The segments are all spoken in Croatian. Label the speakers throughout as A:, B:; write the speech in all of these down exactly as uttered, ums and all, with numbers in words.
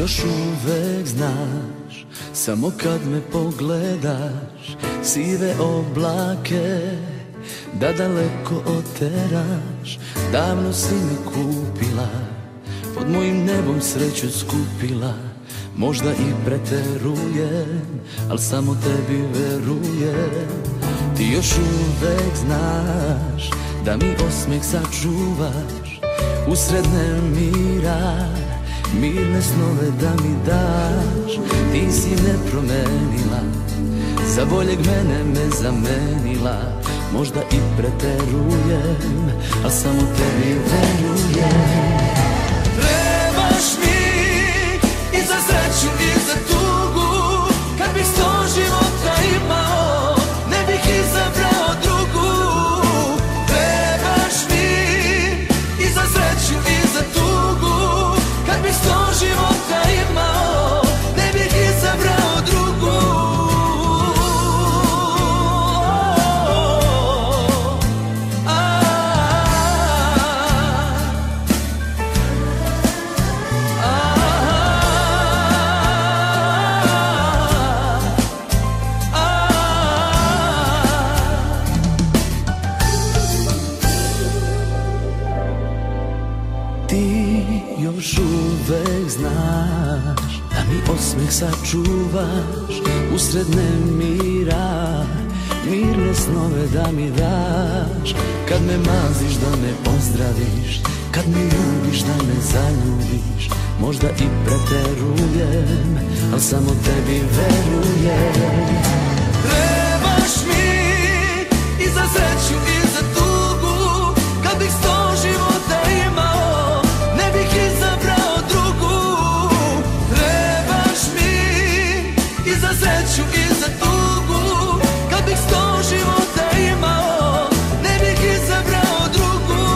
A: još uvek znaš, samo kad me pogledaš, sive oblake da daleko oteraš. Davno si me kupila, pod mojim nebom sreću skupila. Možda i preterujem, al samo tebi verujem. Ti još uvek znaš da mi osmeh sačuvaš usred nemira, mirne snove da mi daš. Ti si me promenila, za boljeg mene me zamenila. Možda i preterujem, a samo tebi verujem. Trebaš mi i za sreću i za tugu, kad bih sto života imao, ne bih izabrao drugu. Trebaš mi i za sreću i za tugu, kad bih sto života imao, ne bih izabrao drugu. Još uvek znaš da mi osmeh sačuvaš usred nemira, mirne snove da mi daš. Kad me maziš da me pozdraviš, kad me ljubiš da me zaljubiš. Možda i preterujem, al samo tebi verujem. Trebaš mi i za sreću i za tugu, kad bih sto života imao, ne bih izabrao drugu. Trebaš mi i za sreću i za tugu, kad bih sto života imao, ne bih izabrao drugu.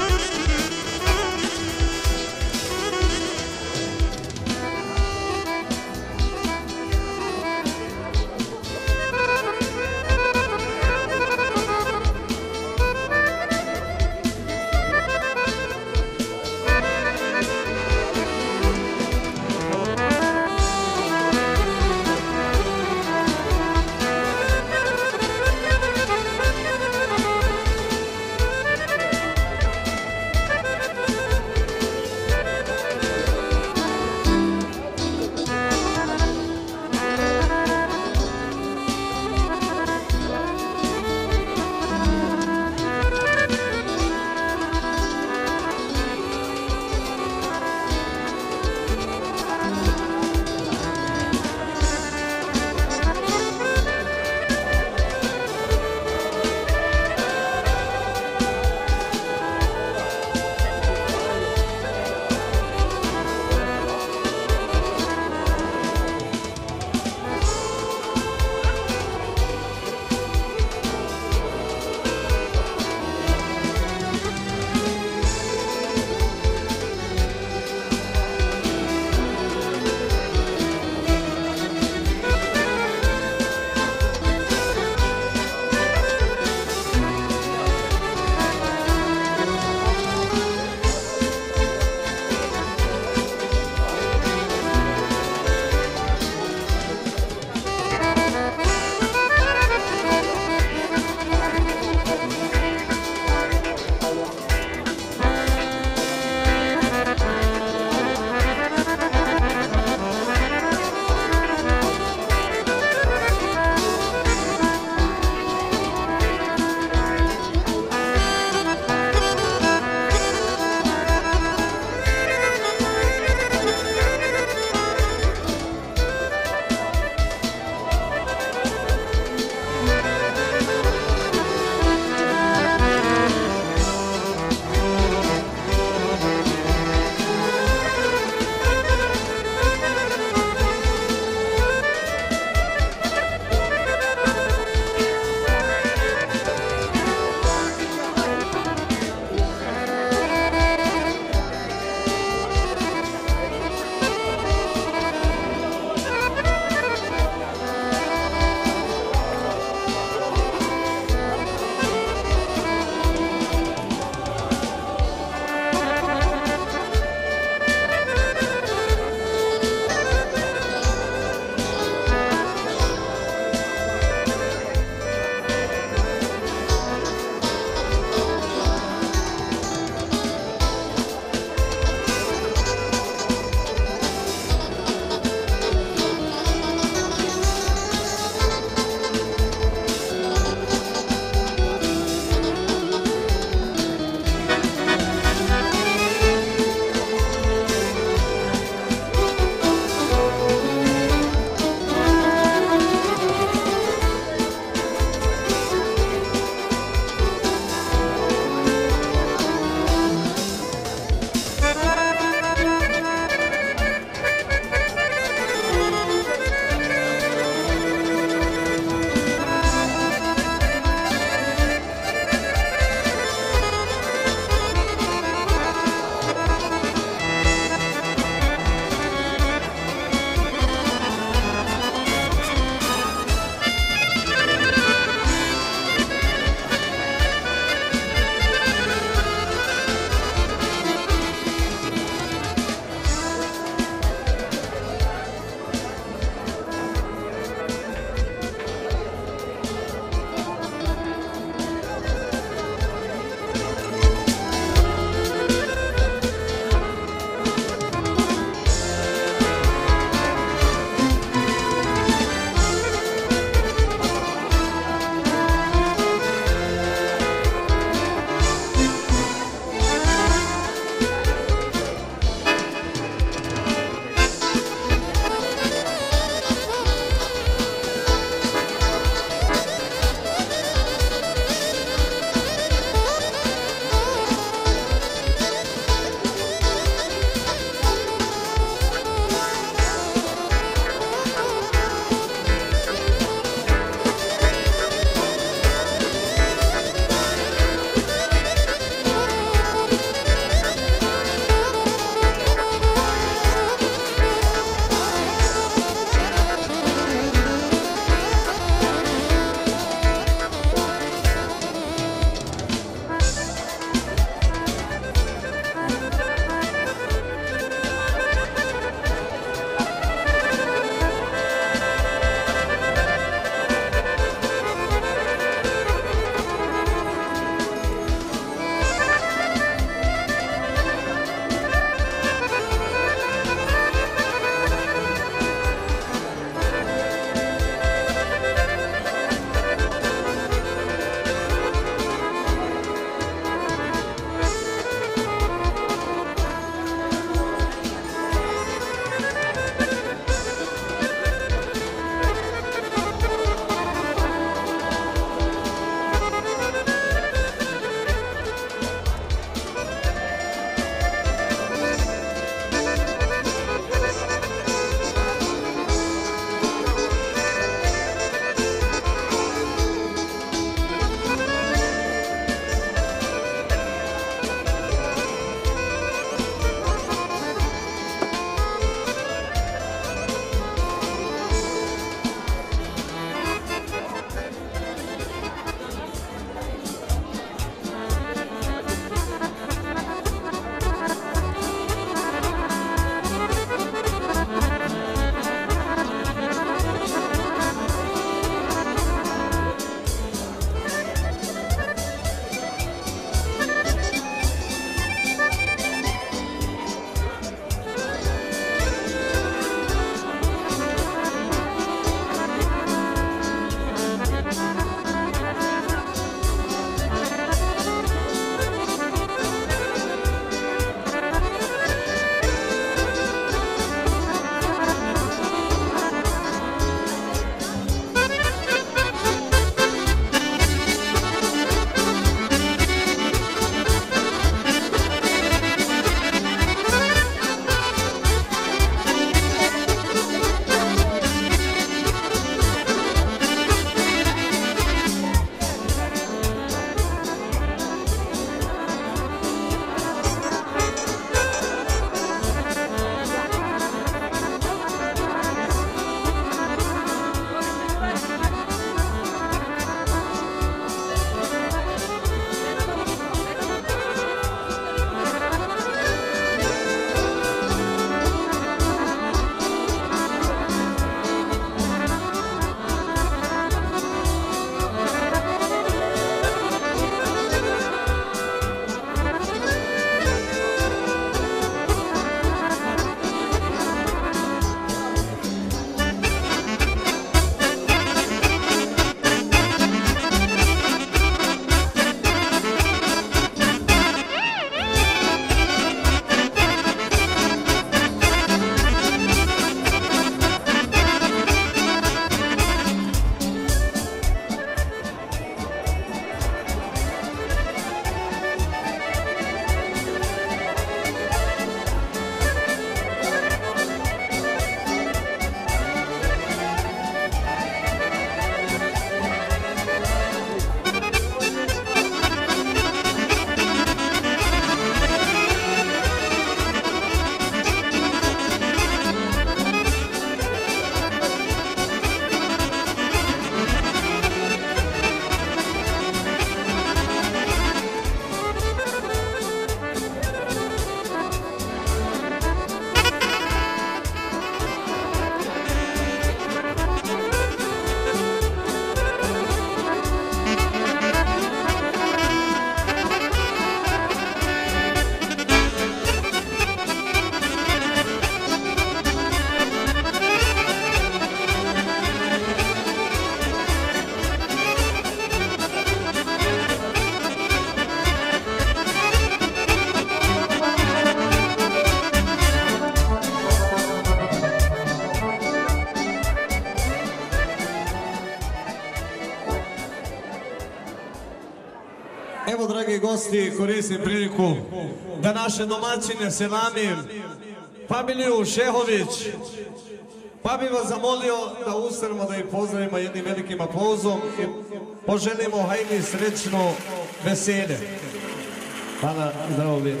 B: Evo, dragi gosti, koristim priliku da naše domaćine selamim, familiju Šehović, pa bih vas zamolio da ustanemo da ih pozdravimo jednim velikim aplauzom i poželimo hajni srećno veselje. Hvala, zdravo bili.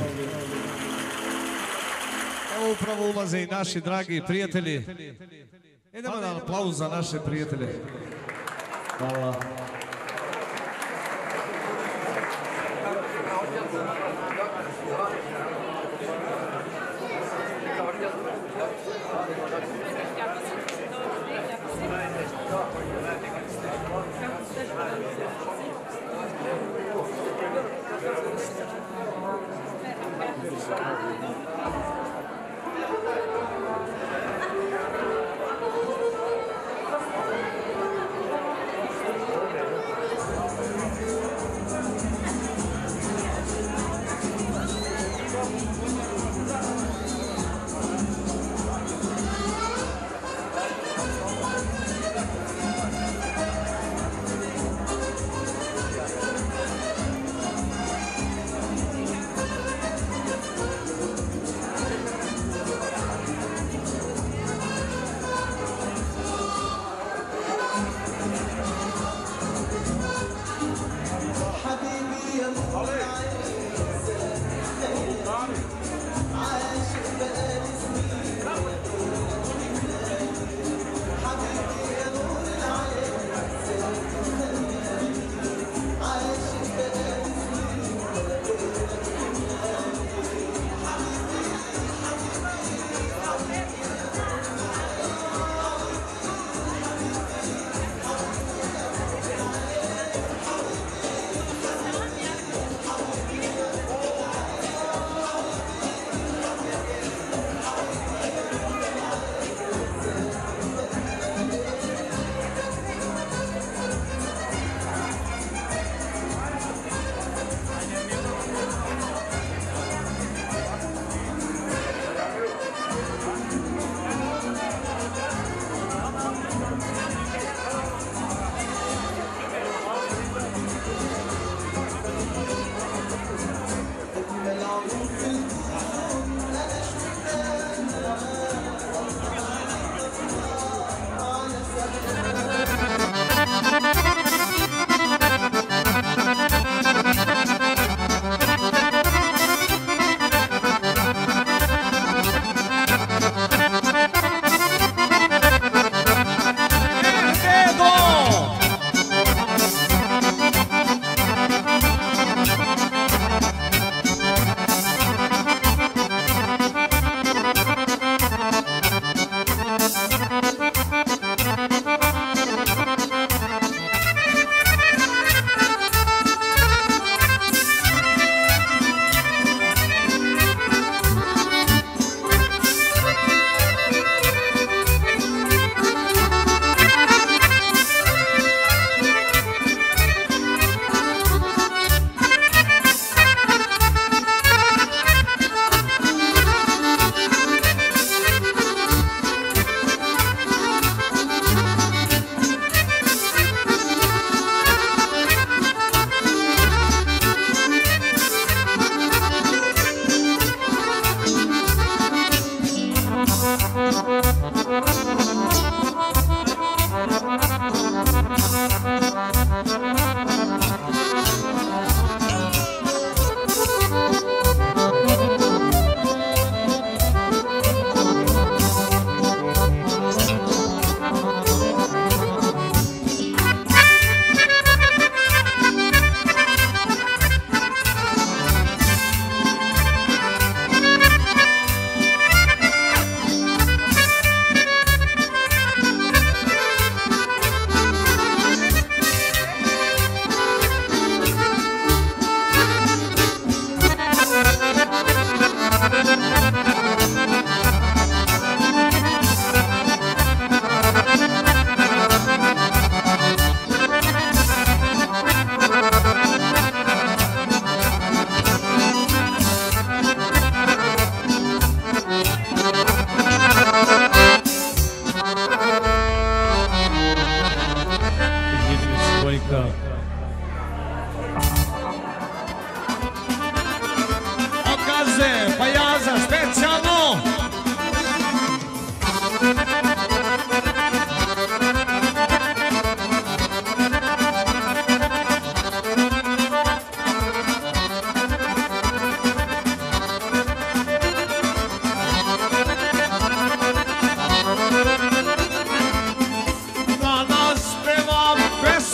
B: Evo upravo ulaze i naši dragi prijatelji. Idemo na aplauz za naše prijatelje. Hvala.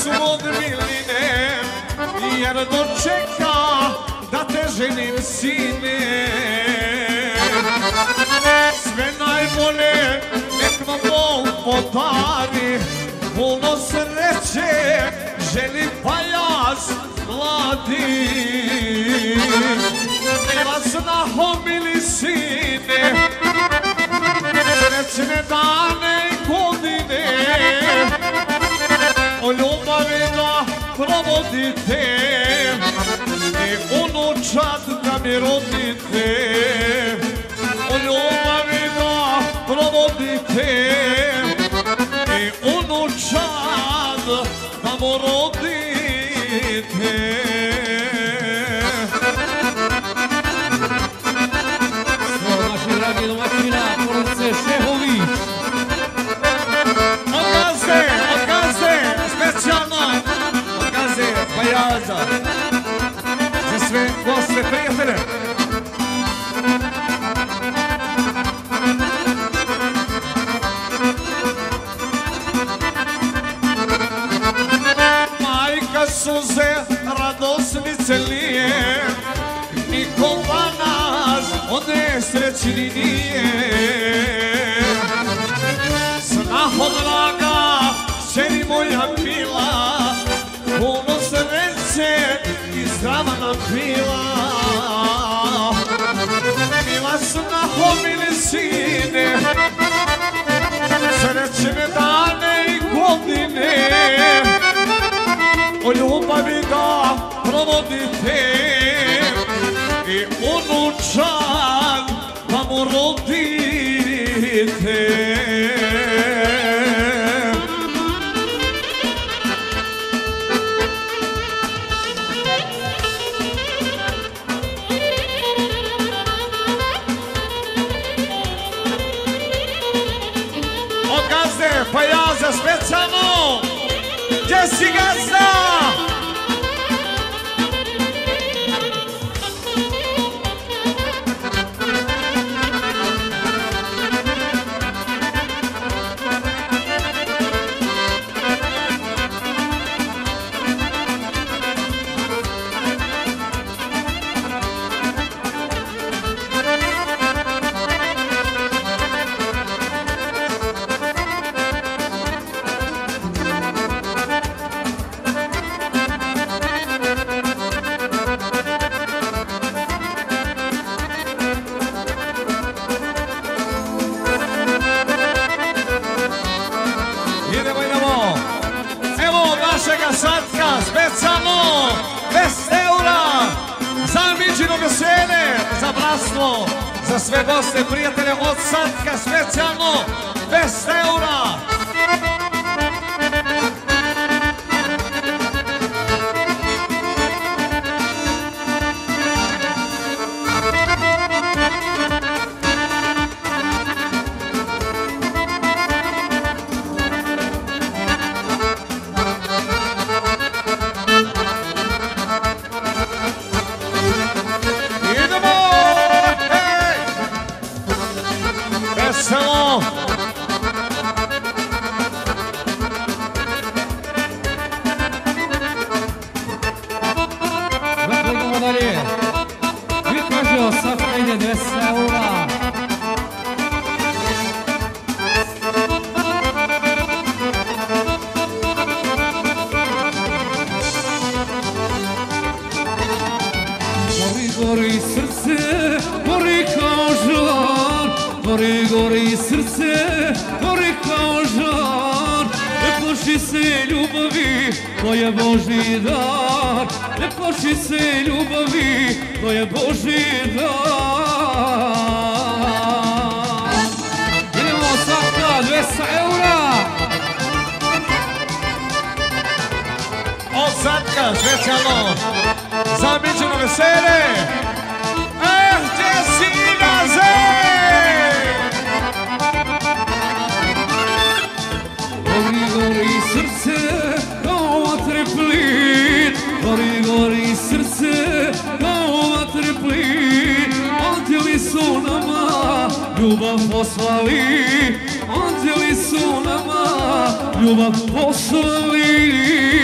B: su od miline, jer dočeka da te ženim sine. Sve najbolje nek vam Bog podari, puno sreće želi pajas mladi. Mila snaho, mili sine, srećne dane i godine, o ljubavi da provodite i unučad da mi rodite. O ljubavi da provodite i unučad da mu rodite.
C: Sve naši dragi domaćina, porodice Šehović.
B: Od Gazde, od Gazde, specijalno od Gazde Pajaza, za sve goste, prijatelje. Majka suze radosnice lije, niko danas od nesrećni nije. Snaho draga, kćeri moja mila, puno sreće i zdrava nam bila. Mila snaho, mili sine, srećne dane i godine, o ljubavi da provodite i unučad da mu rodite. Od Gazde Pajaza specijalno, gdje si Gazda? Idemo, idemo. Evo našega Satka, specijalno deset eura za Miđino veselje, za bratstvo, za sve goste, prijatelje od Satka, specijalno deset eura. Veselo!
C: Dakle, idemo dalje. Vi kažeo, sad ide deset eura. Gori, gori srce, gori kao žar, gori, gori srce, gori kao žar. Ne plaši se ljubavi, to je Božji dar. Ne plaši se ljubavi, to je Božji dar. Idemo Satka, dvesta eura.
B: Od Satka, specijalno za Miđino veselje. Eh, gdje si Gaze?
C: Gori, gori srce, kao vatre plin. Gori, gori srce, kao vatre plin. Oteli su nama ljubav poslali, anđeli su nama ljubav poslali.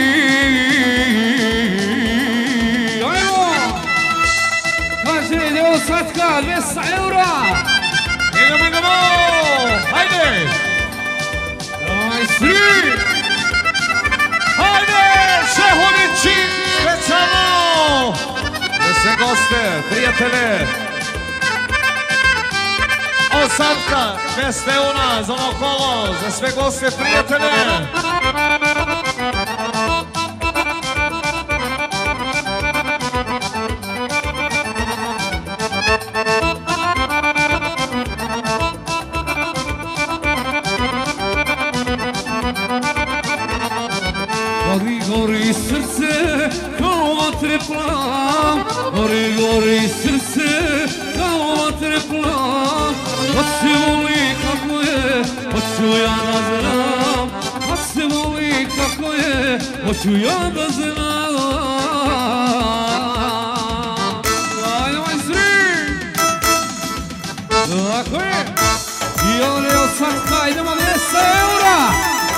C: Ajmo! Kaže, idemo Satka, dvesta eura. Idemo, idemo! Hajde! Daj svi!
B: Hajde, Šehovići, specijalno! Za sve goste, prijatelje. Osadka, dvesta eura za ono kolo, za sve goste, prijatelje.
C: Gori, gori srce, kao vatre plam. Gori, gori srce, kao vatre plam. Pa se voli kako je, hoću ja da znam. Pa se voli kako je, hoću ja da znam. Ajde, majstri! Tako je! I ovdje je od Satka, idemo dvesta eura!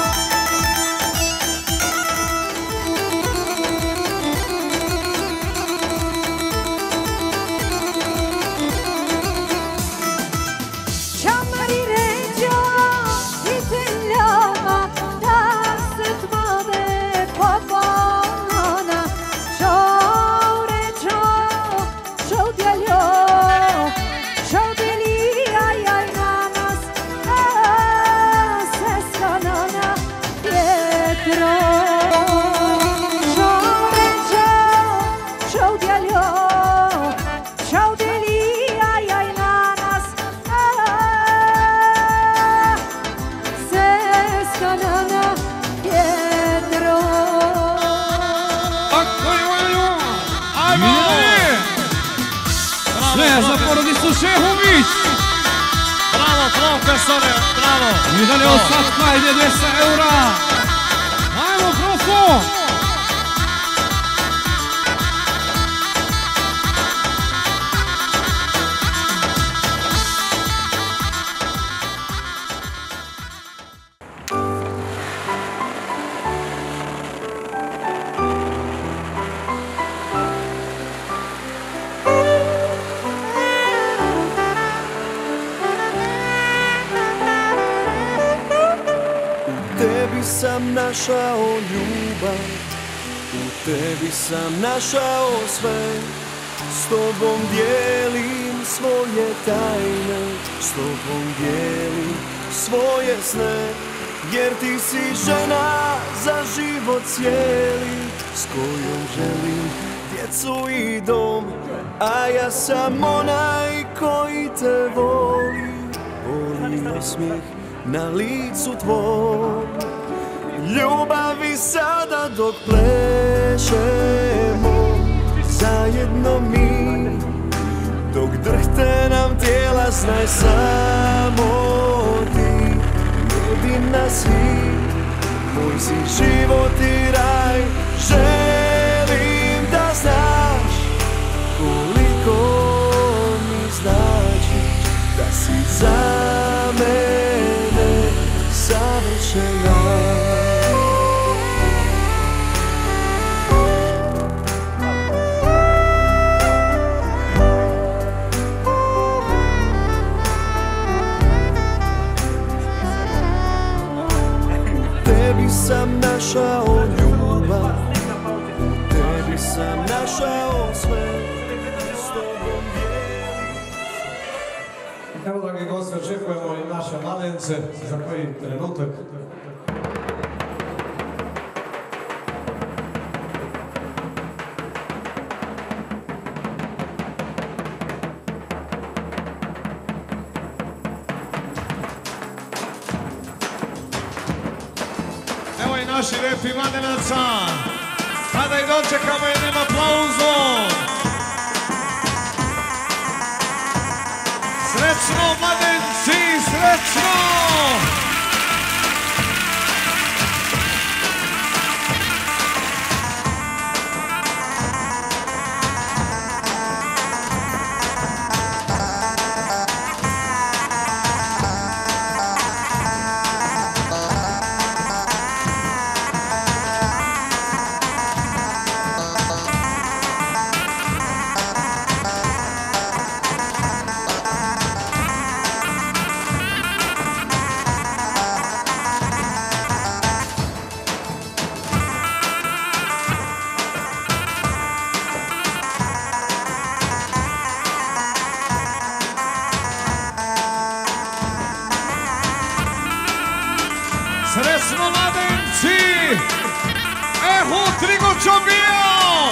C: Za porodicu Šehović!
B: Bravo, profesore, bravo!
C: I dalje od Satka ide dvesta eura! Ajmo, profo!
A: Sam našao ljubav, u tebi sam našao sve. S tobom dijelim svoje tajne, s tobom dijelim svoje sne. Jer ti si žena za život cijeli, s kojom želim djecu i dom. A ja sam onaj koji te voli, voli osmijeh na licu tvom. Ljubavi sada dok plešemo zajedno mi, dok drhte nam tijela, znaj samo ti. Jedina si, moj si život i raj. Želim da znaš koliko mi značiš, da si za mene savršena. Sam našao ljubav, tebi sam našao sve, s tobom dijelim.
B: Evo, dragi gosti, očekujemo i naše mladence za koji trenutak. Naši lepi mladenaca, sada ih dočekamo jednim aplauzom. Srećno mladenci, srećno! Braćo bio!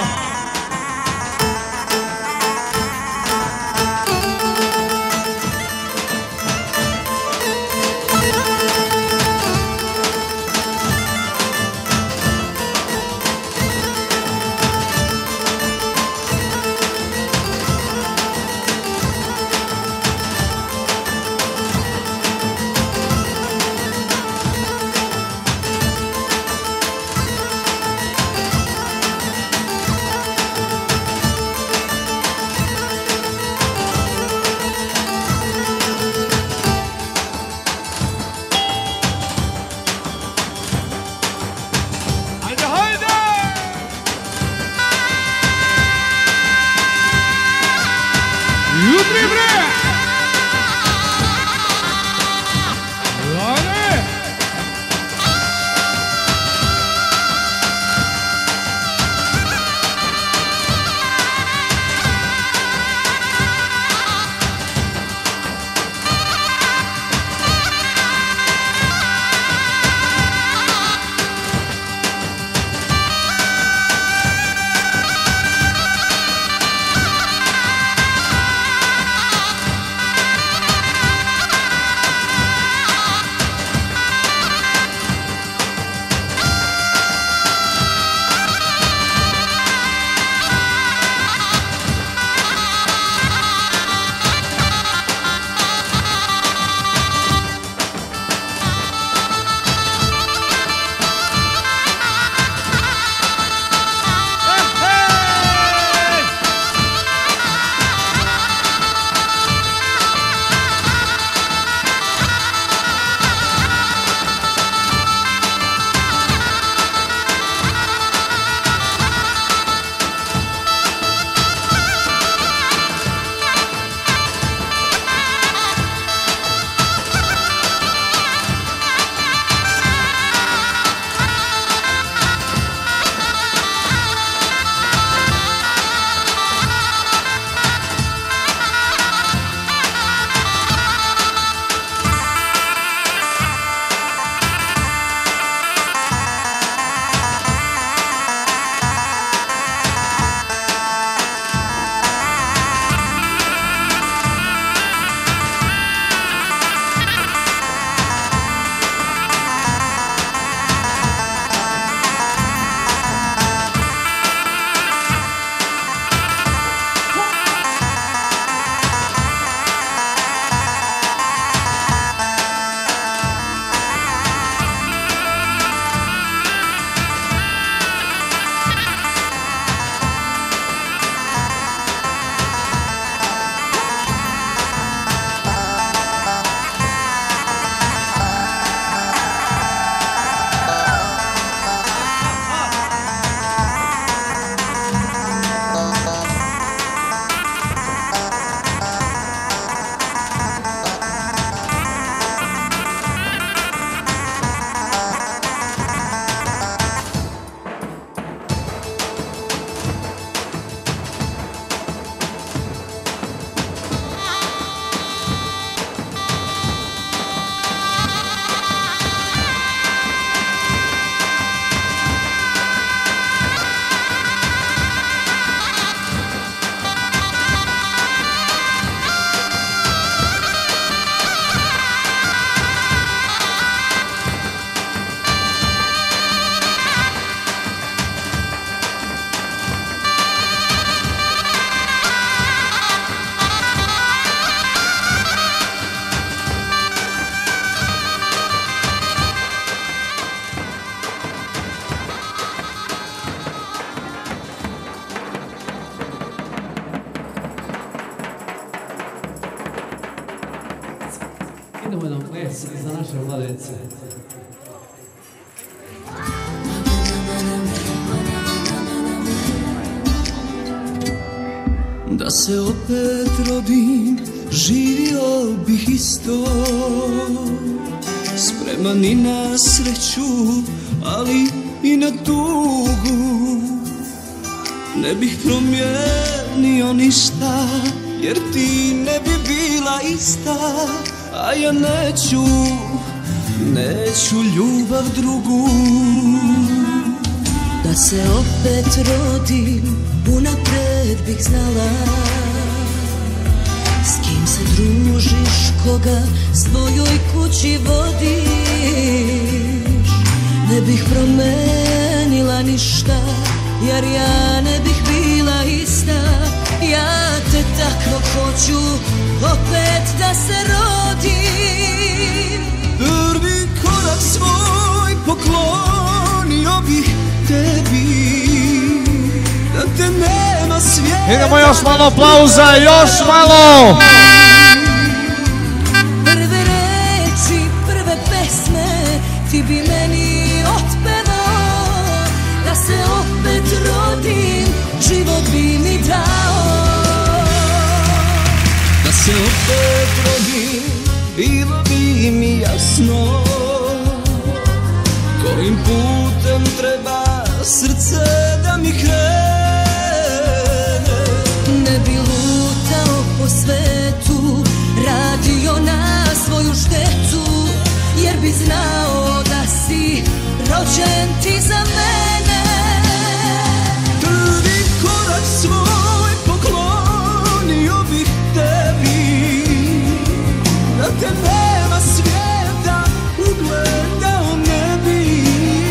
A: Idemo jedan ples za naše mladence.
D: Da se opet rodim, živio bih isto, spreman i na sreću, ali i na tugu. Ne bih promijenio ništa, jer ti ne bi bila ista, a ja neću, neću ljubav drugu.
E: Da Da se opet rodim, unapred bih znala s kim se družiš, koga svojoj kući vodiš. Ne bih promenila ništa, jer ja ne bih bila ista. Ja te takvog hoću opet da se rodim.
D: Prvi korak svoj poklonio bih tebi, da te nema svijeta.
B: Idemo još malo aplauza, još malo.
E: Prve reči, prve pesme ti bi meni otpevao. Da se opet rodim, život bi mi dao.
D: Da se opet rodim, bilo bi mi jasno kojim putem treba srce da mi krene.
E: Ne bi lutao po svetu, radio na svoju štetu, jer bi znao da si rođen ti za mene.
D: Prvi korak svoj poklonio bih tebi, da te nema svijeta ugledao ne bi.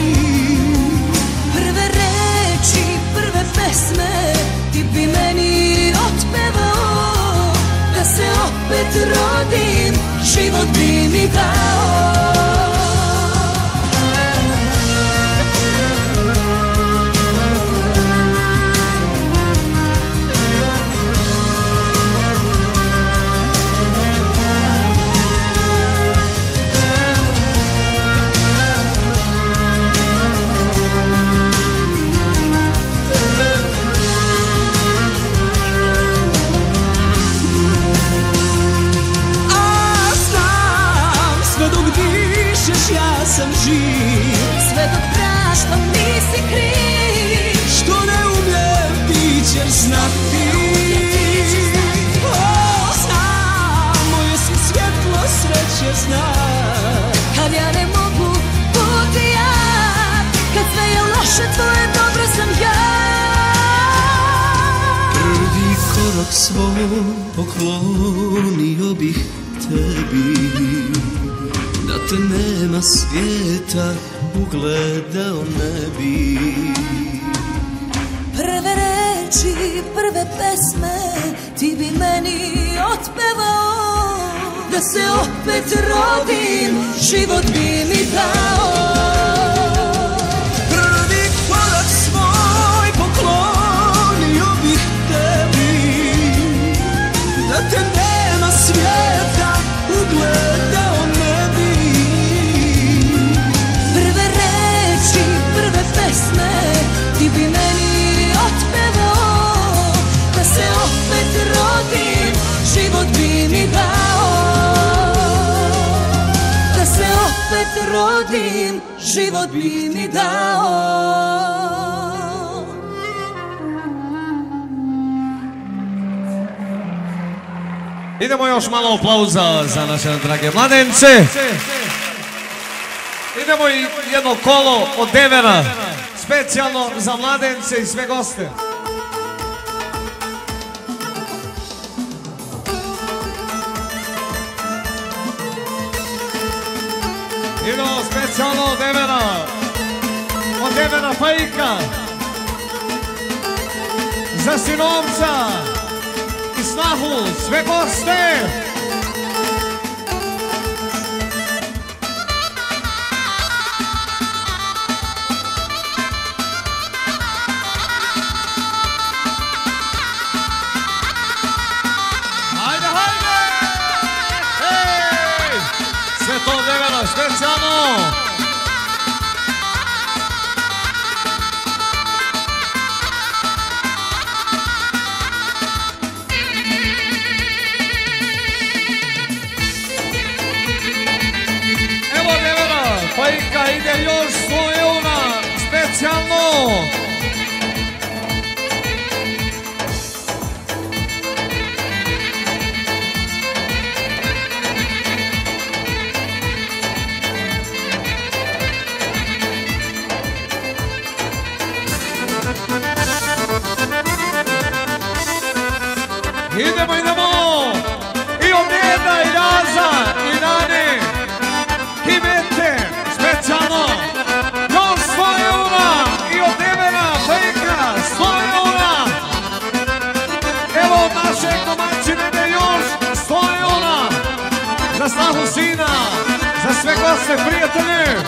E: Prve reči, prve pesme ti bi meni otpevao. Da se opet rodim, život bi mi dao.
D: Ja sam živ,
E: sve dok praštam nisi kriv.
D: Što ne umijem ti ćeš znati. O, znam, moje si svjetlo sreće znam.
E: Kad ja ne mogu biti ja, kad sve je loše tvoje dobro sam ja.
D: Prvi korak svoj poklonio bih tebi, da te nema svijeta ugledao ne bi.
E: Prve reči, prve pesme ti bi meni otpevao. Da se opet rodim, život bi mi dao.
D: Prvi korak svoj poklonio bih tebi, da te nema svijeta ugledao ne bi.
E: Prve reči, prve pesme ti bi meni otpevao. Da se opet rodim, život bi mi dao. Da se opet rodim, život bi mi dao.
B: Idemo još malo aplauza za naše drage mladence. Idemo i jedno kolo od Devera, specijalno za mladence i sve goste. Idemo specijalno od Devera, od Devera Fajka, za Sinovca i Snahu, sve goste. Hajde, hajde! Hej! Sve to od Devera, specijalno! Fajka ide još sto eura, specijalno! Idemo, idemo! I od Deda, i Raza, i Nani, i Mete, specijalno! Još sto eura! I od Devera, Fejka, sto eura! Evo od našeg domaćina još sto eura! Za snahu sina, za sve goste, prijatelji!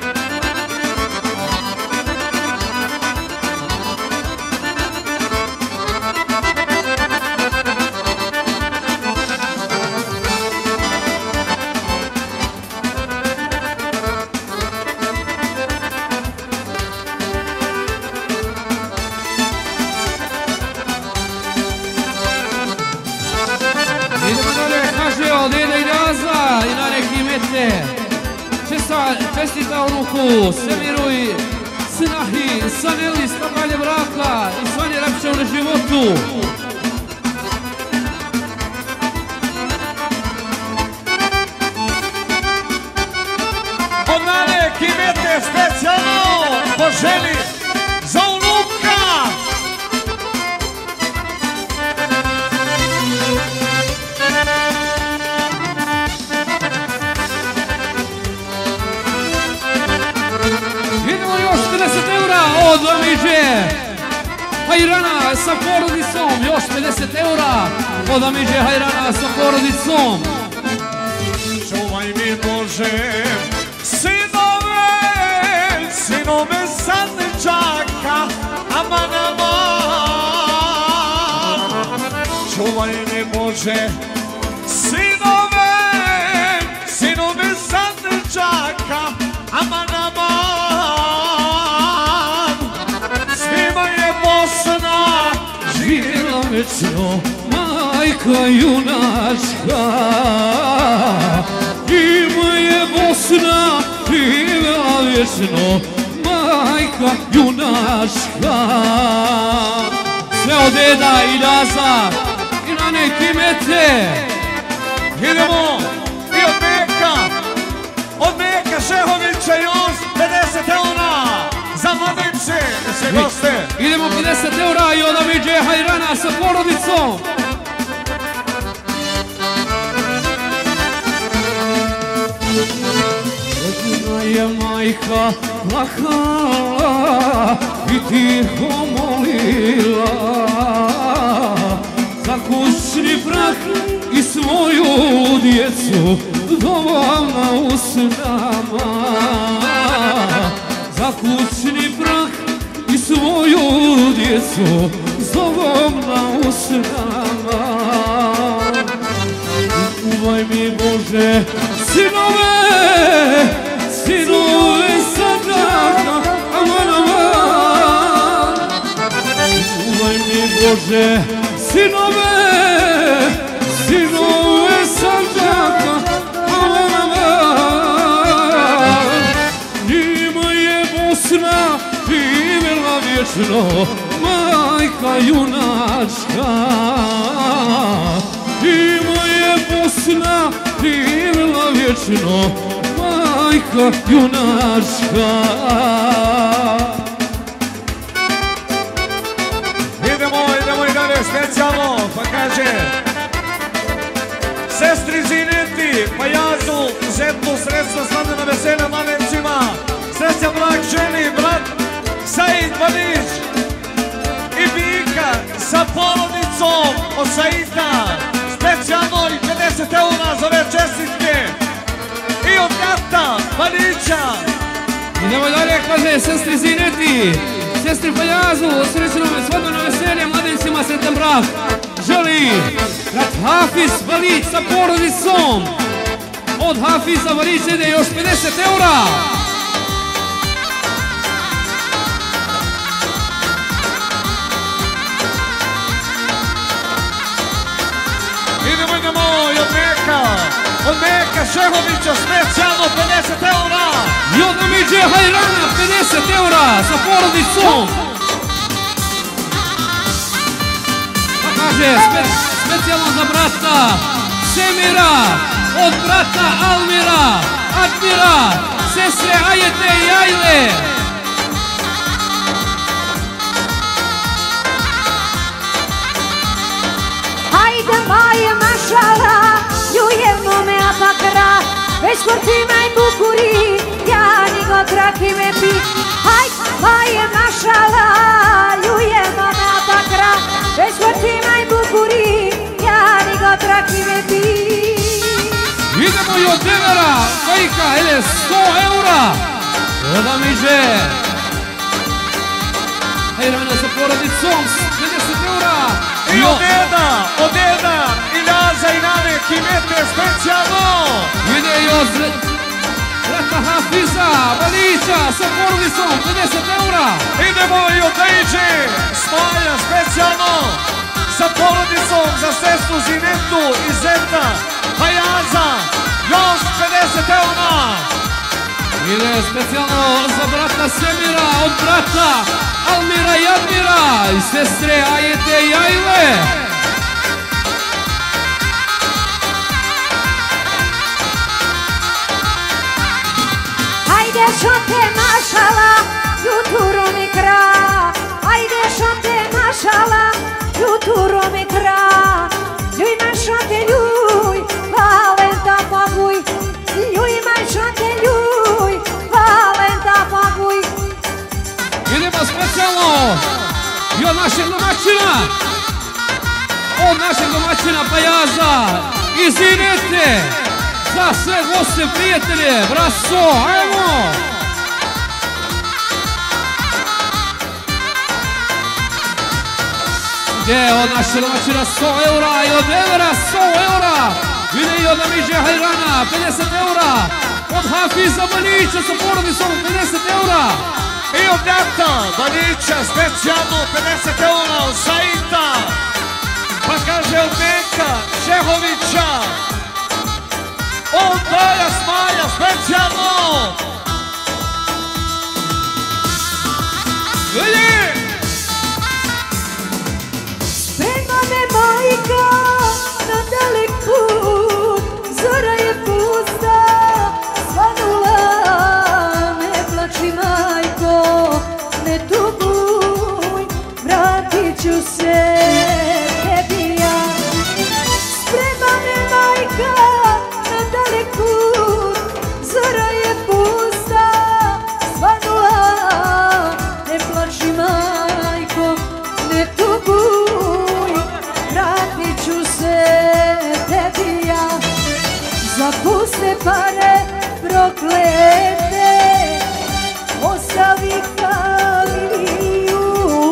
C: Čestita unuku, Semiru i Snahi, Saneli, stabalje braka i Svanje Repše na životu.
B: Od mene Kimete specijalno poželi za unuka.
C: Od Amidže Hajrana sa porodicom, još pedeset eura od Amidže Hajrana sa porodicom.
B: Čuvaj mi Bože sinove, sinove sad nečaka, aman aman. Čuvaj mi Bože sinove, sinove sad nečaka, aman aman.
C: Živjela večno majka junačka, ima je Bosna živjela večno majka junačka. Sve od Deda i Raza i na neki Mete.
B: Idemo i od Meka, od Meka Šehovića još pedeset eura. Za mladince, sve goste.
C: Idemo pedeset eura i od Amidže Hajrana sa porodicom. Rodina je majka plakala i tiho molila za kućni prah i svoju djecu dovom na usnama. Za kućni prah i svoju djecu zovom na usnama. Čuvaj mi Bože sinove, sinove sadaka, aman aman. Čuvaj mi Bože sinove, sinove sadaka, aman aman. Njima je Bosna živjela vječno majka junačka. Njima je Bosna živjela vječno majka junačka.
B: Idemo, idemo i dalje specijalno, pa kaže sestri Zineti, Pajazu, Zetu, sredstva slavljena vesela mladencima, srećan brak ženi, brat Said Banić i Bika sa porodicom od Saida, specijalno i pedeset eura za ove čestitke i od Gata Banića.
C: Idemo dalje, kaže sestri Zineti, sestri Pajazu, srećnom svadbeno veselje mladencima, sretan brak želi brat Hafiz Balić sa porodicom. Od Hafiza Balića ide još pedeset eura.
B: Idemo, idemo i od Meka, od Meka Šehovića specijalno pedeset eura.
C: I od Amidže Hajrana pedeset eura sa porodicom. Pa kaže spe, specijalno za brata Semira, od brata Almira, Admira, sestre Ajete i Ajle.
F: Hajde Već portima i bukuri, ja ni go traki me pi. Haj, maje mašala, ljuje mama bakra. Već portima i bukuri, ja ni go traki me pi.
C: Idemo i od Denara, Kajka, ili sto eura. Oda miže. Hajrana sa porodicom, pedeset eura.
B: I od Eda, od Eda, i Laza i Nane, Kimete, specijalno.
C: Ide i od brata Hafiza, Valića, sa porodicom, pedeset eura.
B: Idemo i od Dejđe, Smaja, specijalno. Sa porodicom za sestru Zinetu i zeta Hajaza, još pedeset eura.
C: Ide specijalno za brata Semira, od brata Almira i Admira i sestre Ajete i Ajle.
F: Hajde šo te mašala, juturo mi kra. Hajde šo te mašala, juturo mi kra. Ljuj ma šo te ljuj, valenta paguj. Ljuj ma šo te ljuj, valenta paguj.
C: Idemo specijalno i od našeg domaćina, od našeg domaćina Pajaza i Zinete, za sve goste, prijatelje, braco, ajmo! Gdje od našeg domaćina sto eura i od Evera sto eura, ide i od Amiđe Hajrana pedeset eura, od Hafiza Banića sa porodicom pedeset eura.
B: I od Data, Banića, specijalno pedeset eura od Saita. Pa kaže od Neka, Šehovića. Od Daja Smaja, specijalno. Vidi!
F: Sprema me majka na dalek put, zora je pusta, svanula. Ne plači majko, ne tuguj, vratit ću se tebi ja. Sprema me majka na dalek put, zora je pusta, svanula. Ne plači majko, ne tuguj, vratit ću se tebi ja. Za puste pare proklete, ostavi familiju.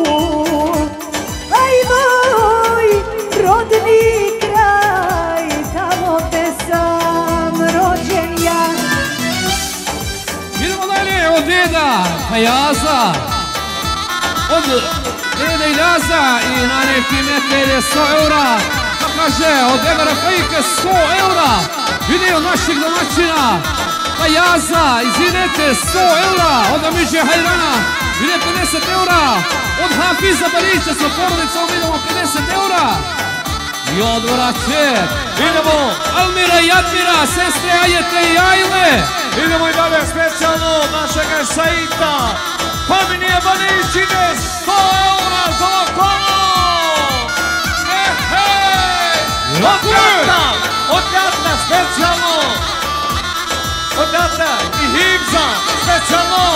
F: Aj moj rodni kraj, tamo gde sam rođen ja.
C: Idemo dalje od Deda Hajaza, od Deda i Laza i na neki metelje sto eura. Pa kaže od Evera Kajke sto eura. Ide od našeg domaćina Hajaza i Zinete sto eura. Od Amiđe Hajrana ide pedeset eura. Od Hafiza Banića sa porodicom idemo pedeset eura. I od vraće
B: Idemo!
C: Almira i Admira, sestre Ajete i Ajle.
B: Idemo i dalje specijalno našega Saita. Paminije Banić ide sto eura za okolo! E, hej! Od Gata! Od Gata specijalno! Od Gata i Hibza specijalno!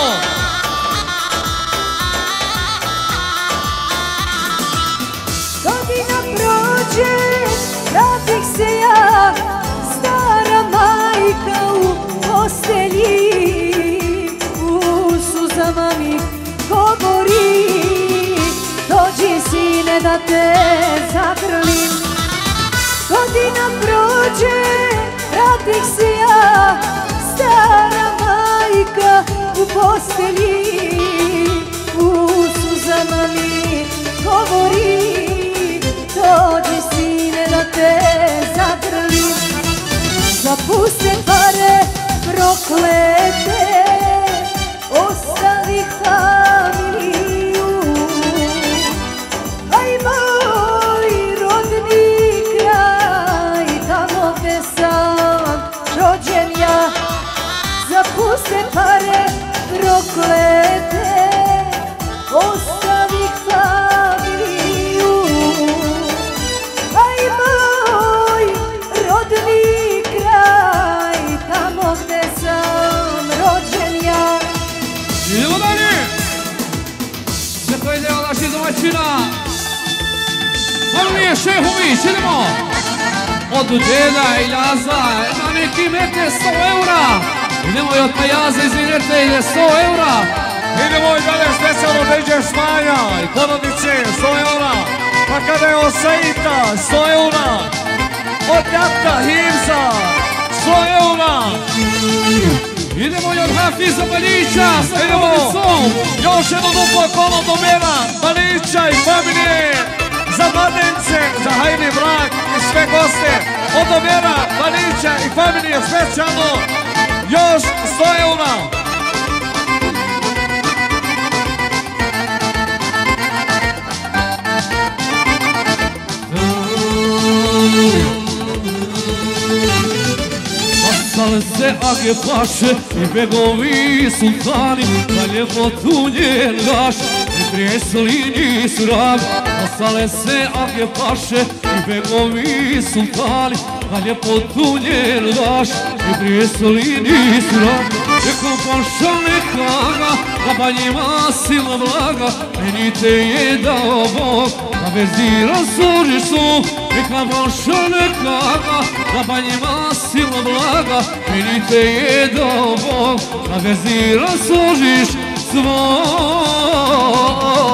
F: Godina prođe, vratih se ja, stara majka u postelji. U suzama mi govori, dođi sine da te zagrlim. Godina prođe, vratih se ja, stara majka u postelji. U suzama mi govori, dođi sine da te zagrlim. Za puste pare proklete, ostavi familiju. Aj moj rodni kraj, tamo gde sam rođen ja. Za puste pare proklete, ostavi familiju. Aj moj rodni kraj, tamo gde
C: naših domaćina. Familije Šehović, idemo! Od deda i Ljaza, na neki mete sto eura. Idemo i od Pajaza, izvinete, ide sto eura.
B: Idemo i dalje specijalno D J Šmanja i porodice sto eura. Pa kada je od Saita sto eura. Od Jata Hivza sto eura.
C: Idemo i od Hafiza Balića sa porodicom.
B: Još jedno duplo kolo do mera Balića i familije. Za mladence, za hajni brak i sve goste. Od domjera Balića i familije specijalno. Još sto eura.
C: Sale se age paše i begovi sultani, da ljepotu njen daš i prijesli nisu rag. Sale se age paše i begovi sultani, da ljepotu njen daš i prijesli nisu rag. Neko paša nekaga, da ba njima sila blaga, meni te je dao Bog, da bez dira služiš su. Neka paša nekaga, da ba njima sila blaga, meni te je dao Bog, da bez dira služiš svog.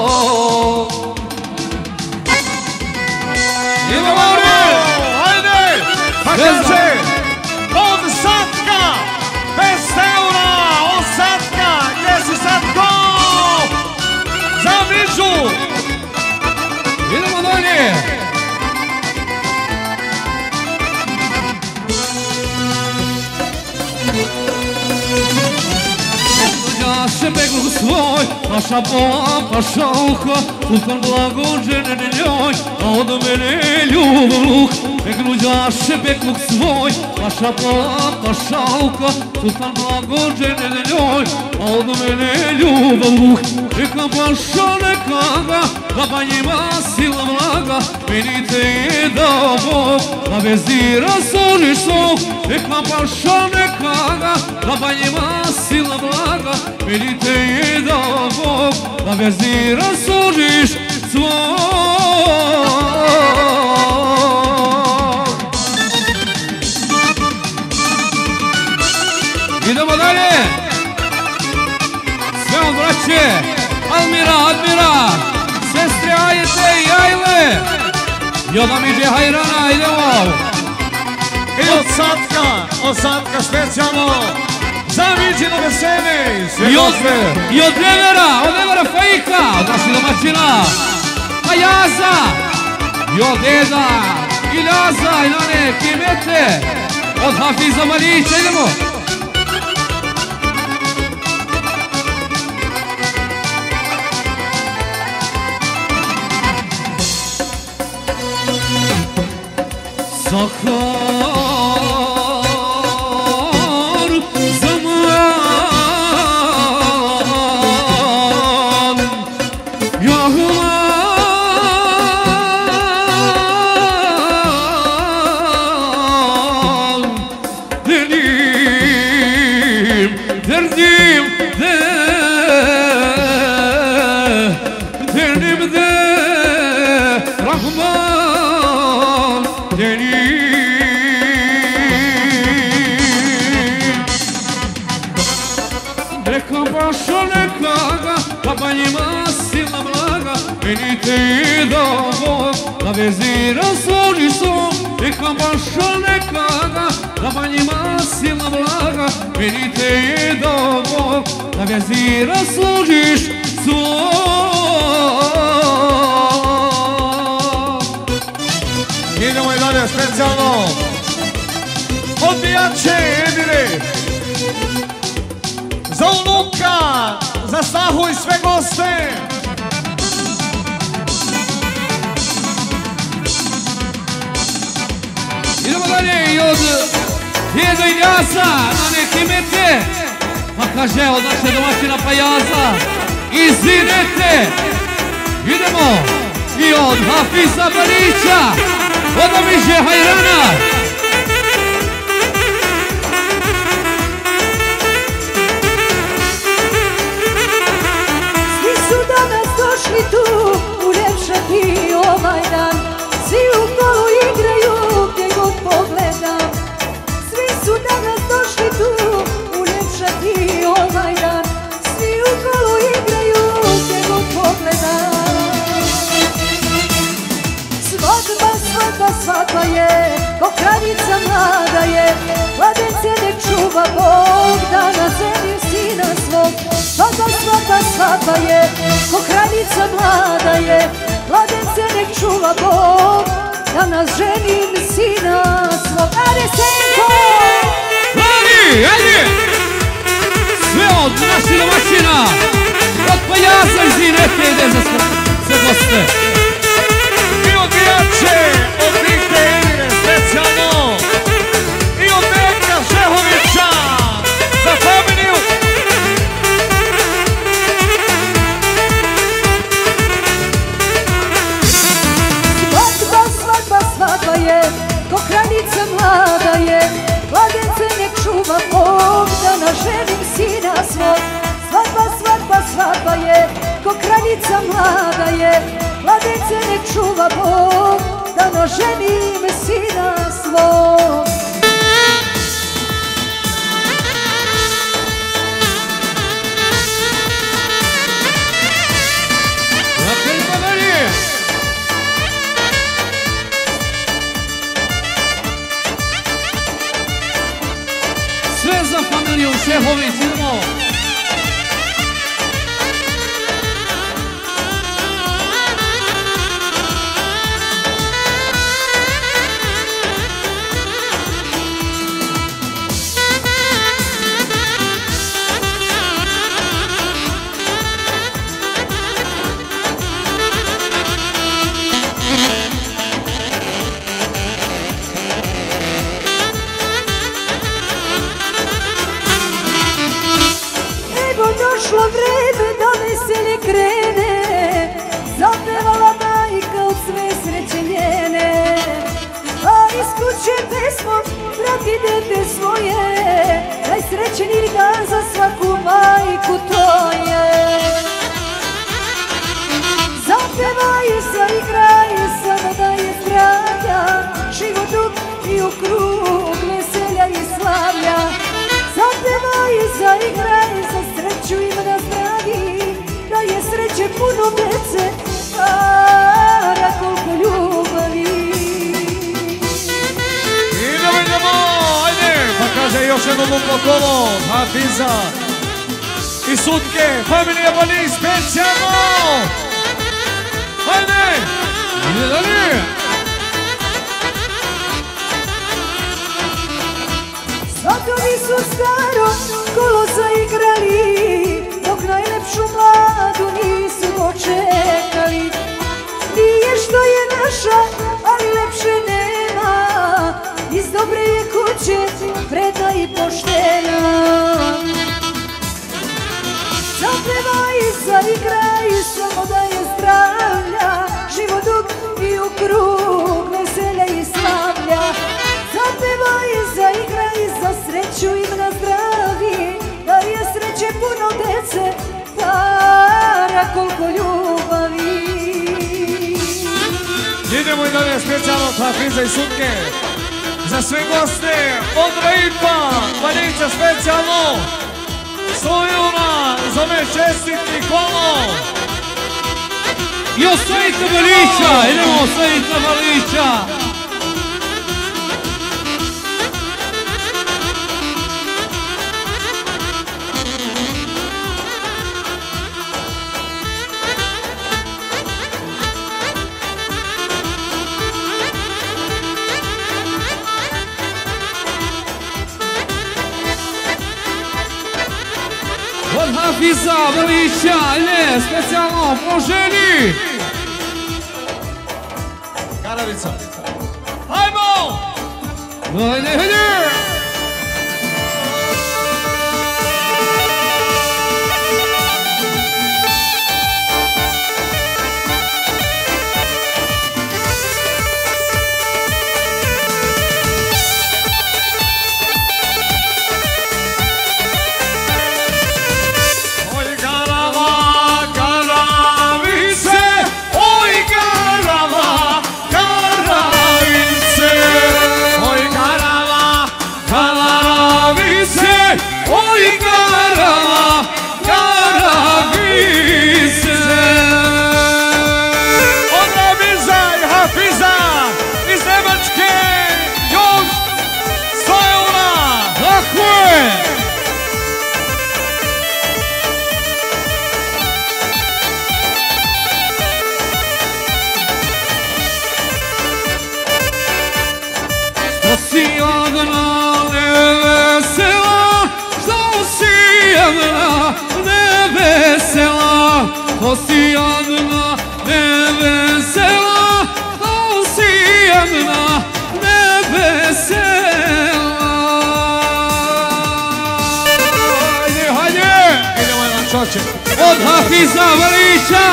B: Idemo Mauri, ajde! Pa kaže, od Satka, bez eura, od Satka, gdje si Satko? Za Miđu!
C: Idemo dalje! Jaše begluk svoj, paša bola, paša uho, sultan blagođenen njoj, a od mene ljubavluk. Begluđaše begluk svoj, paša bola, paša uho, sultan blagođenen njoj, a od mene ljubavluk. Neka paša nekaga, da ba njima sila blaga, meni te je dao Bog, da bez dira služiš svog. Neka paša nekaga, da ba njima sila blaga, meni te je dao Bog, da bez dira služiš svog. Idemo dalje. Sve od braće Almira, Admira, sestre Ajete i Ajle i od Amiđe Hajrana. Idemo.
B: I od Satka, od Satka specijalno. Za Miđino veseli, sve goste.
C: I od Nevera, od Nevera Fajika, od naših domaćina. Pajaza, i od Deda, i Ljaza, i Nane, Kimete, od Hafiza Balića. Idemo. Sakar zaman yağlar benim derdim de derdim de Rahman denim. Paša nekaga, da ba njima sila blaga, meni te je dao Bog, da bez dira služiš svog. Neka paša nekaga, da ba njima sila blaga, meni te je dao Bog, da bez dira služiš svog.
B: Idemo i dalje specijalno. Odbijače Emire. Za unuka, za Sahu i sve goste.
C: Idemo dalje i od Djeda i Ljaza na neki mete. Pa kaže od naše domaćina Pajaza izvinete. Idemo i od Hafiza Balića, od Amiđe Hajrana.
F: Svi su danas došli tu ti ovaj dan. Svi u kolu igraju gdje god pogledam. Svi su danas došli tu uljepšati ovaj dan. Svi u kolu igraju gdje god pogledam. Svadba, svadba, svadba je, ko kraljica mlada je. Mladence nek čuva Bog, da na zemlji sina svog. Svadba, svadba, svadba je, ko kraljica mlada je. Mladence nek čuva Bog, da nas ženim sina svog. Ajde, Senko!
C: Slavi, ajde! Sve od naših domaćina, od Paljaza iz Zinete ide za sve goste.
B: I odbijače od Vikte Irine specijalno i od Neka Šehovića za familiju.
F: Svadba, svadba, svadba je, ko kraljica mlada je. Mladence nek čuva Bog, da naženim sina svog. Svadba, svadba, svadba je, ko kraljica mlada je. Mladence nek čuva Bog, da naženim sina svog.
C: Sve za familiju Šehović, idemo!
F: Došlo vreme da veselje krene, zapevala majka od sve sreće njene. A iz kuće pesmom prati dete svoje, najsrećeniji dan za svaku majku to je. Zapevaj se i kraj, samo da je zdravlja, život dug i u krug veselja i slavlja. Zapevaj se i kraj, za sreću ima na zdravi, da je sreće puno dece, para koliko ljubavi.
B: Idemo, idemo, ajde, pa kaže još jedno muklo kolo, Hafiza i Sutke, familija Bani specijalno. Ajde,
C: Ide dalje!
F: Svatovi su staro kolo zaigrali, dok najlepšu mladu nisu dočekali. Nije što je naša, ali lepše nema, iz dobre je kuće, vredna i poštena. Zapevaj, zaigraj, samo da je zdravlja, život dug i u krug veselja i slavlja. Zapevaj, zaigraj, za sreću im na zdravi, da je sreće puno dece, para koliko ljubavi.
B: idemo i dalje specijalno Hafiza i Sutke, za sve goste, od Raifa, Valjića specijalno, Sojuna, zove čestitni kolo.
C: I ostavite Valića, idemo ostavite Valića. Od Hafiza, Valića, ide specijalno po ženi.
B: Karavica. Hajmo!
C: Hajde, hajde!
B: Oj, Garava, Garavice, oj, Garava!
C: ko si jedna nevesela, ko si jedna nevesela. Hajde, hajde!
B: Idemo jedan čoček.
C: Od Hafiza Velića.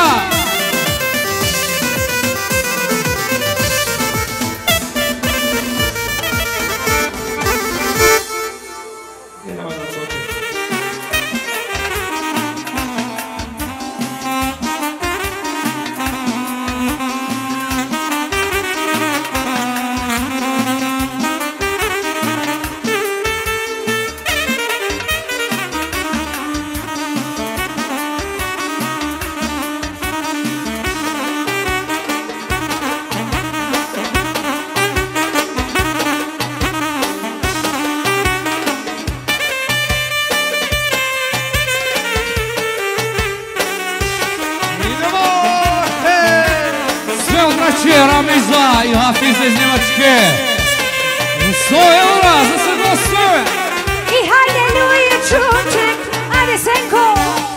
C: Ramiza i Hafiza iz Njemačke. sto eura za sve gostove.
F: I hajde Ljuje Čuček, ajde Senko.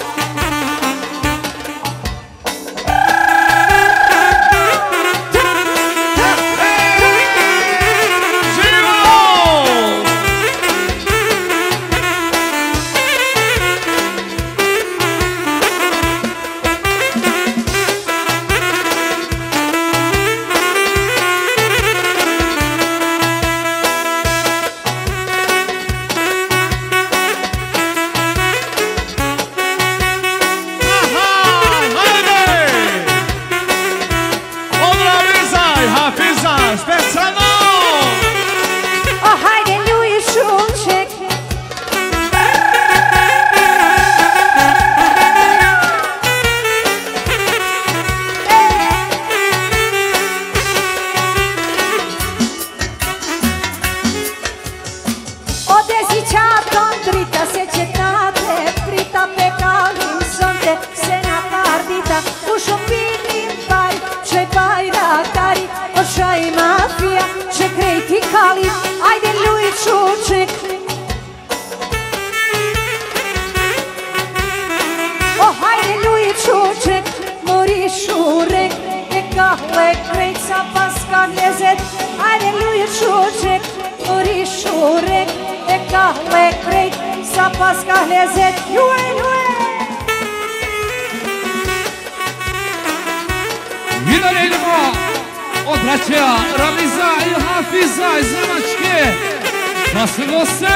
C: I dalje idemo od braća Ramiza i Hafiza iz Njemačke. Na sve goste.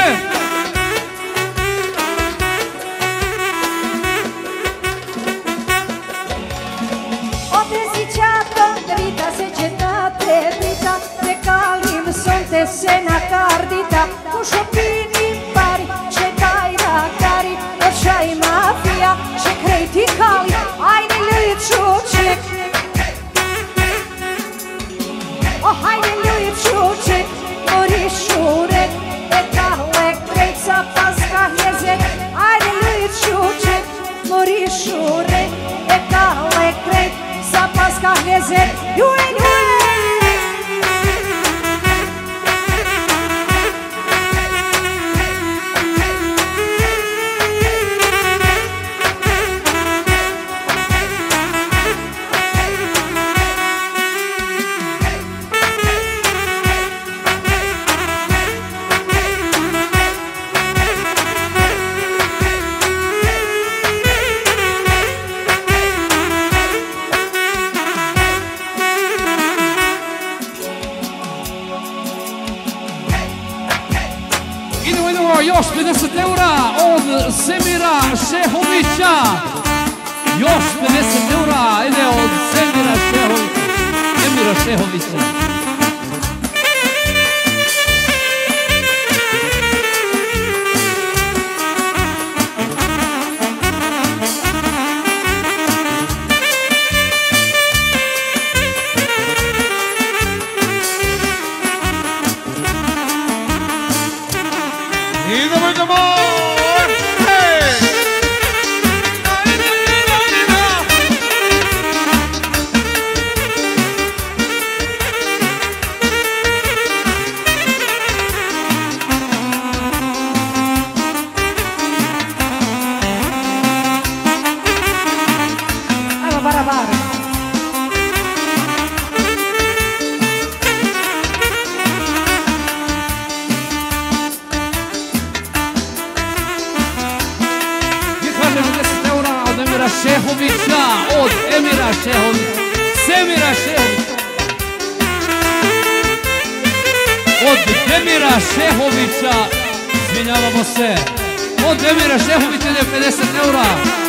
F: Se na cardita, un shopping in pari, c'è Kaira Kari, c'è mafia, c'è criticali, hai nel ciucek. Oh, hai nel ciucek, mori šurek, e kale krejca paska hljeze, hai nel ciucek, mori šurek, e kale krejca paska hljeze, juje, juje.
C: Još pedeset eura od Semira Šehovića. Još pedeset eura ide od Semira Šehovića. Semira Šehovića. Demira Šehovića. Od Demira Šehovića, izvinjavamo se, od Demira Šehovića ide pedeset eura.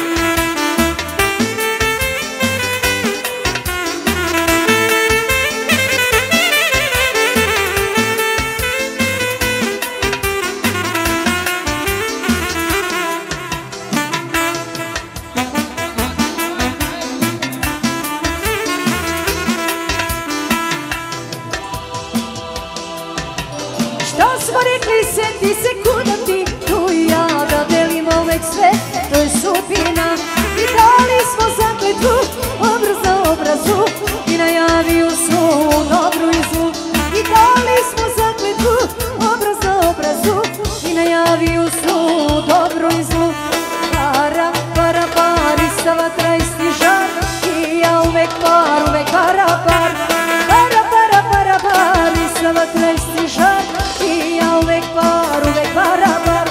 F: Sjeti se kuda ti, tu i ja da delimo uvek sve, to je sudbina. I dali smo zakletvu, obraz za obrazu, i najaviju su dobru i zlu. I dali smo zakletvu, obraz za obrazu, i najaviju su dobru i zlu. Para, para, parisava trajsti žar, i ja uvek par, uvek para, par. Para, para, para, parisava trajsti žar, i ja uvek par, uvek para, par.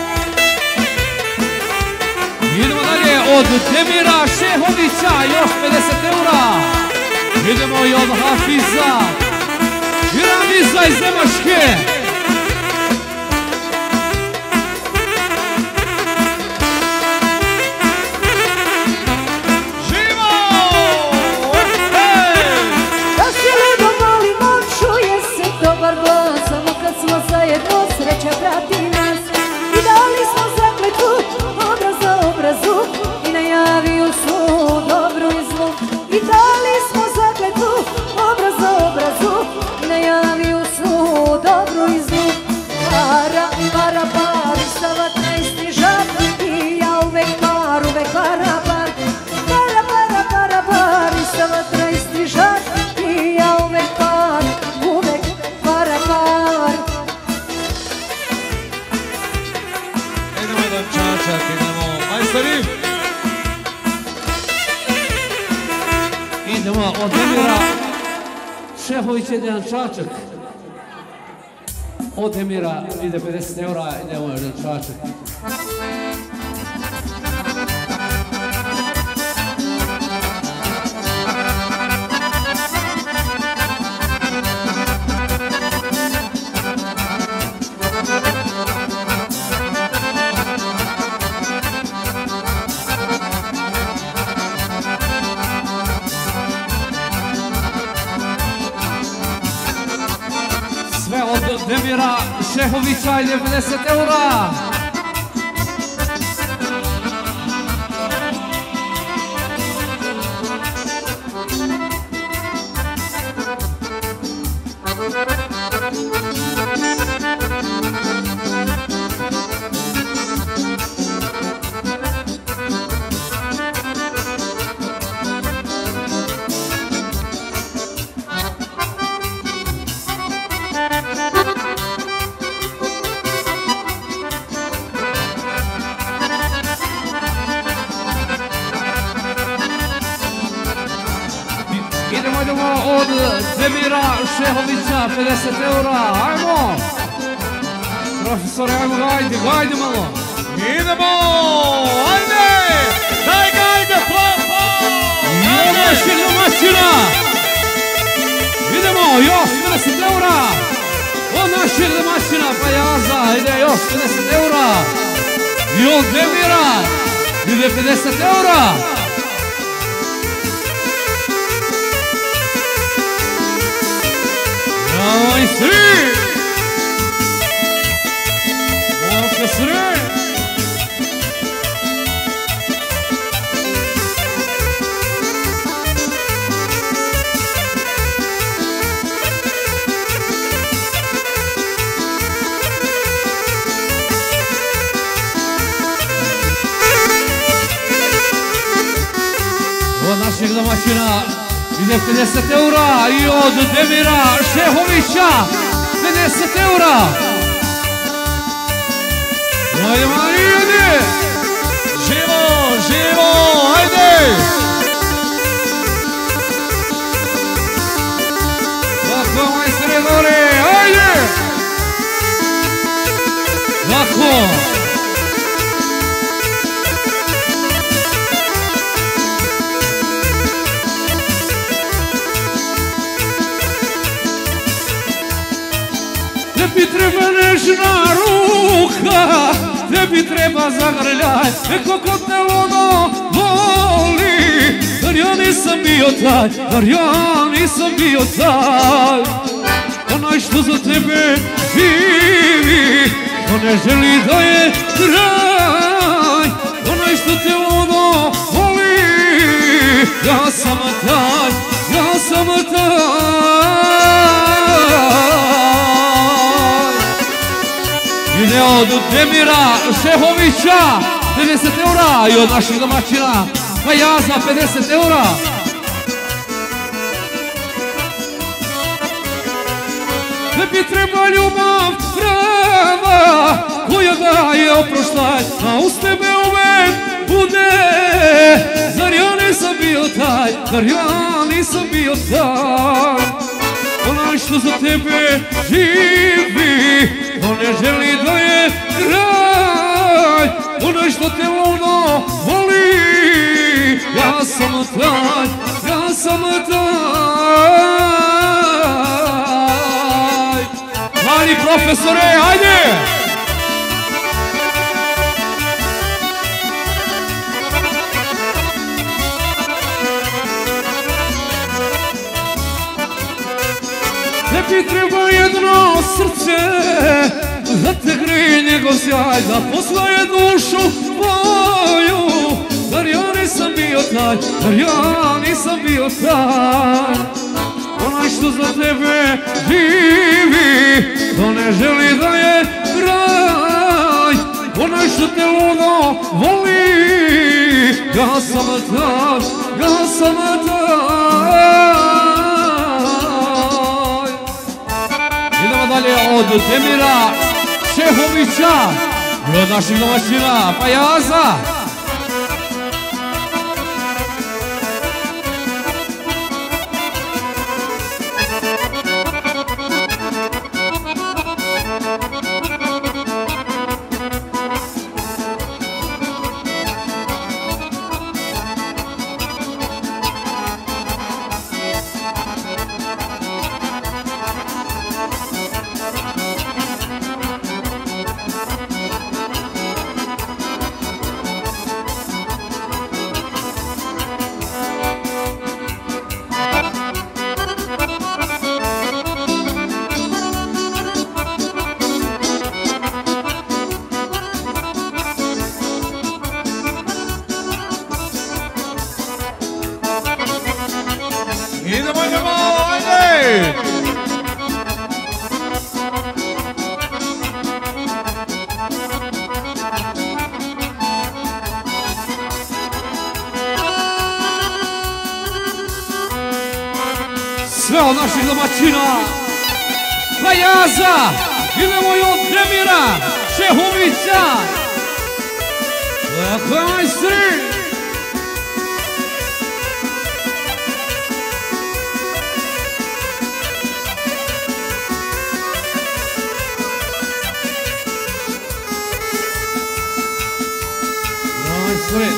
C: Idemo dalje od Demira Šehovića, još pedeset eura. Idemo i od Hafiza i Ramiza iz Nemačke.
B: Živo!
F: Da si ludo mali mom, čuje se dobar glas, samo kad smo zajedno, sreća prati nas. I dali smo zakletvu, obraz za obrazu, i najaviju su dobru i zlu. I dali smo zakletvu, obraz za obrazu, i najaviju su dobru i zlu. Para, para, parisava trajsti žar, i ja uvek par, uvek para, par. Para, para, para, parisava trajsti žar, i ja uvek par, uvek para, par.
B: Idemo jedan čačak, idemo. Majstori!
C: Idemo od Demira Šehovića ide jedan čačak. Od Demira ide pedeset eura, idemo jedan čačak. Sve od Demira Šehovića ide pedeset eura. Idemo, idemo od Demira Šehovića, pedeset eura, ajmo! Profesore, ajmo, gajde, gajde malo!
B: Idemo! Ajde! Daj gajde, plapa!
C: Idemo naših domaćina! Idemo, još pedeset eura! Od naših domaćina, Pajaza, ide još pedeset eura! I od Demira ide pedeset eura! Bravo i sri! Ovdje sri! Od naših domaćina ide pedeset eura i od Demira Šehovića pedeset eura. Ajde, mali, ajde!
B: Živo, živo, ajde!
C: Lako, majstore, gore, ajde! Lako! tebi treba nežna ruka, tebi treba zagrljaj, neko ko te ono voli. Zar ja nisam bio taj, zar ja nisam bio taj, onaj što za tebe živi, ko ne želi da je kraj, onaj što te ono voli. Ja sam taj, ja sam taj. Ide od Demira Šehovića pedeset eura i od naših domaćina Fajaza pedeset eura. Tebi treba ljubav prava koja daje oproštaj, a uz tebe uvek bude. Zar ja nisam bio taj, zar ja nisam bio taj, onaj što za tebe živi, ko ne želi da je kraj, onaj što te ludo voli. Ja sam taj, ja sam taj. Mali profesore, ajde! Tebi treba jedno srce, da te grije njegov sjaj, da poslaje dušu tvoju. Zar ja nisam bio taj, zar ja nisam bio taj, onaj što za tebe živi, ko ne želi da je kraj, onaj što te ludo voli. Ja sam taj, ja sam taj. Idemo dalje od Demira Šehovića i od naših domaćina Fajaza.
B: Idemo, idemo, ajde!
C: Sve od naših domaćina Fajaza, idemo i od Demira Šehovića. Tako je, majstri! Majstri!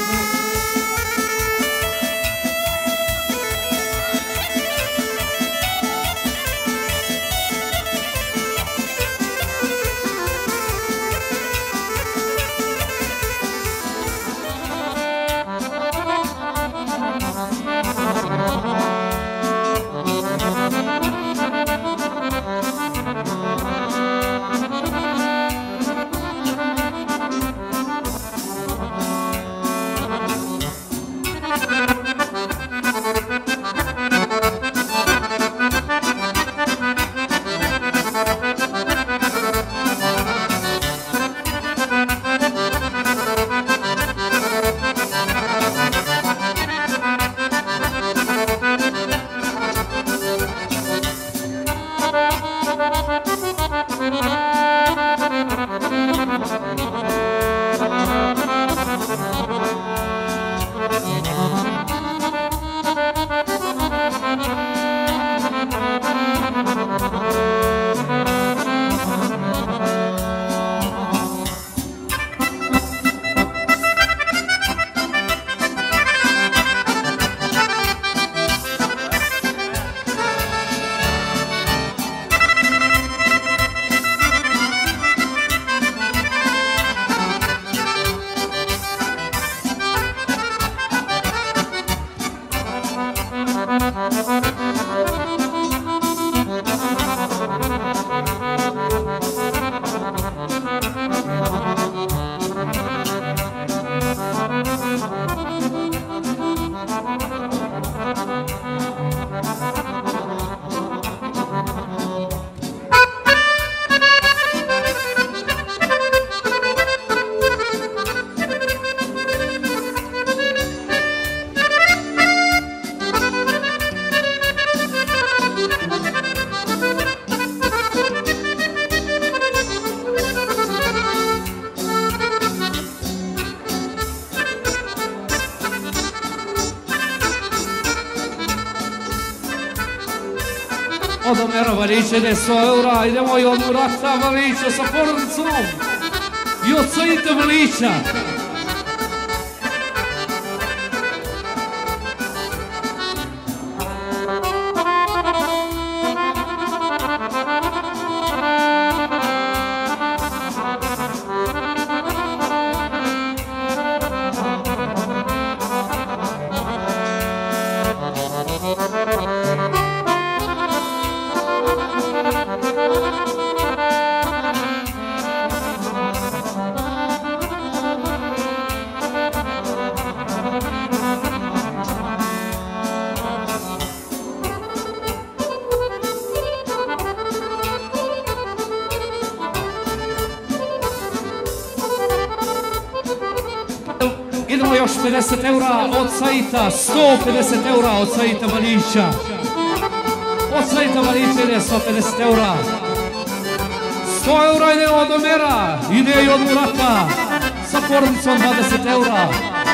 C: Od Omera Valića ide sto eura, idemo i od Murata Valića sa porodicom i od Saita Valića. Idemo još pedeset eura od Saita, sto pedeset eura od Saita Valića. Od Saita Valića ide sto pedeset eura. sto eura ide od Omera, ide i od Murata sa porodicom dvadeset eura.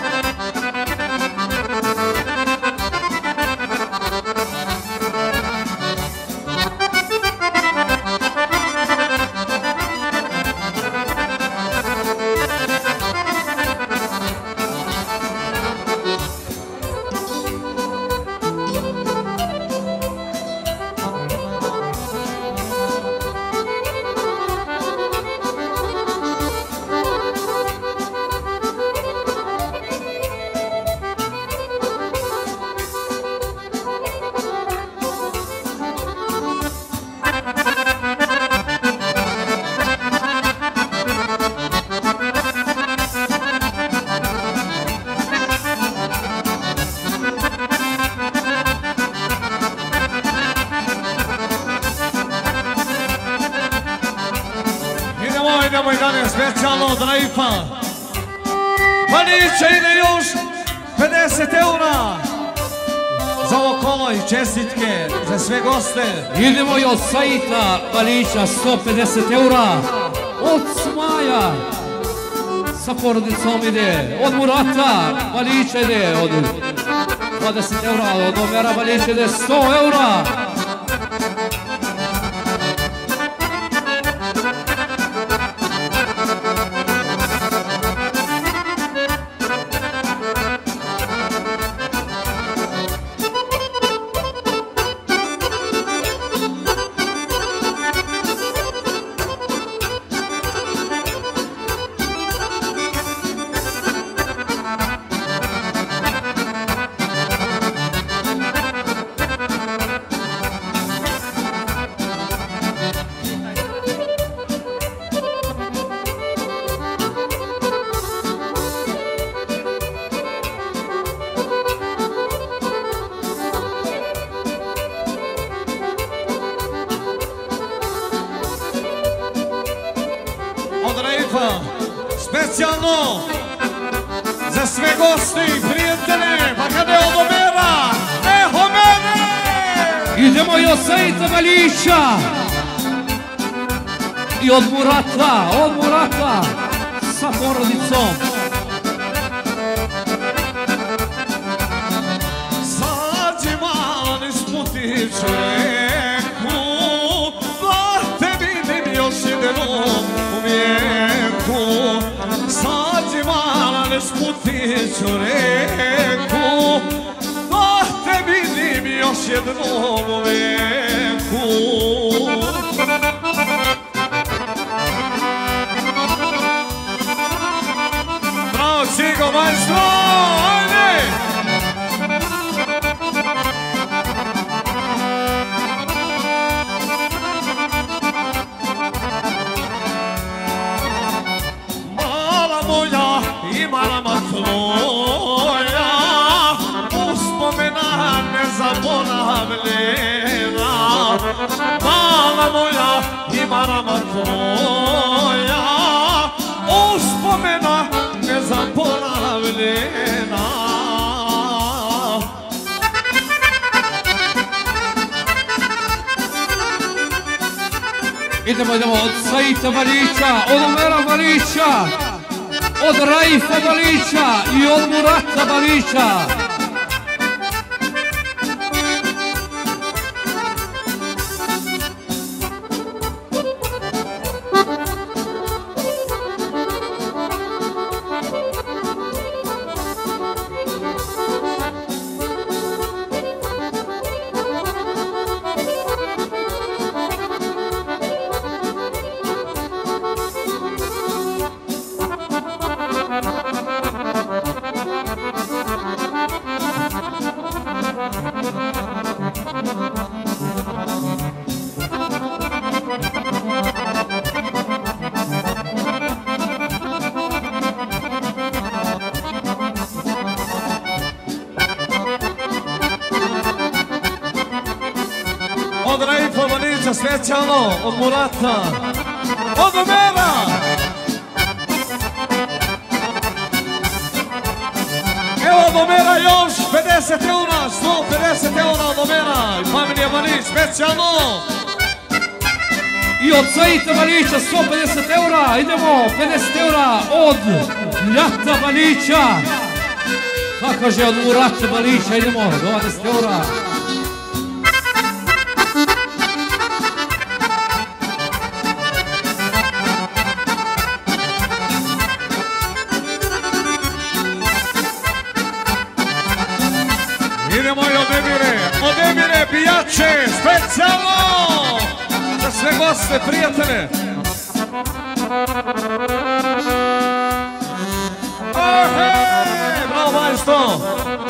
B: Idemo i danas specijalno od Raifa. Valića ide još pedeset eura za ovo kolo i čestitke za sve goste.
C: Idemo i od Saita Valića sto pedeset eura. Od Smaja sa porodicom ide. Od Murata Valića ide od dvadeset eura. Od Omera Valića ide sto eura.
B: Specijalno za sve gosti i prijatelje, pa kada je od Omera, eho mene!
C: Idemo i od Saita Valića i od Murata, od Murata sa porodicom.
B: Sad će malo niz putiću reku, da te vidim još jednom u vijeku. Sad će malo niz putiću reku, da te vidim još jednom u vijeku. Bravo, Cigo, maestro, ajde! Mala moja i mala tvoja, uspomena ne zaboravlja. Pavlina, mala moja i marama tvoja, uspomena nezaboravljena.
C: Idemo, idemo od Saita Balića, od Omera Balića, od Raifa Balića i od Murata Balića.
B: Od Raifa Balića specijalno, od Murata, od Omera. Evo od Omera još pedeset eura, sto pedeset eura od Omera i familija Balić specijalno.
C: I od Saita Balića sto pedeset eura, idemo, pedeset eura od Ljata Balića. Pa kaže od Murata Balića, idemo, dvadeset eura.
B: Idemo i od Emire, od Emire pijače, specijalno za sve goste, prijatelje. Ohe, bravo majsto.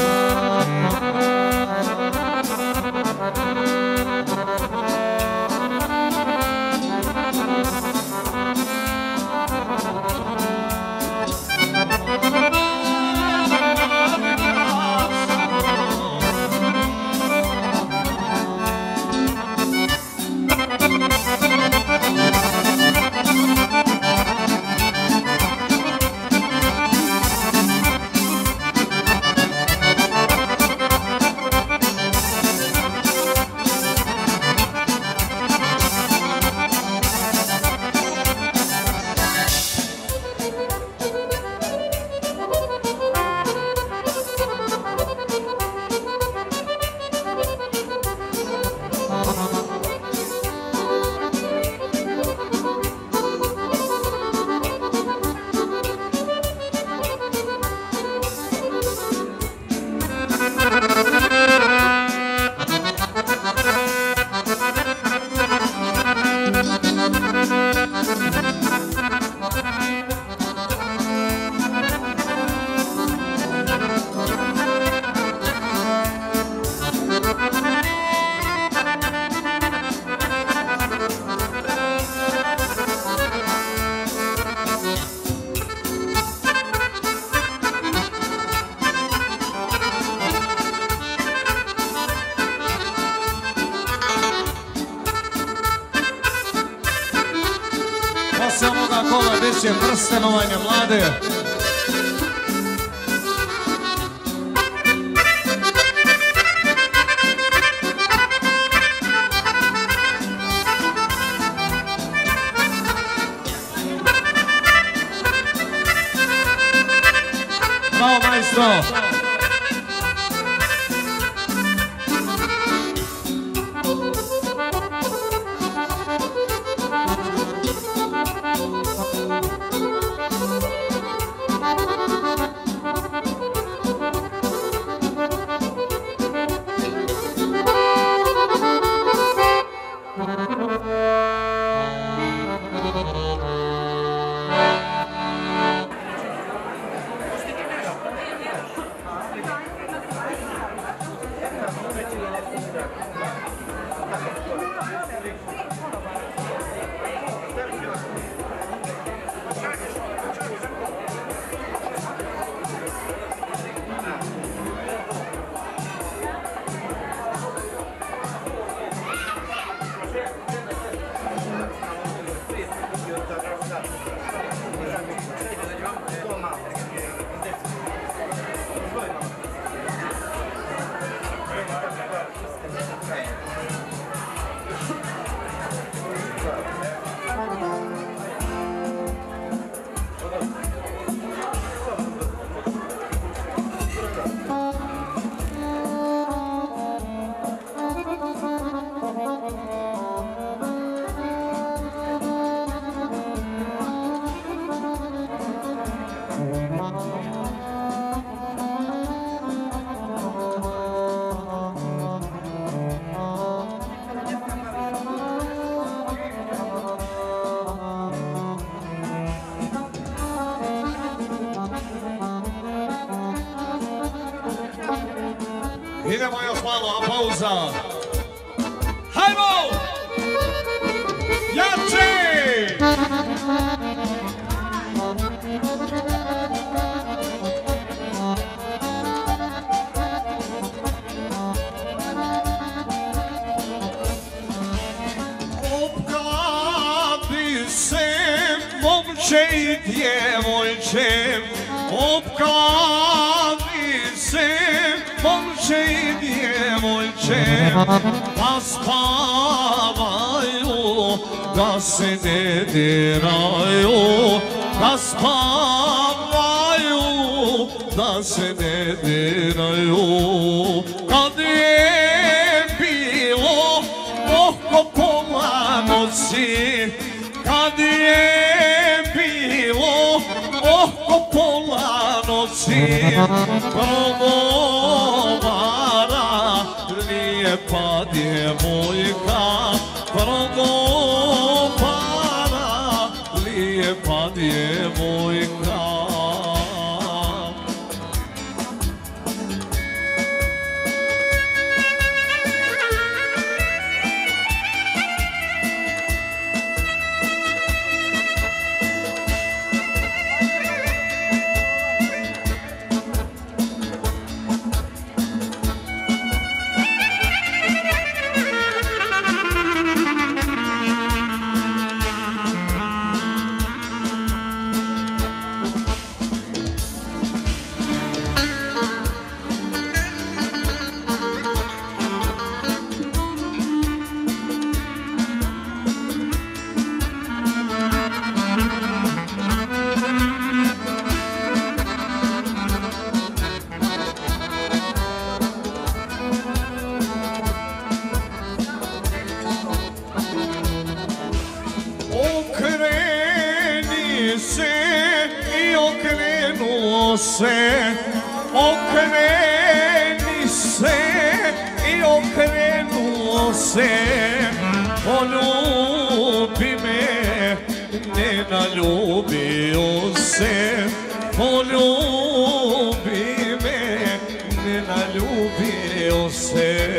B: Posle ovoga kola bit će prstenovanje mlade. Bravo majstro. Idemo još malo, a pauza. Hajmo! Jače! Opkladi se, momče i djevojče, opkladi se, momče i djevojče, pa spavaju, da se ne diraju, da spavaju, da se ne diraju. Kad je bilo oko pola noći, kad je bilo oko pola noći, progovara lijepa djevojka, progovara lijepa djevojka. Se, okreni se i okrenuo se, poljubi me, ne naljubio se, poljubi me, ne naljubio se.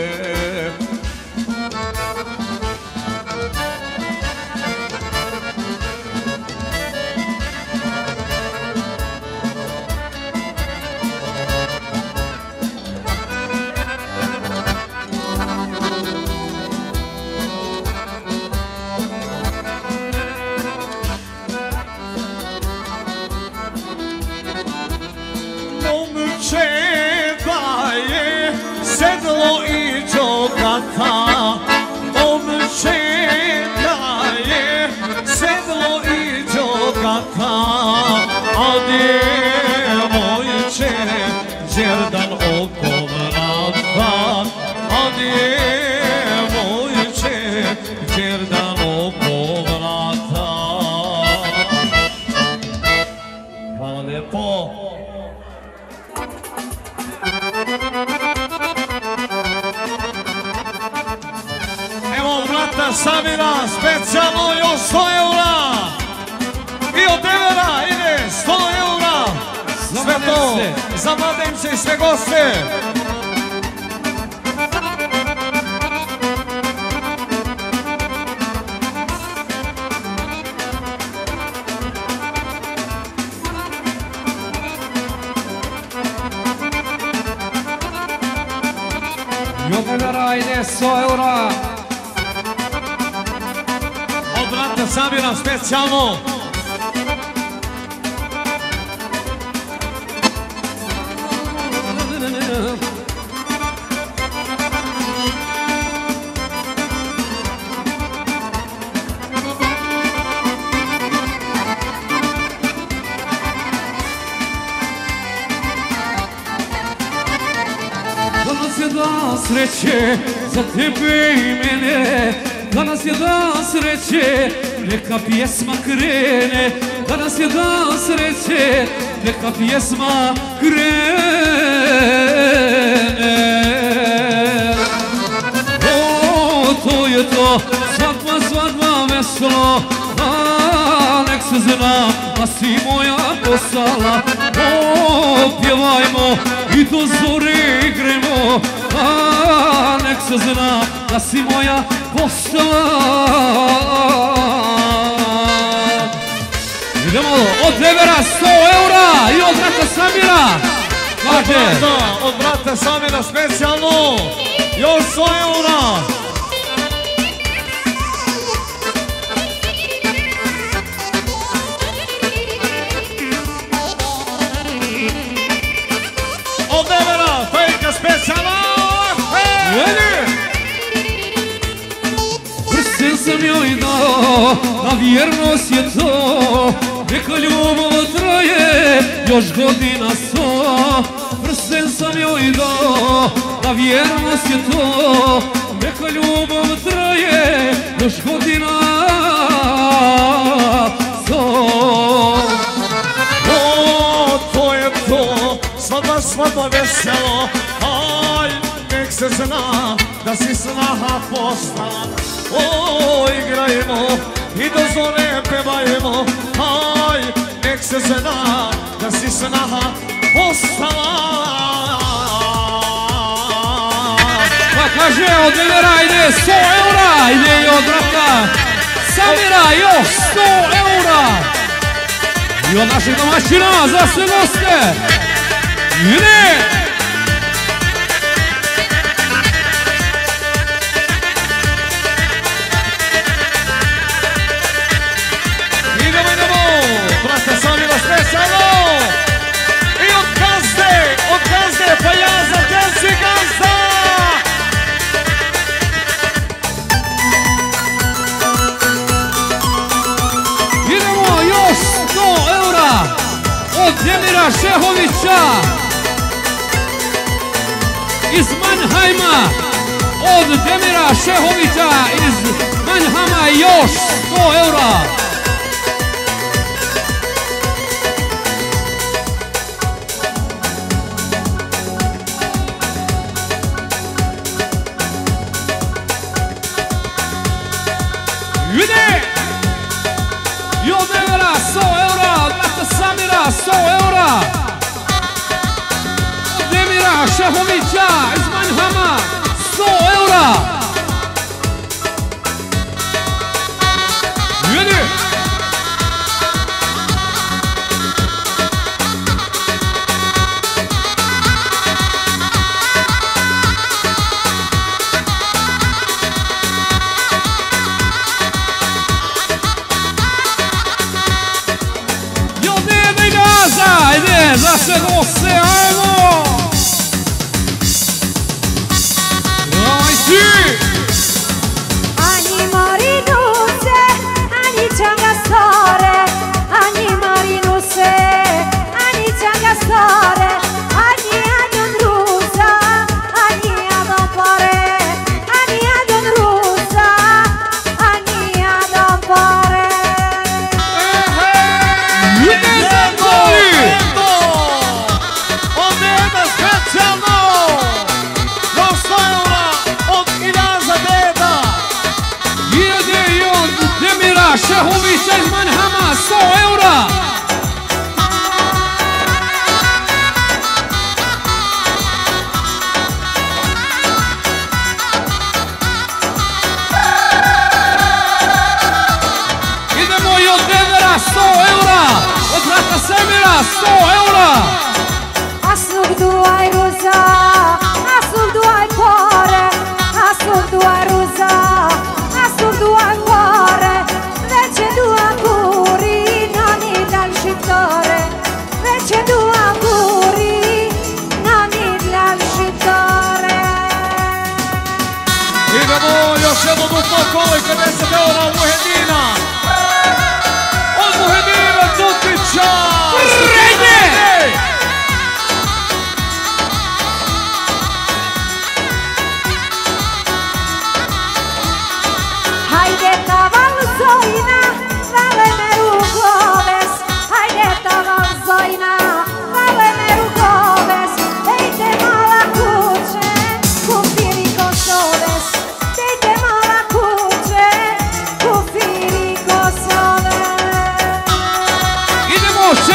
B: Sedlo i džokata, momče da je sedlo i džokata, a djevojče đerdan oko vrata, a djevojče đerdan oko vrata. Hvala lijepo. Samira, specijalno još sto eura i od Devera ide sto eura. Sve to za mladence i sve goste.
C: I od Devera ide sto eura.
B: Samira, specijalno.
C: Danas je dan sreće za tebe i mene, danas je dan sreće, neka pjesma krene. Danas je dan sreće, neka pjesma krene. O, to je to, svadba, svadba, veselo, a nek se zna, a si moja postala. O, pjevajmo i do zore igremo, a nek se zna da si moja postava. Idemo od Devera sto eura i od brata Samira. Kaže,
B: od brata Samira specijalno, još sto eura. Od Devera, fejka specijalno.
C: Prsten sam joj dao, na vjernost je to, neka ljubav traje još godina sto. Prsten sam joj dao, na vjernost je to, neka ljubav traje još godina sto.
B: O, to je to, svadba, svadba veselo, aj, nek se zna da si snaha postala. O, igrajmo i do zore pevajmo, aj, nek se zna da si snaha postala.
C: Pa kaže, od Devera ide sto eura, ide i od brata Samira još sto eura. I od našeg domaćina za sve goste. Ide!
B: Idemo, idemo, brata Samira specijalno. I od gazde, od gazde, pa ja za djeci gazda.
C: Idemo još sto eura od Demira Šehovića iz Mannheima. Od Demira Šehovića iz Mannheima još sto eura. Ide! I od Devera sto eura, od brata Samira sto eura. Od Demira Šehovića iz Mannheima sto eura. Ide! Ajde, za sve goste, ajmo! Aj ti!
F: Ani Marinuse, ani Ciangastore, ani Marinuse, ani Ciangastore, ani Adon Rusa, ani Adon Pare, ani Adon Rusa, ani Adon Pare.
C: Ide za goli!
B: Od Deda specijalno, do sto eura od Iljaza Deda.
C: Ide i od Demira Šehovića iz Mannheima sto eura. Idemo i od Devera sto eura, od brata Samira sto eura.
F: Asluk duaj ruza, asluk duaj pare, asluk duaj ruza, asluk duaj pare, veće dua guri, nani dalši tore, veće dua guri, nani dalši tore.
B: Idemo još jedno duplo kolo i pedeset eura od Muhedina. Od Muhedina Tutića.
C: Srednje!
F: Hajde taval zojna, vale me rugoves, hajde taval zojna, vale me rugoves, dejte mala kuće, kufiri kosoves, dejte mala kuće, kufiri kosoves.
C: Idemo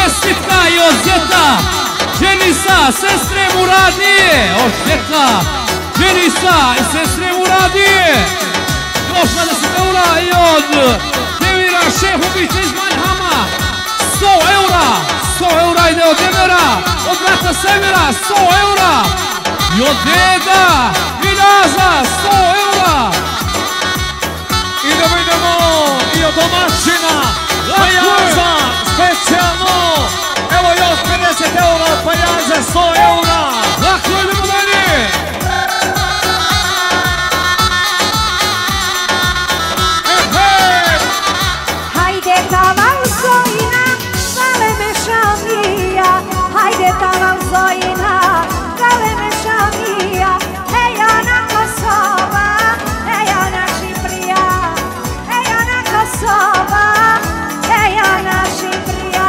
C: Muradije, od Svjetla, Dženisa i sestre Muradije. Još dvadeset eura i od Devira Šehovića iz Manjhama. sto eura, sto eura ide od Devera, od brata Semira, sto eura. I od deda Vinaza, sto eura.
B: Idemo, idemo, i od domaćina, Pajaza, specijalno. Evo još pedeset eura od Pajaze, sto eura.
C: Lako, idemo dalje.
F: Hajde tavan Zojina, vale me Šamija. Hajde tavan Zojina, vale me Šamija. Ej, Ana Kosova, ej, Ana Šiprija. Ej, Ana Kosova, ej, Ana Šiprija.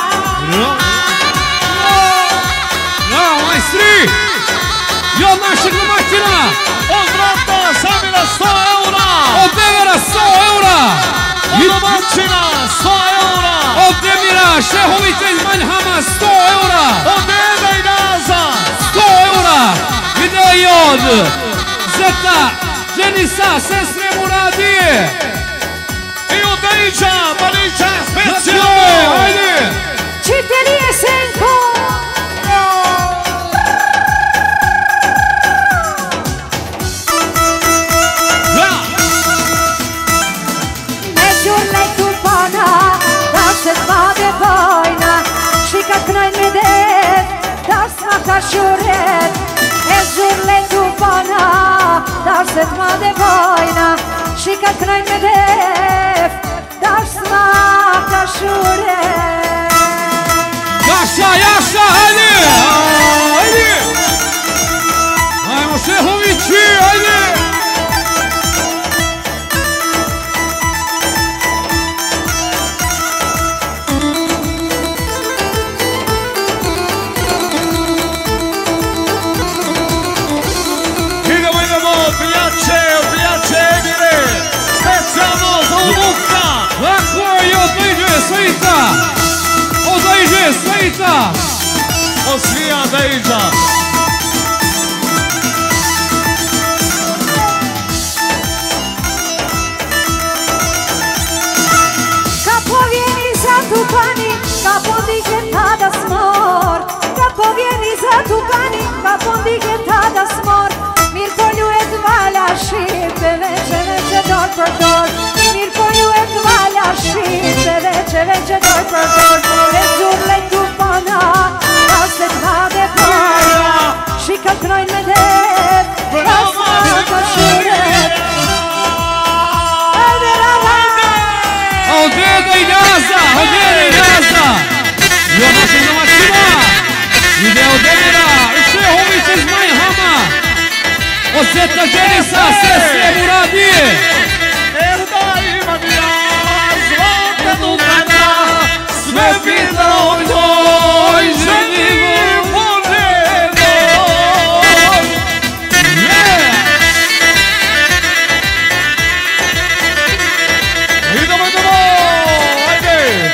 C: Bravo, majstri! I od našeg domaćina!
B: Od brata Samira sto eura.
C: Od Devera sto eura!
B: Od domaćina sto eura.
C: Od Demira Šehovića iz Manjhama sto eura!
B: Od deda i Naza.
C: sto eura! Ide i od Zeta, Dženisa, sestre Muradije!
B: I od Dejića, Banića, specijalno.
C: Hajde!
F: Čiteli Jesenko. Međurle tupana, da se zvade vojna. Šika kraj medev, da smaka šuret. Međurle tupana, da se zvade vojna. Šika kraj medev, da smaka šuret.
C: Jaša, Jaša, hajde! Hajde! Ajmo Šehovići, hajde!
B: Idemo, idemo, pijače, pijače, Emire. Specijalno za Unuka.
C: Lako je, odliđe Svita! Odliđe Svita!
B: Osvija Dejića.
F: Kapovjeni zatupani, kapon diže tada smor. Kapovjeni zatupani, kapon diže tada smor. Mir poljuje dvalja šipe, veče, veče, dor por dor. Mir poljuje dvalja šipe, veče, veče, dor por dor. Ezurle tupana, da se zvade vojna. Šika kroj medev, da smaka šuret. Ajde, rava!
C: A od deda i Naza, od deda i Naza! I od našeg domaćina! Ide od Demira Šehovića iz Manjhama! Od Zeta Dženisa, sestre Muradije!
B: Erda ima ja, zlata dukana, sve pita o njoj, želim poželjno. Idemo, idemo, ajde!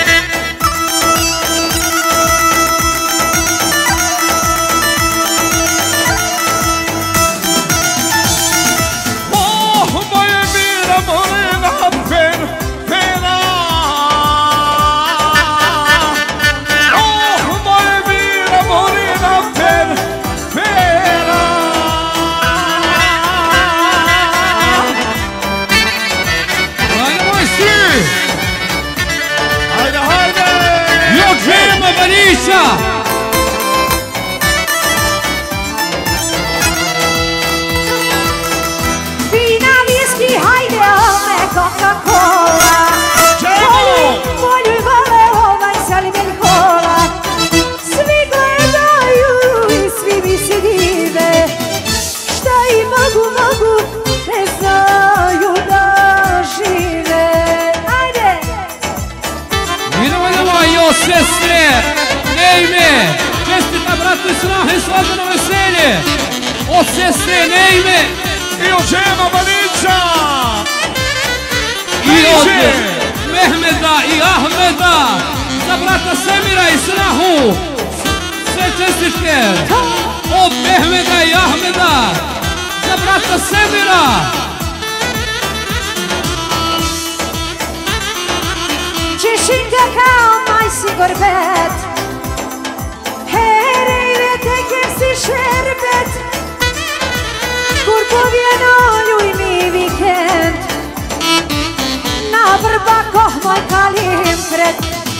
B: Oh, moje mira, morena, pen, pena. Oh, moje mira, morena, pen, pena.
C: Ajde moj si!
B: Ajde, ajde!
C: I od Džema Banića!
F: Vina, viski, hajde, ome, Coca-Cola.
B: Čemu?
F: Voljuj, vole, ovaj Salimen Hola. Svi gledaju i svi mi se dive. Šta i mogu, mogu, ne znaju da žive. Ajde!
C: Idemo, idemo i od sestre Nejme! Čestita bratu i snahe svadbeno veselje! Od sestre Nejme!
B: I od Džema Banića!
C: I od Mehmeda i Ahmeda! Za brata Semira i snahu! Sve čestitke od Mehmeda i Ahmeda za brata Semira.
F: Češinka kao majsi gorbet, herejve teker si šerbet, kurpovjeno ljujni vikend, na vrba koh moj kalim kret.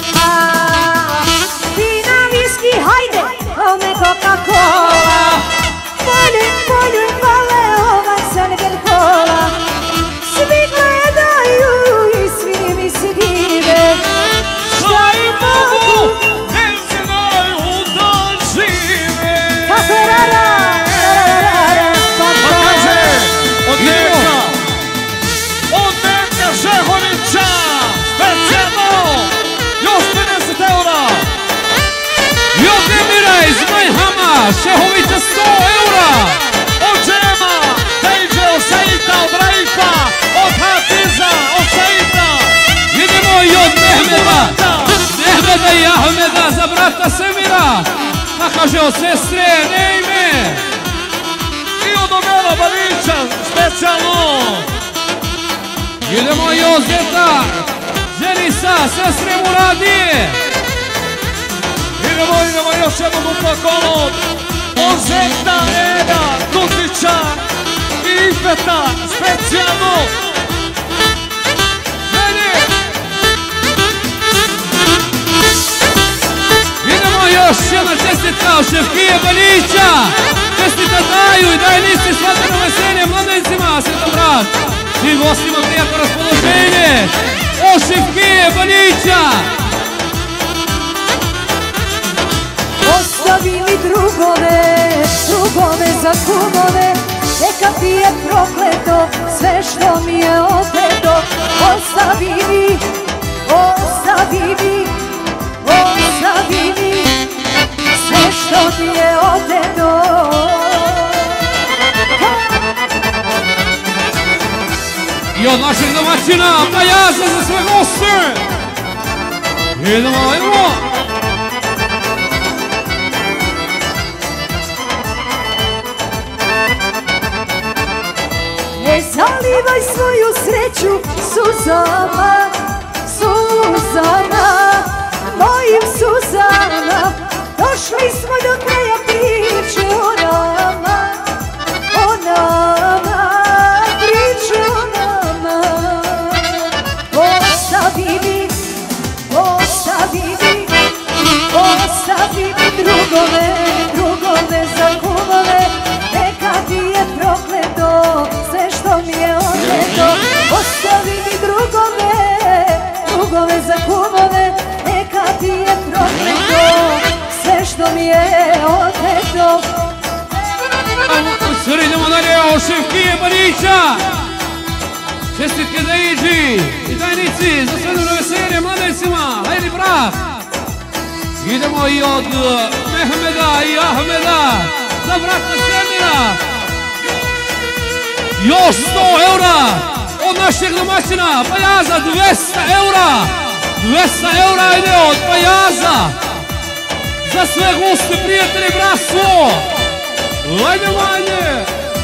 F: Vina, viski, hajde, ome Coca-Cola, volim, volim, vale ovaj Selger Kola. Svi gledaju i svi mi se dive, šta im mogu,
C: ne znaju da žive.
F: kako je rara, rara,
C: Pa kaže, od Neka, od Neka Šehovića, specijalno, još pedeset eura. I od Emira iz Majhama, Šehovića sto eura. Od Džema, Dejđe od Saita, od Raifa, od Hafiza, od Saita. Idemo i od Mehmeda, Mehmeda i Ahmeda za brata Semira. Pa kaže od sestre Nejme. I od Omela Balića, specijalno. Idemo i od zeta Ženisa, sestre Muradije. Idemo, idemo još jednom u poklonu od zeta Eda Tutića i Ifeta, specijalno. Meni. Idemo još jedna čestitka od Šefkije Balića. Čestita daju i daj listi svakodno veselje mladencima, Svetom brat. Svim gostima prijatno raspoloženje od Šefkije Balića.
F: ostavi mi drugove, drugove za kumove, neka ti je prokleto sve što mi je oteto. Ostavi mi, ostavi mi, ostavi mi sve što mi je oteto.
C: I od našeg domaćina, Pajaza za sve goste. Idemo, idemo.
F: Ne zalivaj svoju sreću suzama, suzama, mojim suzama. Došli smo do kraja priče o nama, o nama, priče o nama. Ostavi mi, ostavi mi, ostavi mi drugove, drugove za kumove. Neka ti je prokleto sve što mi je oteto. Ostavi mi drugove, drugove za kumove. Neka ti je prokleto sve što mi je oteto.
C: Suri, idemo dalje od Šefkije Balića. Čestitke da iđi i dajnici za svedno veselje mladencima. Hajde brat. Idemo i od Mehmeda i Ahmeda za brata Semira. Još sto eura od našeg domaćina Pajaza, dvesta eura. dvesta eura ide od Pajaza za sve goste, prijatelji, bratstvo. Hajde manje.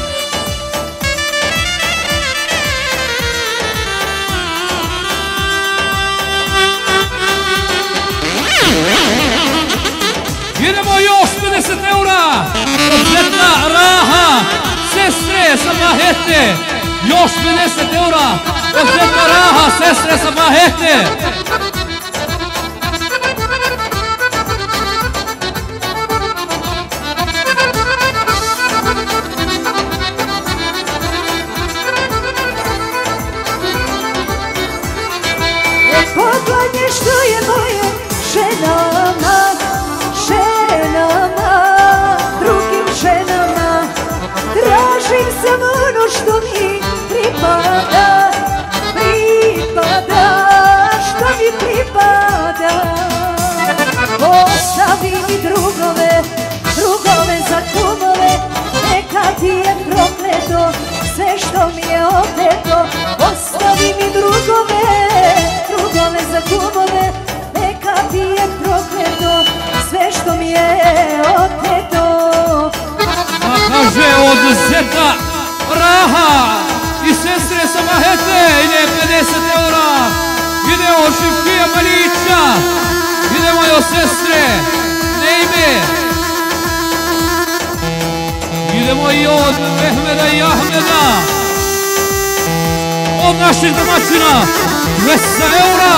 C: Idemo još pedeset eura od zeta Raha, sestre sa Bahete. Još pedeset eura od zeta Raha, sestre sa Bahete.
F: Pogledaj što je moje ženama, ženama, drugim ženama. Tražim samo ono što mi pripada, pripada, što mi pripada. Ostavi mi drugove, drugove za kumove. Neka ti je prokleto sve što mi je oteto. Ostavi mi drugove, drugove za kumove. Neka ti je prokleto sve što mi je oteto.
C: zeta Raha i sestre Samahete ide pedeset eura. Idemo Šivkija Malića, idemo jo sestre Nejme, idemo i od Mehmeda i Ahmeda, od naših domaćina dvesta eura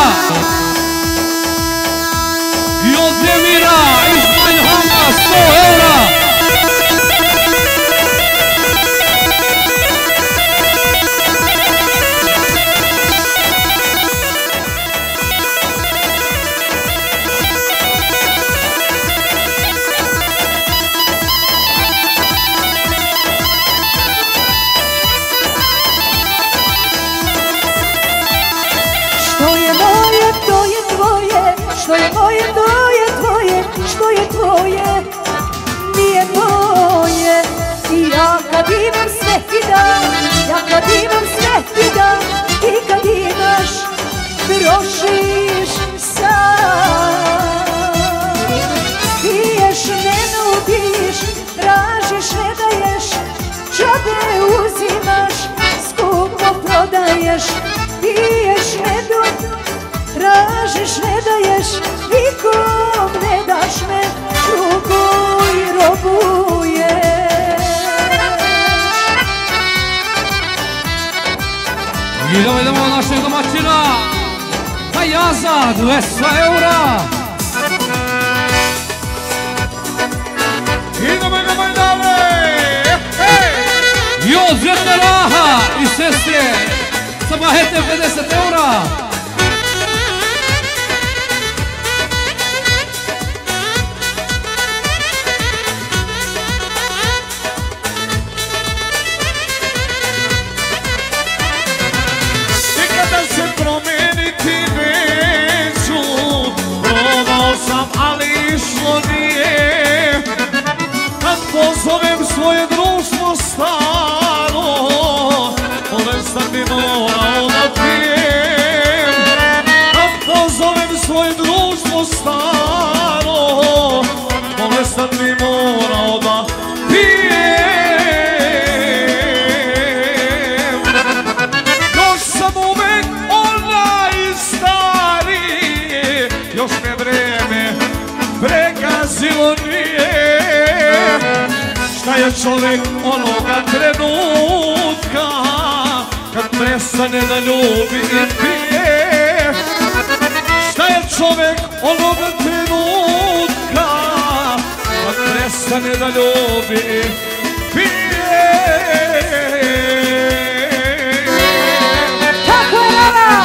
C: i od Demira iz Manjhama sto eura.
F: Što je moje, to je tvoje, što je tvoje, nije moje. I ja kad imam sve ti dam, ja kad imam sve ti dam, ti kad imaš, trošiš sam. Piješ, ne nudiš, tražiš, ne daješ, džabe uzimaš, skupo prodaješ. Piješ, ne nudiš, tražiš, ne daješ, nikom ne daš me, rukuj, robuješ.
C: Idemo, idemo od našeg domaćina, Majaza, dvesta eura.
B: Idemo, idemo i dalje.
C: I od Zeta Raha i sestre Samahete pedeset eura.
B: Pozovem svoje društvo staro, bolestan bi morao da pijem. Kad pozovem svoje društvo staro, bolestan bi morao da pijem. Još sam uvek onaj stari, još me vreme pregazilo nije. Šta je čovjek onoga trenutka kad prestane da ljubi i pije? Šta je čovjek onoga trenutka kad prestane da ljubi i pije?
F: Tako je, Rana!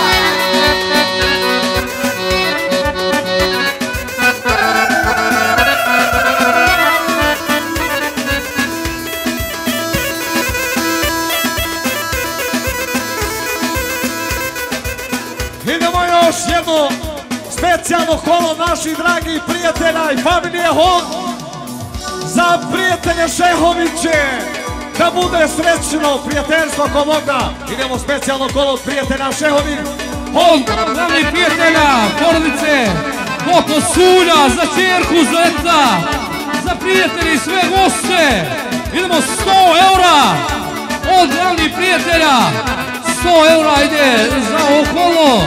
B: Još jedno specijalno kolo naših dragih prijatelja i familije Hon za prijatelje Šehoviće, da bude srećno prijateljstvo ko Boga. Idemo specijalno kolo od prijatelja Šehović
C: Hon, glavnih prijatelja, porodice Koko Sulja, za čerku Zeta, za prijatelji i sve goste. Idemo sto eura od glavnih prijatelja, sto eura ide za ovo kolo.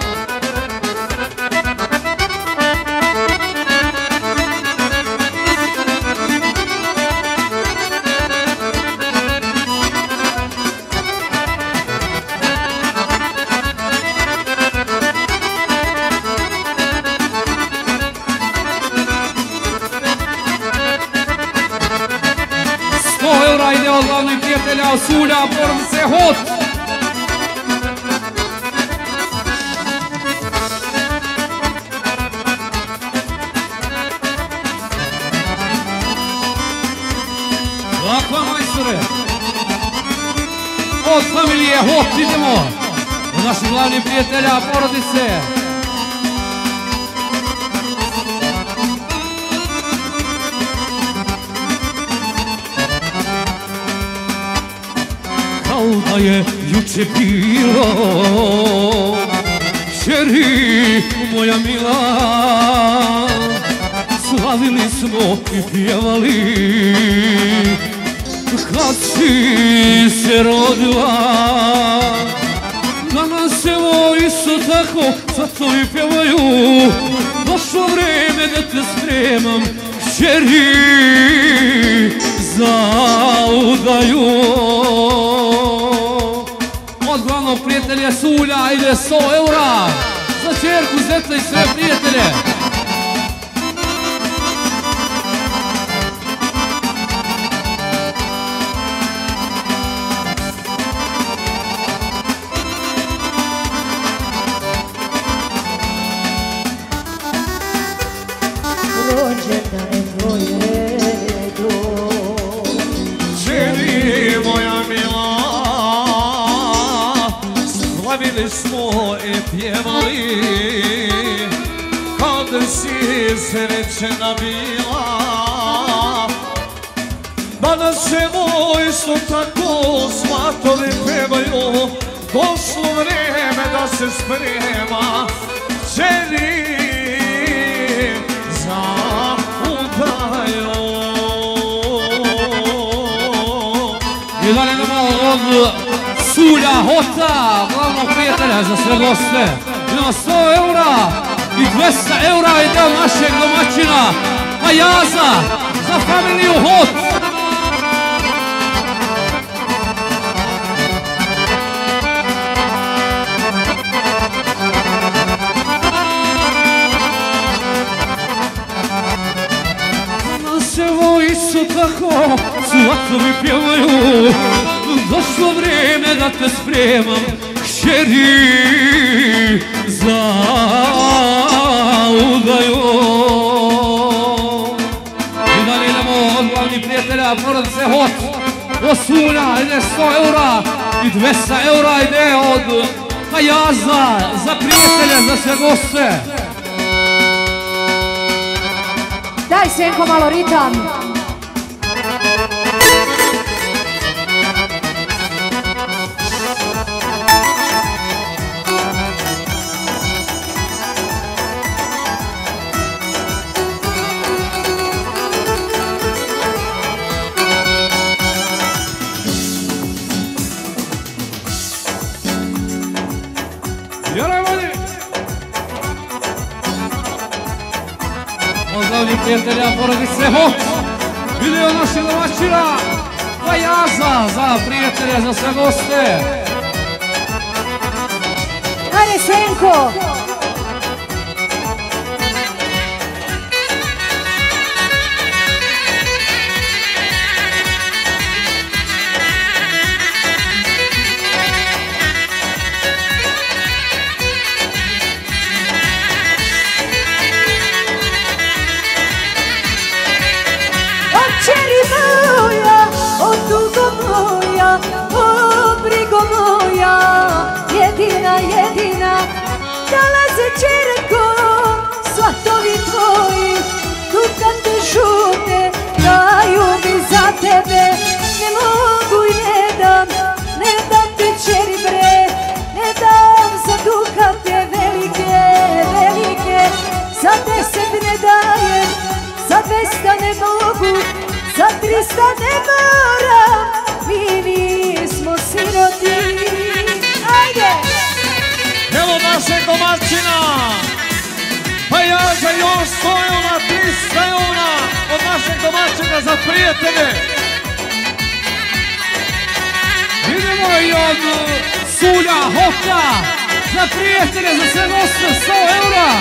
C: Od glavnih prijatelja Sulja, porodice Hot. Lakva majstore. Od familije Hot idemo. Od naših glavnih prijatelja porodice. Da je juče bilo, čeri moja mila, slavili smo i pjevali, kad si se rodila. Danas evo isto tako cvatovi pjevaju, došlo vreme da te spremam, kćeri, za udaju. Od glavnog prijatelja Sulja ide sto eura za čerku, zeta i sve prijatelje.
B: Slavili smo i pjevali kad si srećena bila. Danas evo isto tako svatovi pjevaju, došlo vreme da se sprema, kćeri, za udaju.
C: I dalje idemo od Sulja Hota, glavnog prijatelja za sve goste. Idemo sto eura i dvesta eura ide od našeg domaćina Pajaza za familiju Hot. Evo isto tako svatovi pjevaju, došlo vreme da te spremam, kćeri, za udaju. I dalje idemo od glavnih prijatelja porodice Hot, od Sulja ide sto eura i dvesta eura ide od Pajaza za prijatelje, za sve goste.
F: Daj Senko malo ritam.
C: Od glavnih prijatelja porodice Hot ide od naših domaćina Pajaza za prijatelje, za sve goste.
F: Ajde Senko! Kćeri moja, o tugo moja, o brigo moja, jedina, jedina, dolaze čerko, svatovi tvoji, tu kad te žute, daju mi za tebe, ne mogu i ne dam, ne dam te čeri bre, ne dam za dukate velike, velike, za deset ne dajem, za dvesta ne mogu, za trista ne moram, mi nismo siroti. Ajde!
B: Evo našeg domaćina Pajaza, još sto eura, trista eura od našeg domaćina za prijatelje.
C: Idemo i od Sulja Hota za prijatelje, za sve goste, sto eura.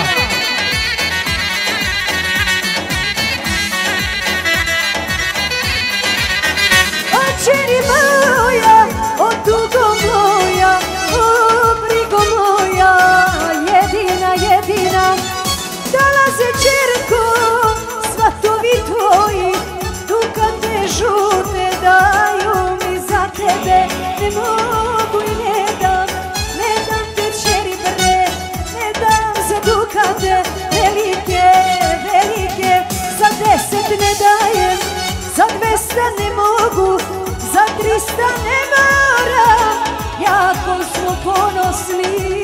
F: Kćeri moja, o tugo moja, o brigo moja, jedina, jedina, dolaze čerko, svatovi tvoji, tu kad te žute, daju mi za tebe, ne mogu i ne dam, ne dam te čeri bre, ne dam za dukate, velike, velike, za deset ne dajem, za dvesta ne mogu, za trista ne moram, jako smo ponosni.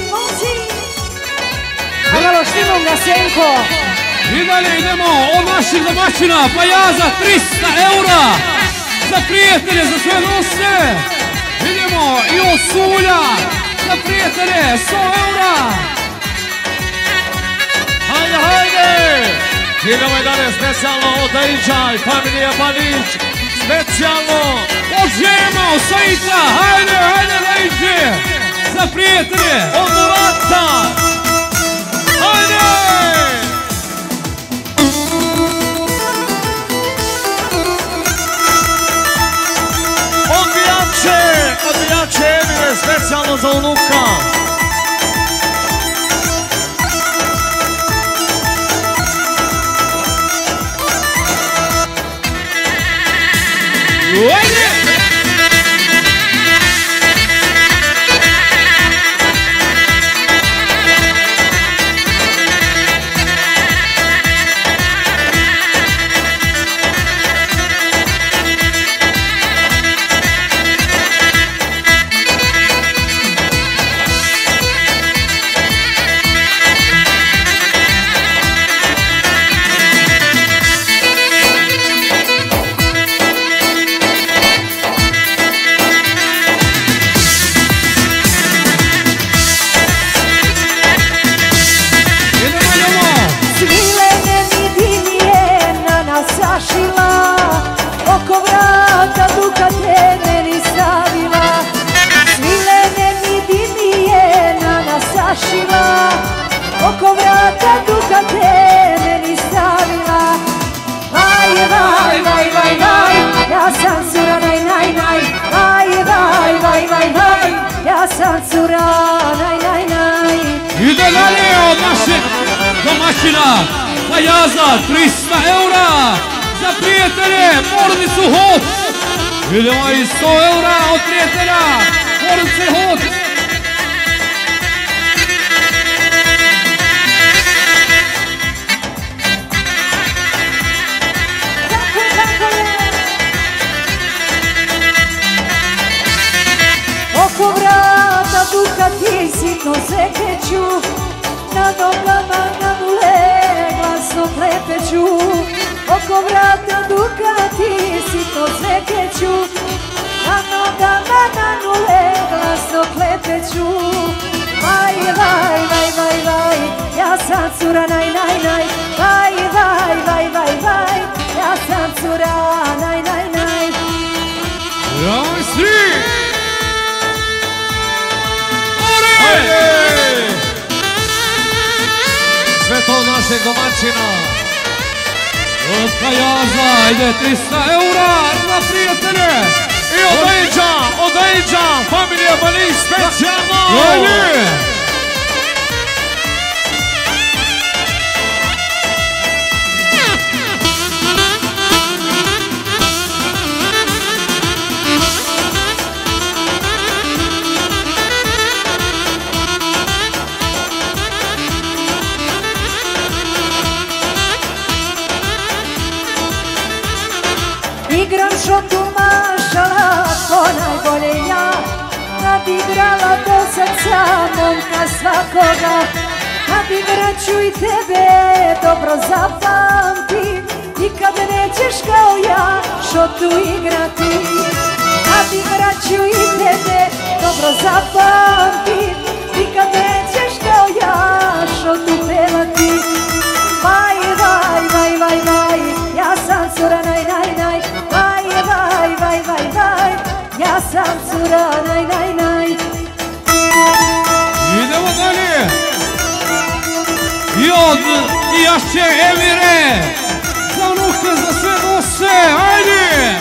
C: Hvala štimom na Senko. I dalje idemo od naših domaćina Pajaza, trista eura za prijatelje, za sve goste. Vidimo i od Sulja, za prijatelje, sto eura.
B: Hajde, hajde! Idemo i dalje specijalno od Dejđa i familija Banić. Specijalno
C: od Žema, od Saita, hajde, hajde Dejđe, za prijatelje.
B: Od Murata, hajde! Odbijače, odbijače Emine, specijalno za unuka.
C: Ajde!
F: Oko vrata dukate meni stavila. Vaj, vaj, vaj, vaj, vaj, ja sam cura naj, naj, naj. Vaj, vaj, vaj, vaj, vaj, ja sam cura naj, naj, naj.
C: Ide dalje od našeg domaćina Kajaza, trista eura za prijatelje, porodicu Hot. Idemo i sto eura od prijatelja, porodice Hot.
F: Oko vrata dukati sitno se kreću, na nogama na nule glasno klepeću. Oko vrata dukati sitno se kreću, na nogama na nule glasno klepeću. Vaj, vaj, vaj, vaj, vaj, ja sam cura naj, naj, naj. Vaj, vaj, vaj, vaj, vaj, ja sam cura naj, naj, naj.
C: Bravo, svi!
B: Sve to od našeg domaćina.
C: Od Kajaza ide trista eura za prijatelje.
B: I od Dejđa, od Dejđa, familija Banić specijalno.
C: Ajde!
F: Igram šotu mašala, ko najbolje ja, nadigrala do srca momka svakoga. Nadigrat ću i tebe, dobro zapamtim, nikad nećeš kao ja šotu igrati. Nadigrat ću i tebe, dobro zapamtim, nikad nećeš kao ja šotu pevati. Vaj, vaj, vaj, vaj, vaj, ja sam cura naj, naj, naj. Vaj, vaj, vaj, vaj, vaj, ja sam cura naj, naj, naj.
C: Idemo dalje. I od Jašće Emire, za unuke, za sve goste, ajde!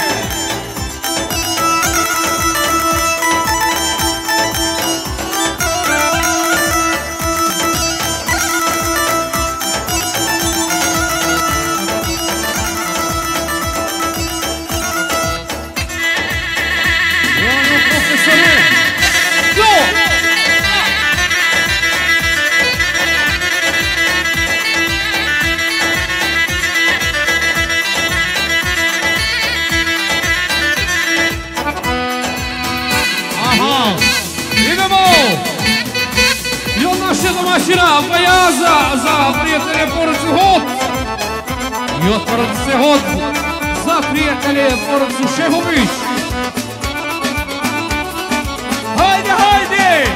C: Domaćina Kajaza za prijatelje porodicu Hot i od porodice Hot za za prijatelje porodicu Šehović. Hajde, hajde!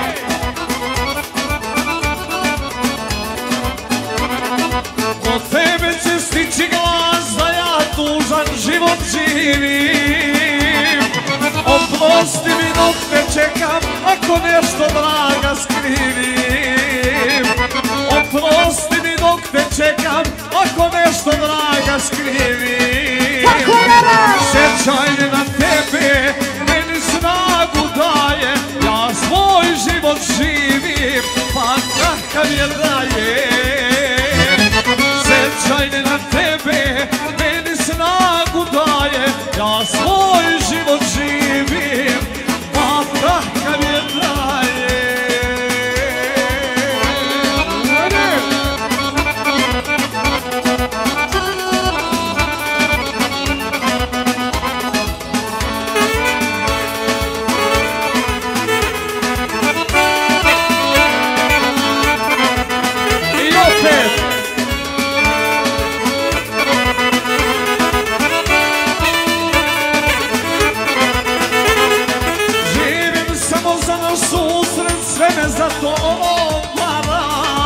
B: Od tebe će stići glas da ja tužan život živim. Oprosti mi dok te čekam ako nešto draga skrivim. Oprosti mi dok te čekam ako nešto draga skrivim. Sjećanje na tebe meni snagu daje, ja svoj život živim, pa kakav je daje. Sjećanje na tebe meni snagu daje, ja svoj život živim, pa kakav je daje. I opet sve me za to obara,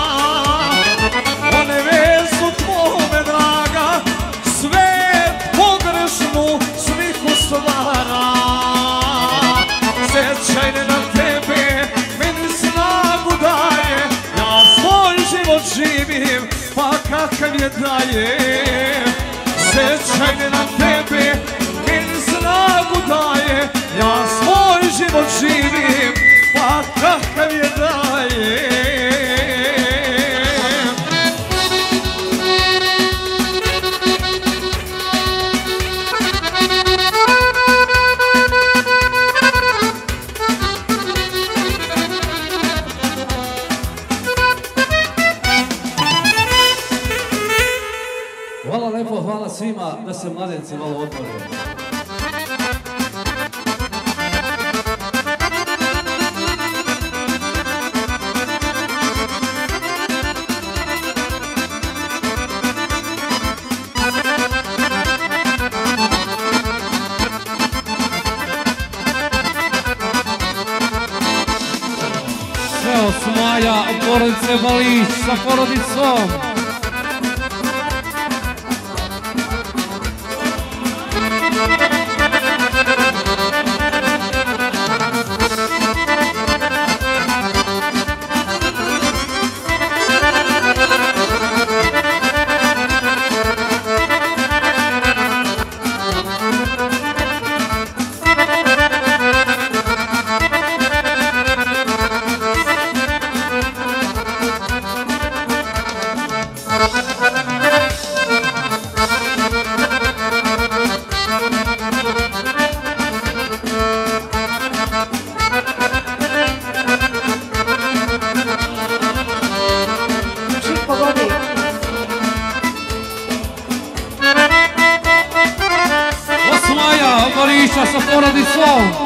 B: one vezu tvome draga, svet pogrešnu sliku stvara. Sjećanje na tebe meni snagu daje, ja svoj život živim, pa kakav je daje. Sjećanje na tebe meni snagu daje, ja svoj život živim, pa kakav je daje.
C: Hvala lepo, hvala svima da se mladenci malo otvore. Maja, porodice Balić sa porodicom. Balića sa porodicom.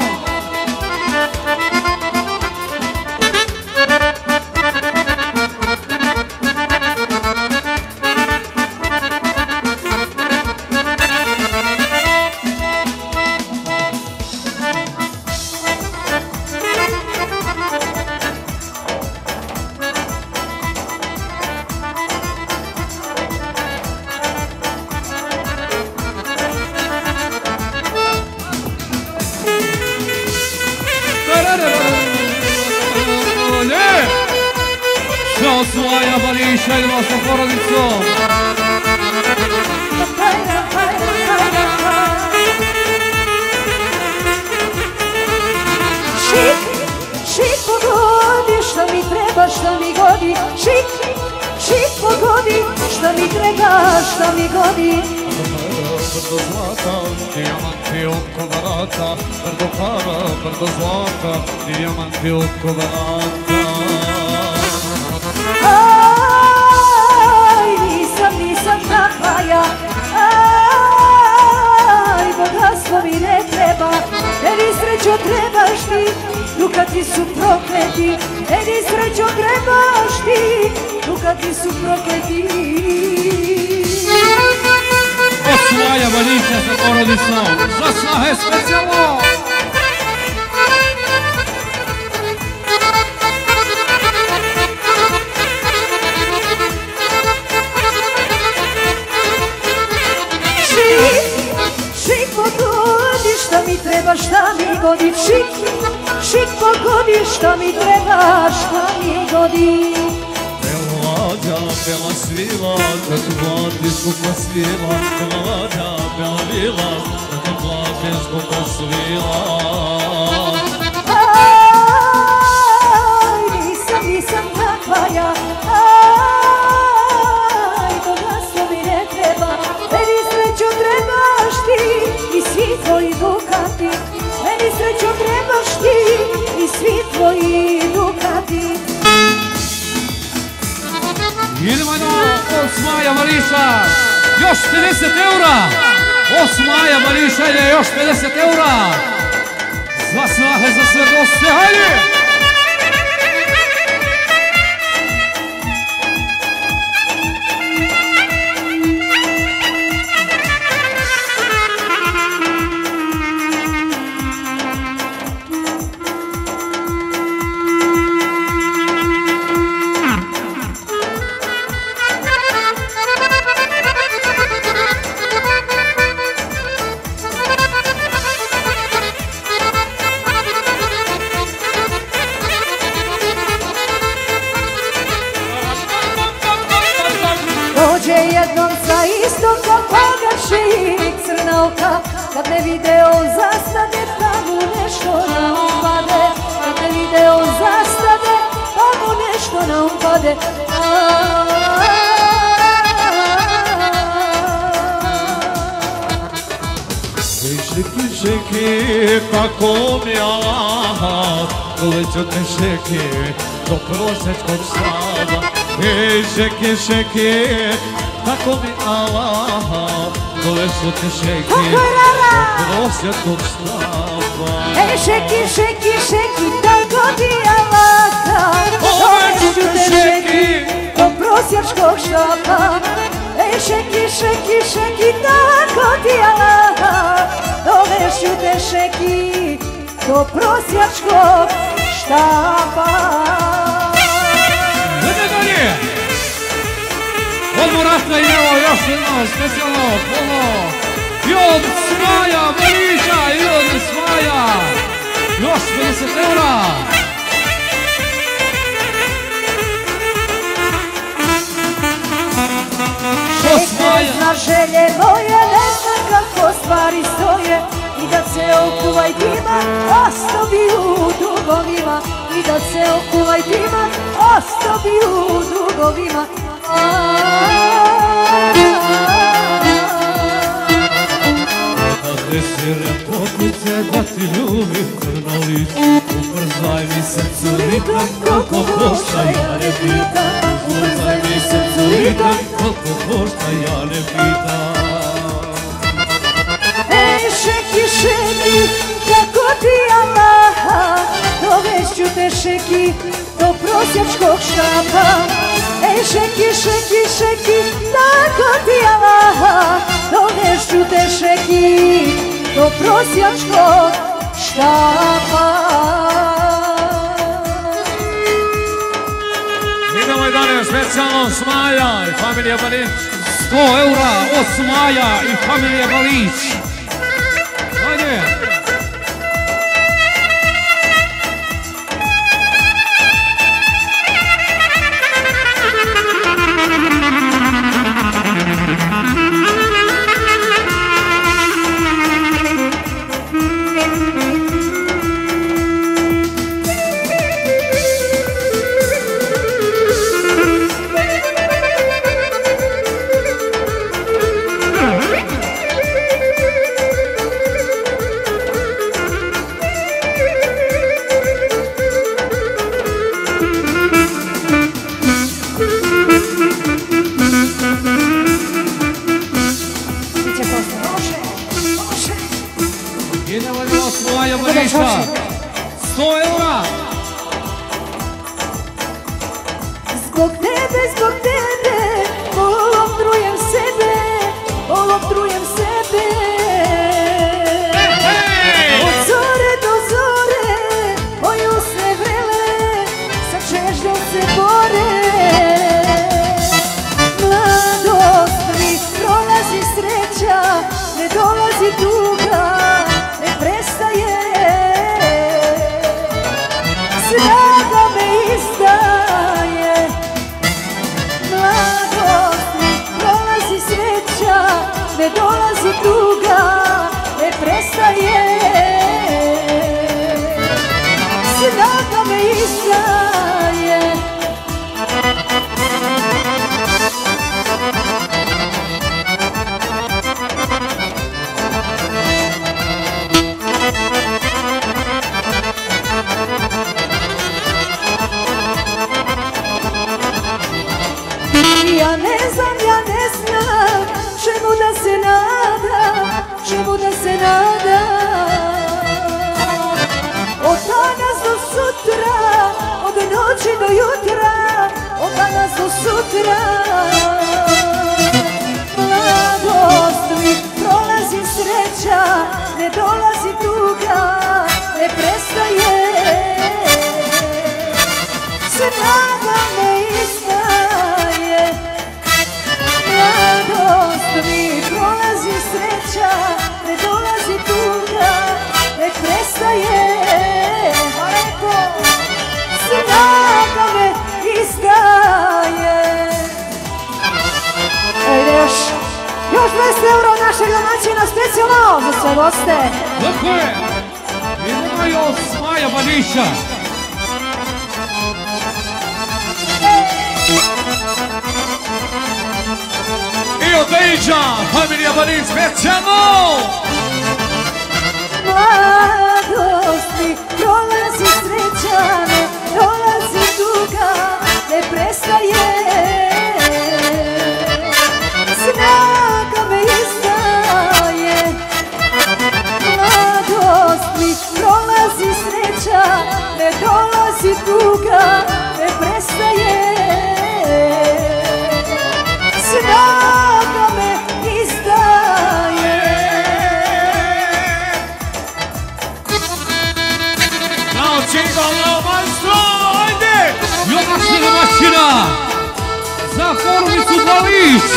C: Maja Balića idemo sa porodicom.
F: Šik, šik pogodi što mi treba, što mi godi. Šik, šik pogodi što mi treba, što mi godi.
B: Brdo zlata, dijamanti oko vrata, brdo para, brdo zlata, dijamanti oko vrata.
F: Aj, nisam, nisam takva ja. Aj, bogatstvo mi ne treba, meni srećo trebaš ti, dukati su prokleti. Meni srećo trebaš ti, dukati su prokleti.
C: Osvoja Osmaja Balića sa porodicom, za Snahe specijalno!
F: Šik pogodi šta mi treba, šta mi godi. Šik, šik pogodi šta mi treba, šta mi godi.
C: Belađa, bela svila, kad plati skupa svila. Belađa, bela vila, kad plati skupa svila.
F: Aj, nisam, nisam takva ja. Aj, bogatstvo mi ne treba. Meni sreću trebaš ti i svi tvoji dukati. Meni sreću trebaš ti i svi tvoji dukati.
C: Idemo jedno Osmaja Mariša, još pedeset eura. Osmaja Mariša ide još pedeset eura. Za Snahe, za sve goste, hajde!
F: Dođe jednom sa istoka, pagaše i crna oka. Kad ne video zastade, pa mu nešto na um pade. Kad ne video zastade, pa mu nešto na um pade.
C: Šeki, šeki, tako mi Allah, doleću te šeki do prosječkog stava. Ej, šeki, šeki, tako mi Allah, doleću te šeki do prosječkog stava.
F: Ej, šeki, šeki, šeki, tako ti Allah, doleću te šeki do prosjačkog štapa. Ej, šeki, šeki, šeki, tako ti Allah, doveću te šeki do prosjačkog štapa.
C: Gledaj dalje! Od Moratka idemo još jedno specijalno polo i od Smaja Marića i od Smaja još pedeset eura.
F: Ne zna želje moje, ne zna kako stvari stoje. I da se okuvaj dima, ostavi u dugovima. I da se okuvaj dima, ostavi u dugovima.
C: Gde si repotice da ti ljubim krnović, ubrzaj mi srcu ritam, koliko košta ja ne pitam. Ubrzaj mi srcu ritam, koliko košta ja ne pitam.
F: Ej, šeki, šeki, kako ti Allah, dovešću te šeki do prosjačkog štapa. Ej, šeki, šeki, šeki, tako ti Allah, dovešću te šeki do prosjačkog štapa.
C: Idemo i dalje specijalno Smaja i familija Balić. sto eura od Smaja i familije Balić. Hajde! Smaja Marića, sto eura.
F: Zbog tebe, zbog tebe, polom trujem sebe, polom trujem sebe. jutra. Mladost mi prolazi, sreća ne dolazi, tuga ne prestaje. Snaga me izdaje. Mladost mi prolazi, sreća ne dolazi, tuga ne prestaje. Snaga me izdaje. Ejde još, još dvesta euro našeg domaćina specijalno za sve goste.
C: Tako je, idemo još Maja Banića.
B: I od Ejđa, familija Banić specijalno.
F: Mladost mi prolazi, sreća ne dolazi, tuga ne prestaje. Snaga me izdaje. Mladost mi prolazi, sreća ne dolazi, tuga ne prestaje. Snaga me izdaje.
B: Bravo, Činko, bravo, majstro, ajde!
C: Jonašna domaćina za Formicu Balić.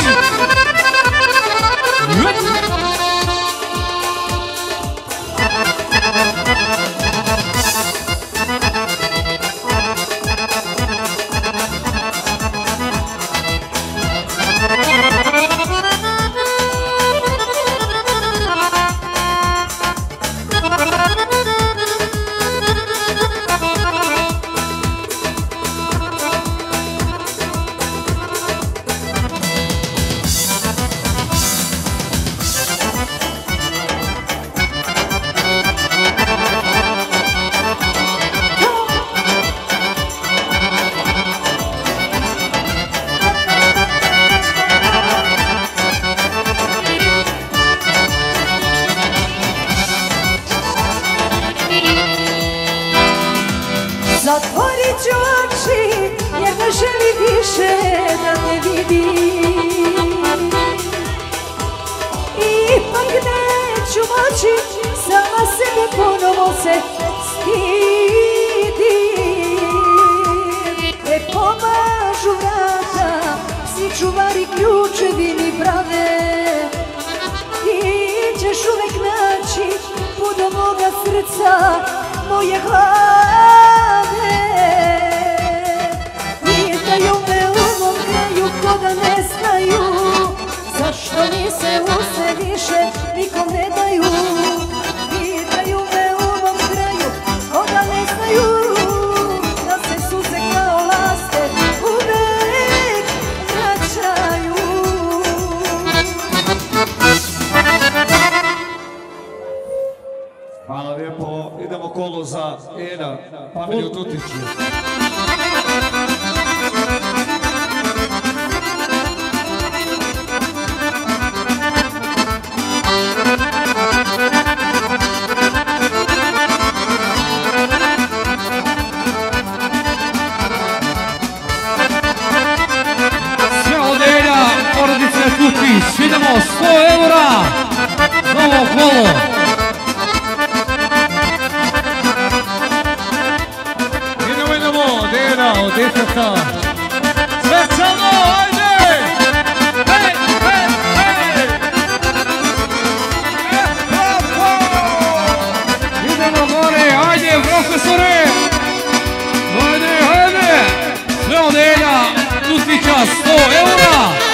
F: Zatvorit ću oči jer ne želi više da me vidi. Ipak neću moći, sama sebe ponovo se stidim. Ne pomažu vrata, psi čuvari ključevi mi brave. Ti ćeš uvek naći put do moga srca, moje glave. Pitaju me u mom kraju ko da ne znaju zašto mi se use više nikom ne daju. Pitaju me u mom kraju ko da ne znaju da se suze kao laste uvek vraćaju.
B: Hvala lijepo, idemo kolo za Ena, familiju Tutiću.
C: Sve od Ena, porodice Tutić, idemo sto eura za ovo kolo.
B: Od djeteta specijalno, ajde! Hej, hej, hej!
C: Idemo gore, ajde profesore! Ajde, ajde! Sve od Ena Tutića sto eura!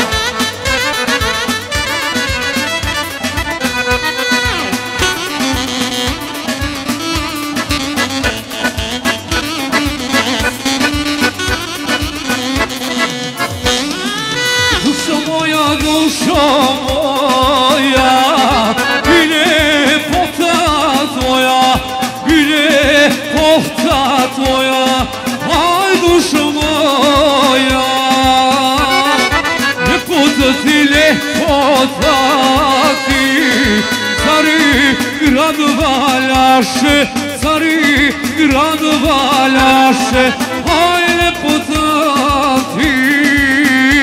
C: Dušo moja i ljepota tvoja, i ljepota tvoja, aj dušo moja, ljepota ti, ljepota ti, stari grad valjaše, stari grad valjaše, aj ljepota ti.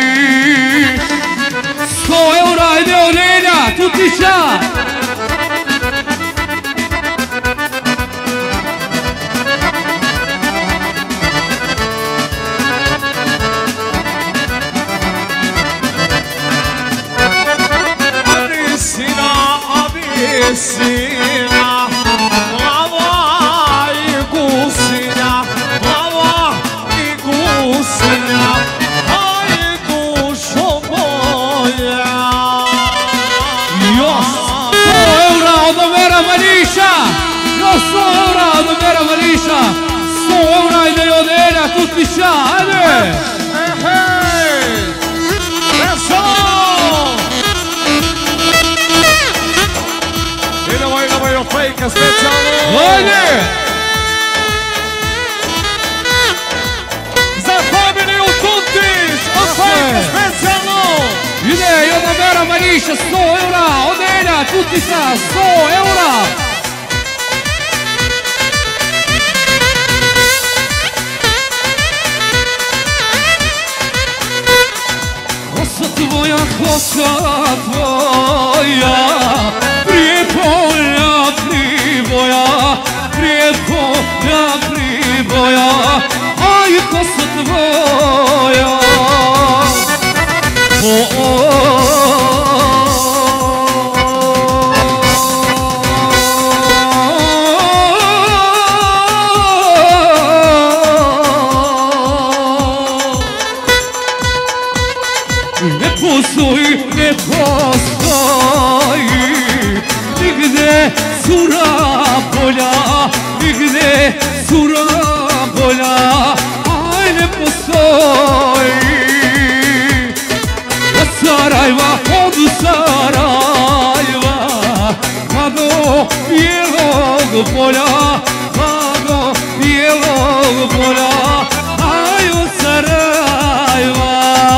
C: Mariša, sto eura ide od Elja Tutića, ajde!
B: Hej! Veselo! Idemo, idemo i od Fejka specijalno!
C: Ajde!
B: Za familiju Tutić, od Fejka specijalno!
C: Ide i od Vera Mariša, sto eura, od Elja Tutića, sto eura! Kosa tvoja, kosa tvoja, Prijepolja, Priboja, Prijepolja, Priboja, aj kosa tvoja. O, o, ne postoji, ne postoji nigde cura bolja, nigde cura bolja, aj ne postoji. Od Sarajeva, od Sarajeva, pa do Bijelog polja, pa do Bijelog polja, aj od Sarajeva.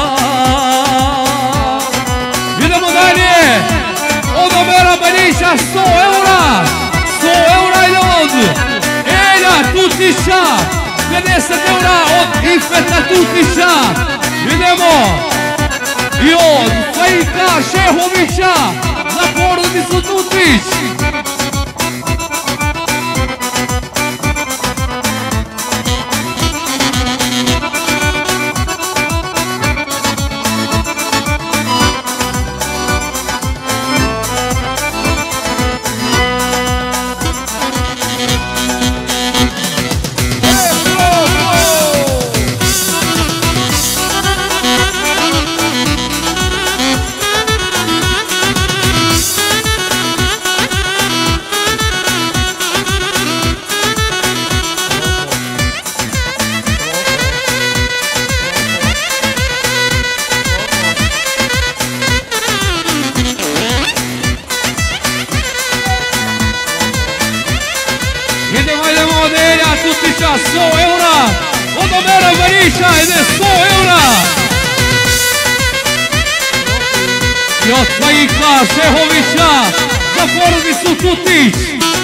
C: Idemo dalje, od Omera Banića, sto eura, sto eura ide od Elja Tutića, pedeset eura od Ifeta Tutića, idemo i od Fejka Šehovića za porodicu Tutić. Idemo, idemo od Elja Tutića, sto eura, od Omera Banića ide sto eura. I od Fejka Šehovića za porodicu Tutić.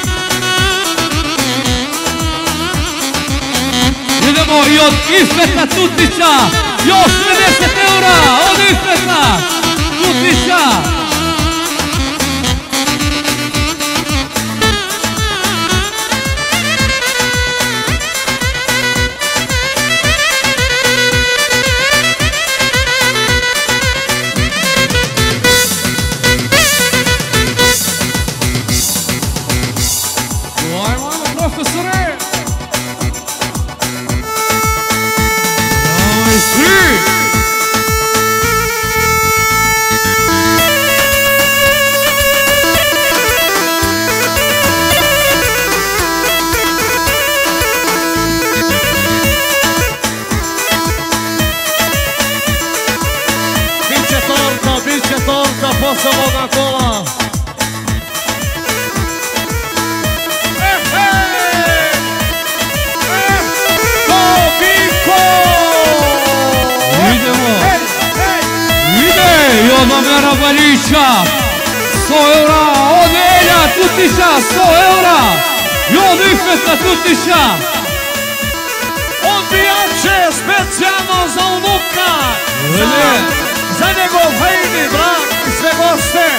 C: Idemo i od Ifeta Tutića, još pedeset eura od Ifeta Tutića. Profesore! Svi!
B: Biće torta, biće torta posle ovoga kola.
C: I od Omera Banića, sto eura, od Elja Tutića, sto eura, i od Ifeta Tutića.
B: Odbijače specijalno za unuka, za, za njegov hajni brak i sve goste.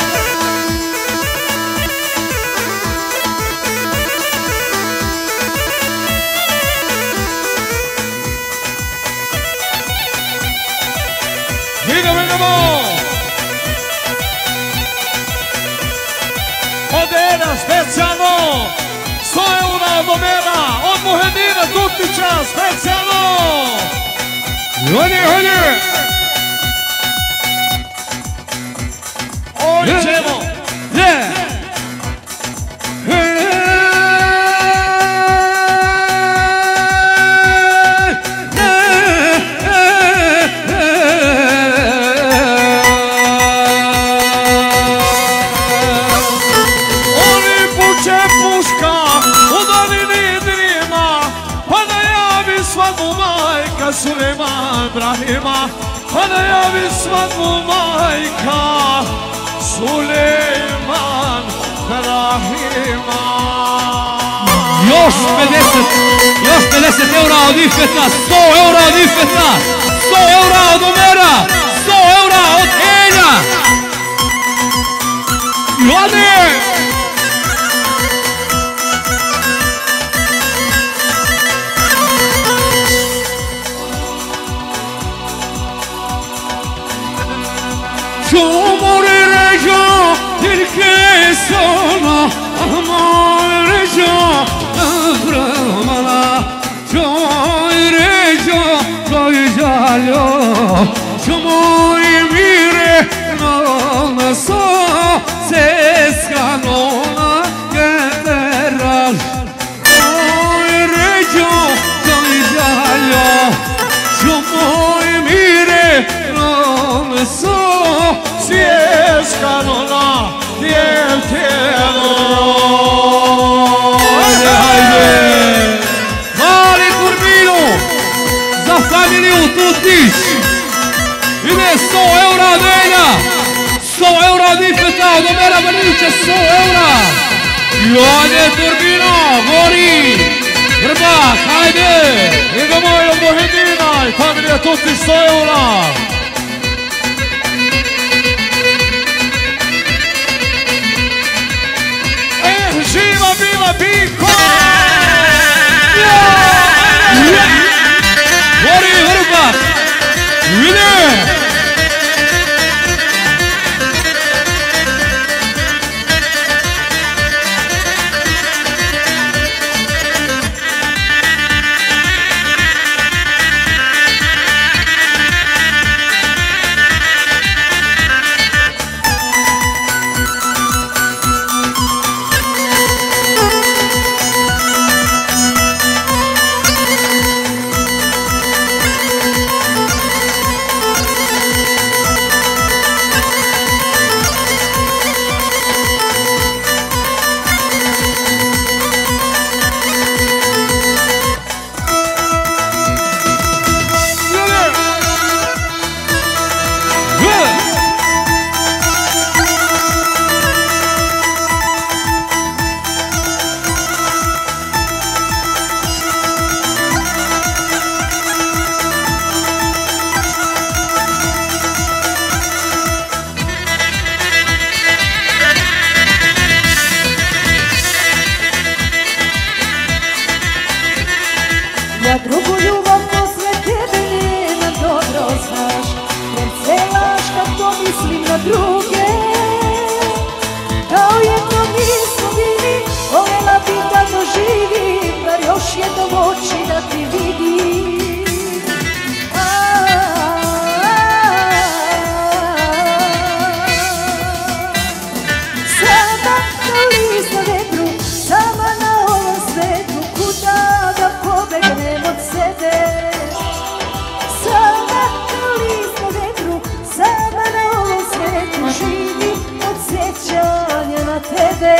B: Idemo, idemo! Od Elja specijalno, sto eura od Omera, od Muhedina Tutića specijalno!
C: Hodi, hodi!
B: Oj, ćemo!
C: Je!
B: majka Sulejman Brahima, pa najavi svadbu majka Sulejman Brahima.
C: Još pedeset, još pedeset eura od Ifeta, sto eura od Ifeta, sto eura od Omera, sto eura od Elja. Ivane! Çomori reca tilke sana amor reca aframana Çomori reca koyjalo Çomori mire nolsa ses kanona geterar Çomori reca koyjalo Çomori mire nolsa
B: Sjeskano na djevtjeno.
C: Hajde, hajde! Mali Turbinu za familiju Tutić. Ide sto eura od Elja, sto eura od Ifeta, od Omera Brnića, sto eura. Janje Turbino, gori! Grba, hajde!
B: Idemo i od Bohedina i familija Tutić sto eura. Živa bila Biko!
C: Gori Vrbak! Ide!
F: Ja drugu ljubav posle tebe nemam, dobro znaš. Ne celaš kad pomislim na druge. Kao jedno nismo bili, voljela bi da doživim, bar još jednom oči da ti vidim. Sama kao list na vetru, sama na ovom svetu, kuda da pobegnem od sebe. Sama kao list na vetru, sama na ovom svetu, živim od sjećanja na tebe.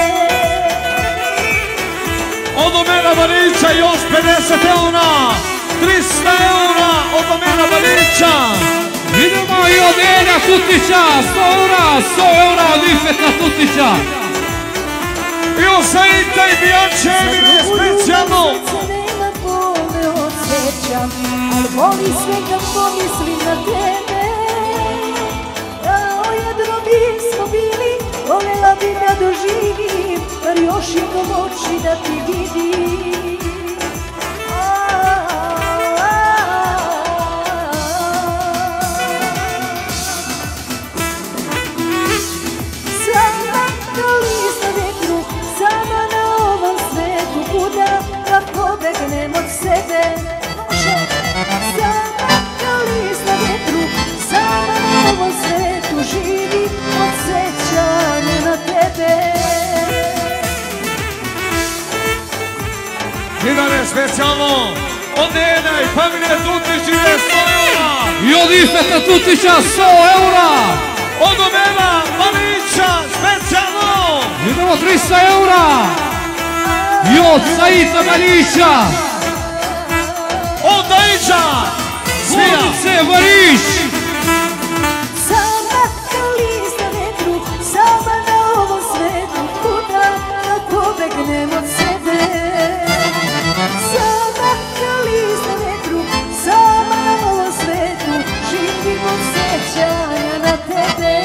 B: Od Omera Banića još pedeset eura, trista eura od Omera Banića.
C: Idemo i od Elja Tutića, sto eura, sto eura od Ifeta Tutića.
B: I od Saita i Bijančevine specijalno.
F: Nema bole osjećam, al boli sve kad pomislim na tebe. Kao jedno bismo bili, voljela bi da doživim, bar još jednom oči da ti vidim. Sama kao list na vetru, sama na ovom svetu, kuda da pobegnem od sebe. Sama kao list na vetru, sama na ovom svetu, živim od sećanja na tebe.
B: Idane specijalno od Nena i familije Tutić ide sto eura.
C: I od Ifeta Tutića sto eura.
B: Od Omera Banića specijalno.
C: Idemo trista eura. I od Saita Banića.
B: Od
C: Maja Bariš!
F: Sama kao list na vetru, sama na ovom svetu, kuda da pobegnem od sebe. Sama kao list na vetru, sama na ovom svetu, živim od sećanja na tebe.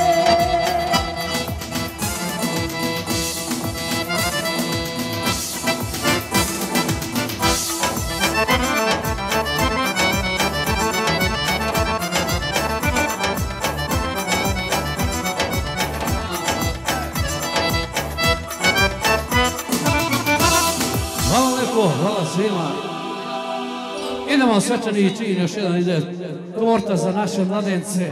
C: Hvala lepo, hvala svima. Idemo svečani čin, još jedan ide torta za naše mladence.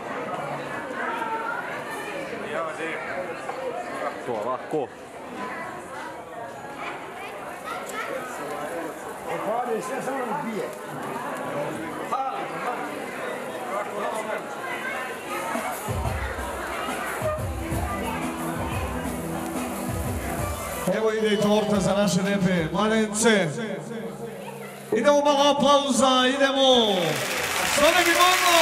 G: To ovako.
B: Evo ide i torta za naše lepe mladence. Idemo malo aplauza, idemo. Što ne bi moglo?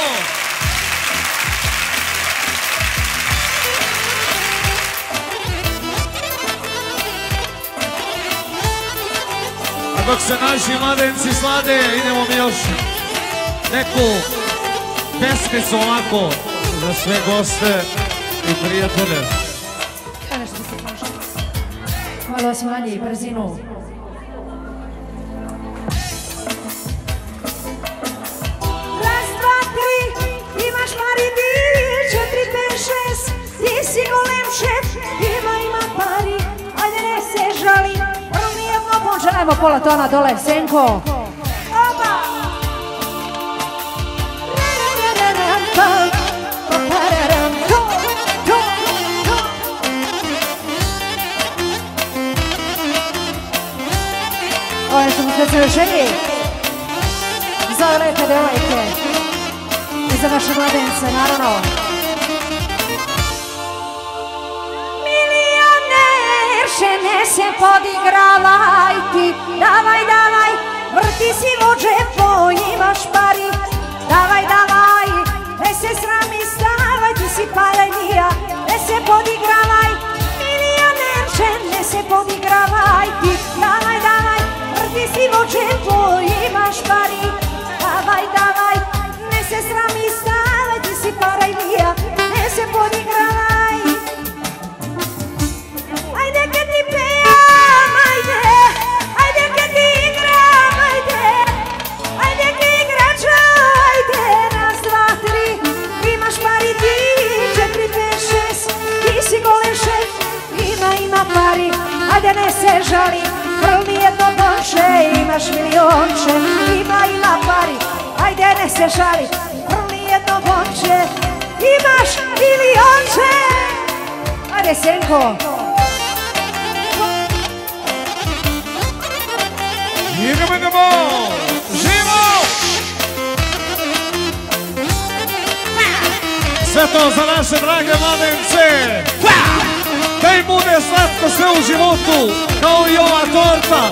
B: A dok se naši mladenci slade, idemo mi još neku pesmicu ovako za sve goste i prijatelje.
F: Malo smanji brzinu. Raz, dva, tri, imaš pari dir, četiri, pet, šest, ti si golem šef, ima, ima pari, ajde ne se žali, prvo mi jedno ponče, ajmo pola tona dole, Senko. Oba! Ra-ra-ra-ra-ram, pa, pa, pa-ra-ram, to, to, to. Ovo su mi sve želji za lepe devojke i za naše mladence, naravno. Milionerše, ne se podigravaj ti, davaj, davaj, vrti si vođe po, imaš pari, davaj, davaj, ne se srami, stavaj, ti si parajlija, ne se podigravaj, milionerše, ne se podigravaj ti, davaj, davaj, vrti si vođe po, imaš pari, davaj, davaj, ne se srami, stavaj, ti si parajlija, ne se podigravaj. Ajde kad ti pejam, ajde, ajde kad ti igram, ajde, ajde kad igrača, ajde, raz, dva, tri, imaš pari ti, četiri, pet, šest, ti si golem šef, ima, ima pari, ajde ne se žali, prvo mi jedno donče, imaš milionče, ima, ima pari, ajde ne se žali, prvo mi jedno bonče, imaš milionče, ajde Senko.
B: Idemo, idemo! Živo! Sve to za naše drage mladence! Da im bude slatko sve u životu, kao i ova torta!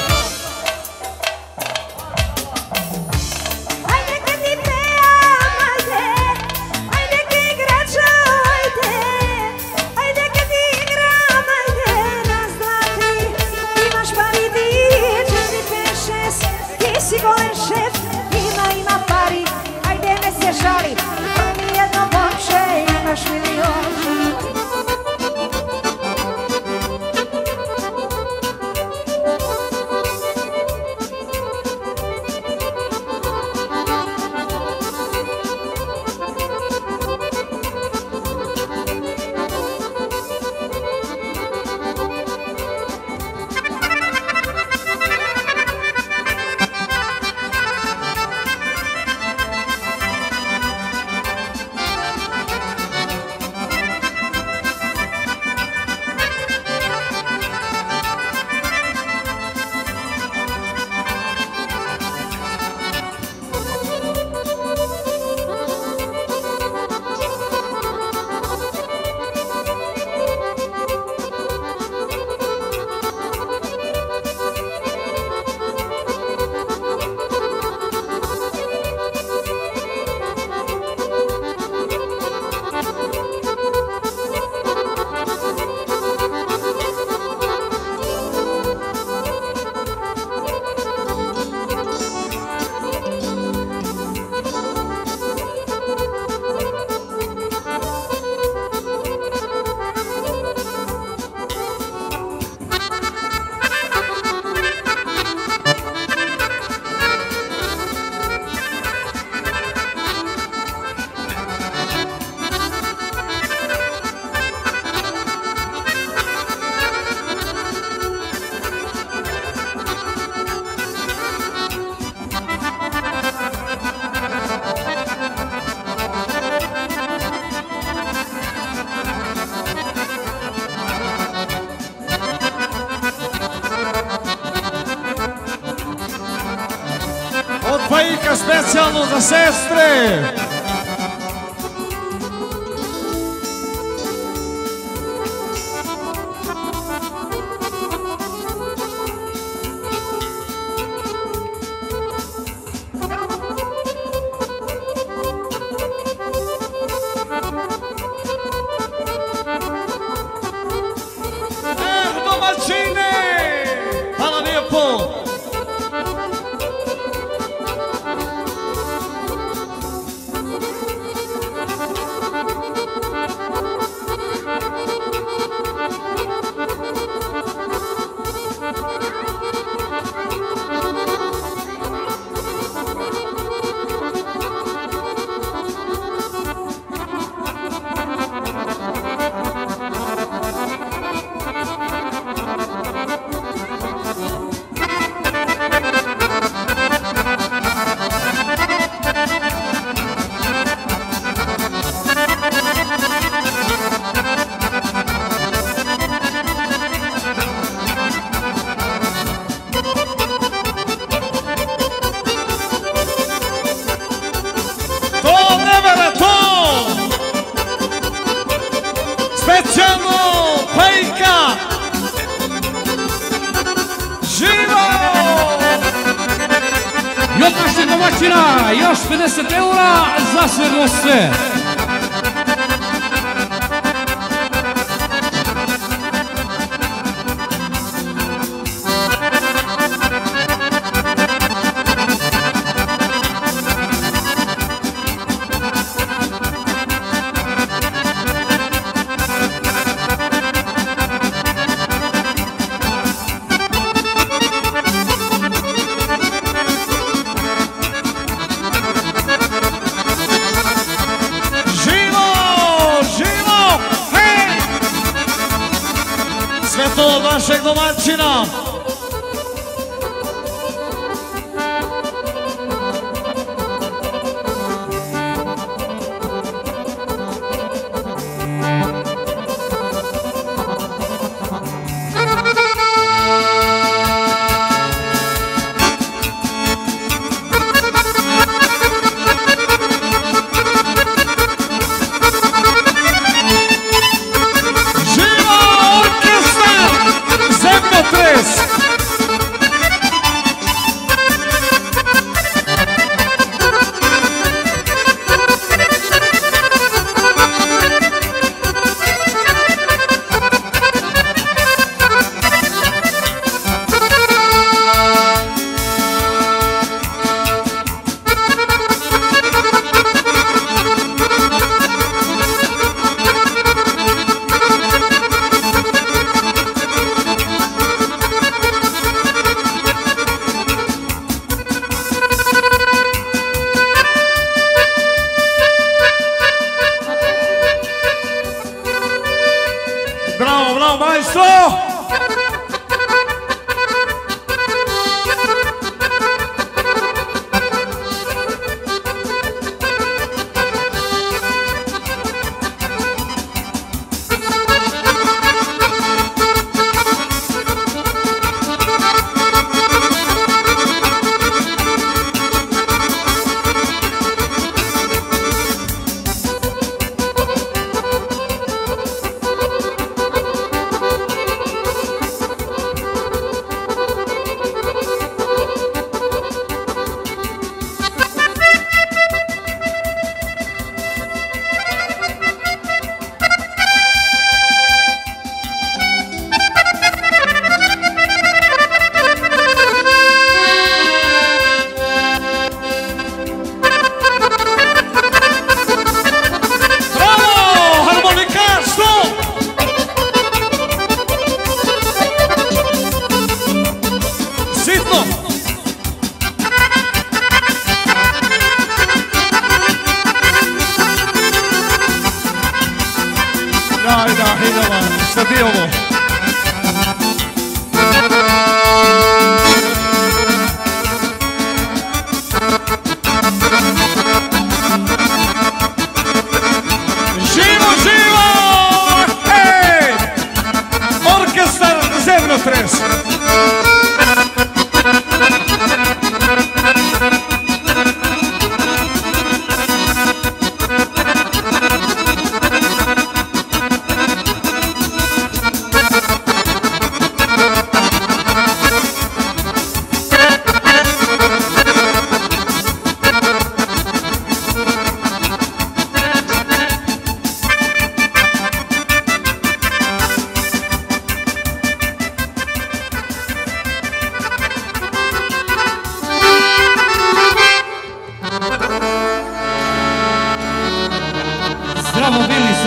F: Ajde kad ti pejam, ajde, ajde kad igrača, ajde, ajde kad ti igram, ajde, raz, dva, tri, imaš pari ti, četiri, pet, šest, ti si golem šef, ima, ima pari, ajde ne se žali, prvi jedno bonče, imaš milion.
B: specijalno za sestre. Hvala lijepo. Još pedeset eura za sve goste. Od vašeg domaćina. Bravo, bravo, maestro!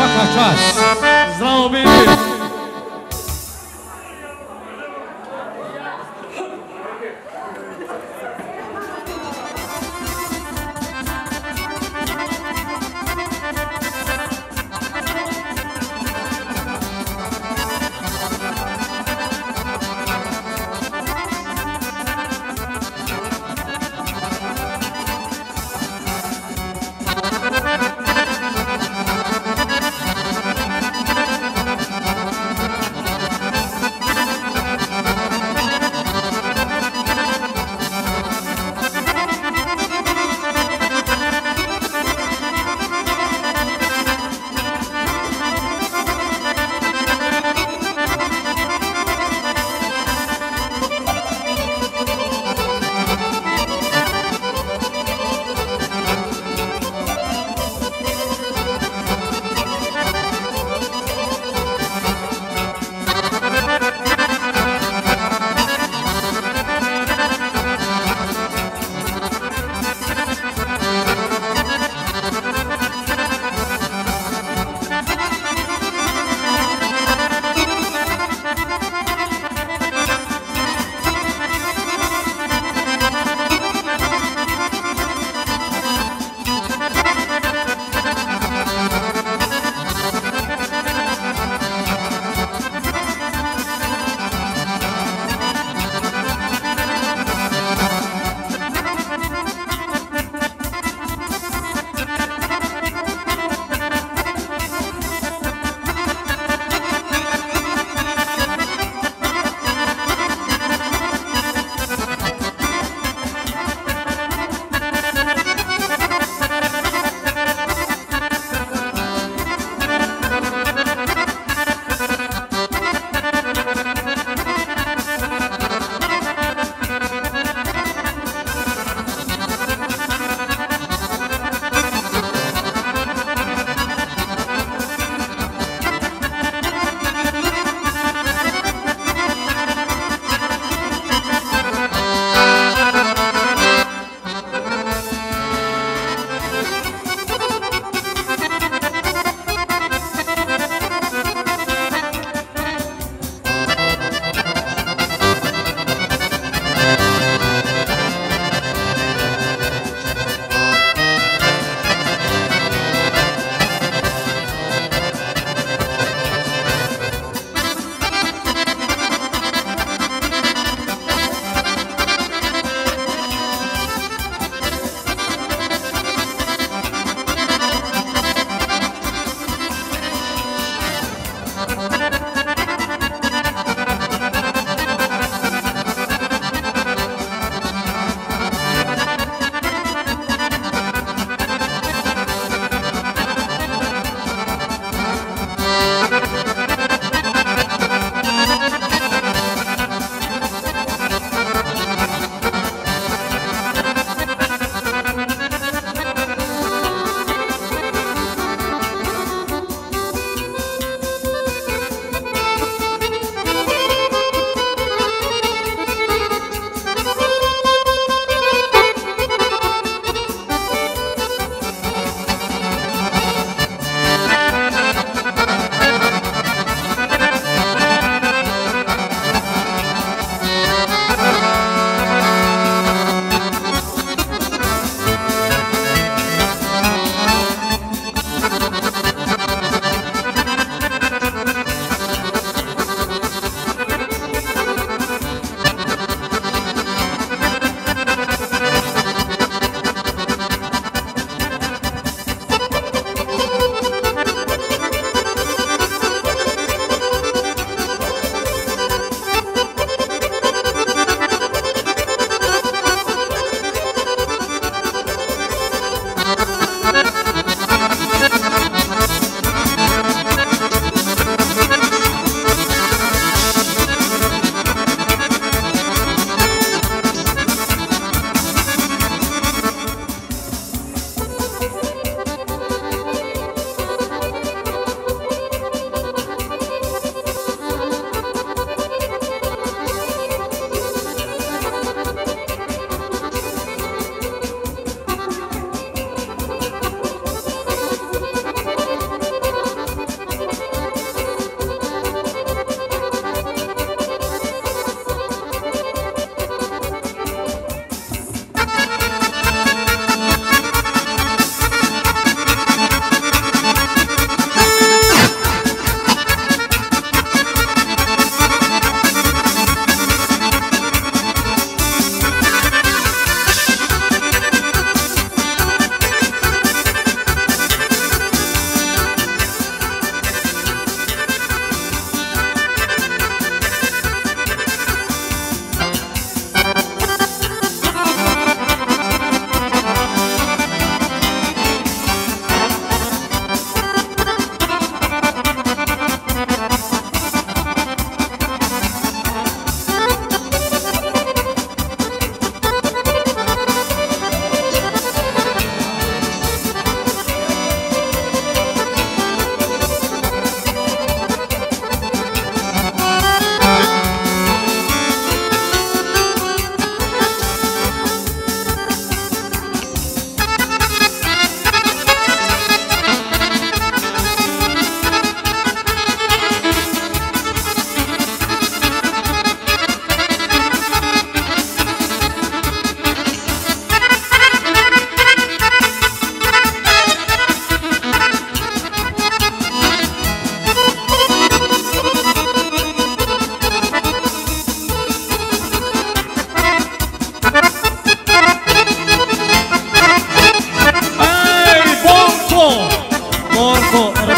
C: svaka čast. Zdravo bili.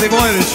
B: Grigorjević.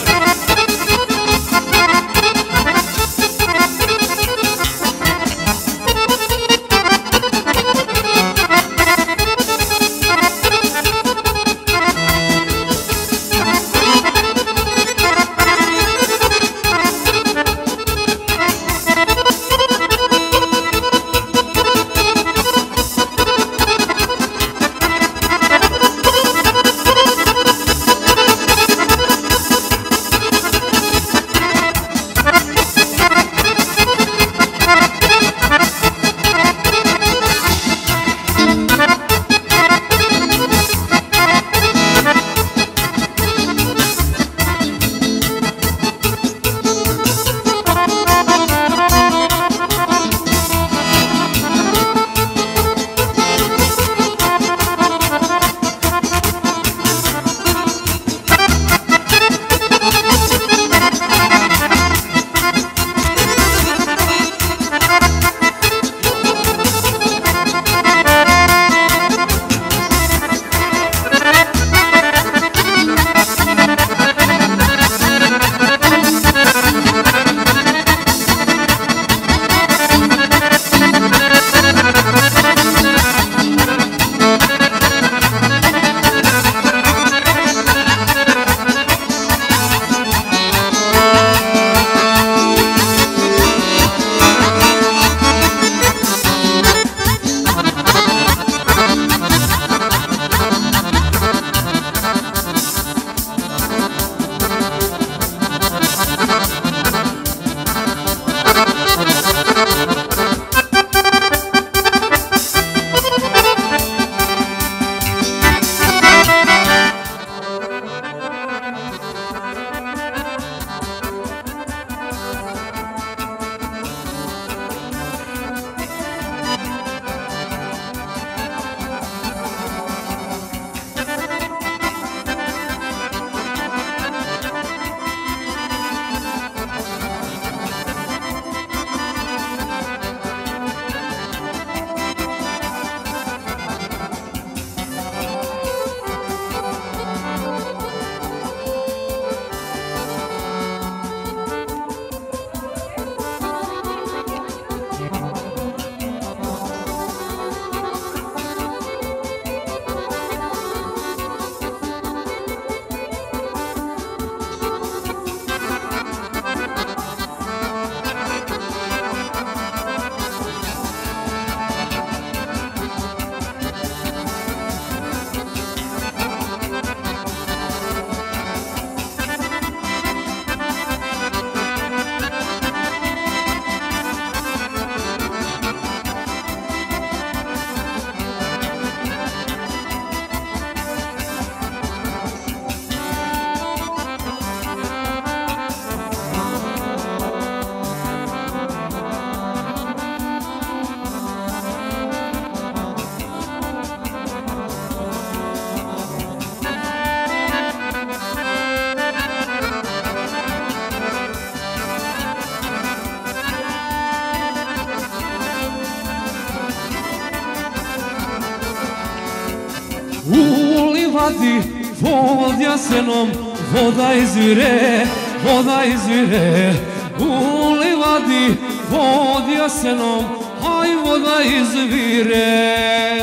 C: U livadi pod jasenom voda izvire, voda izvire. U livadi pod jasenom, aj voda izvire.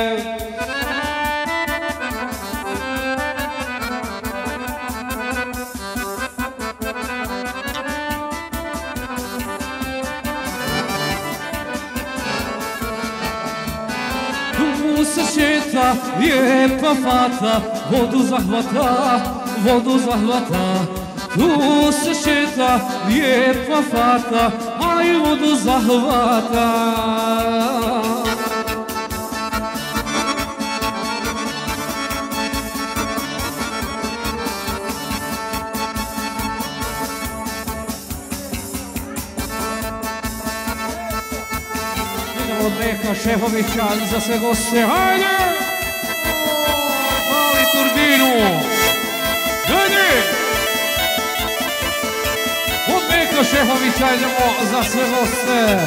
C: Tu se šeta, lijepa fata, vodu zahvata, vodu zahvata. Tu se šeta, lijepa fata, aj vodu zahvata. Od Meha Šehovića za sve goste, hajde! Pali turbinu! Hajde! Od Meha Šehovića idemo za sve goste!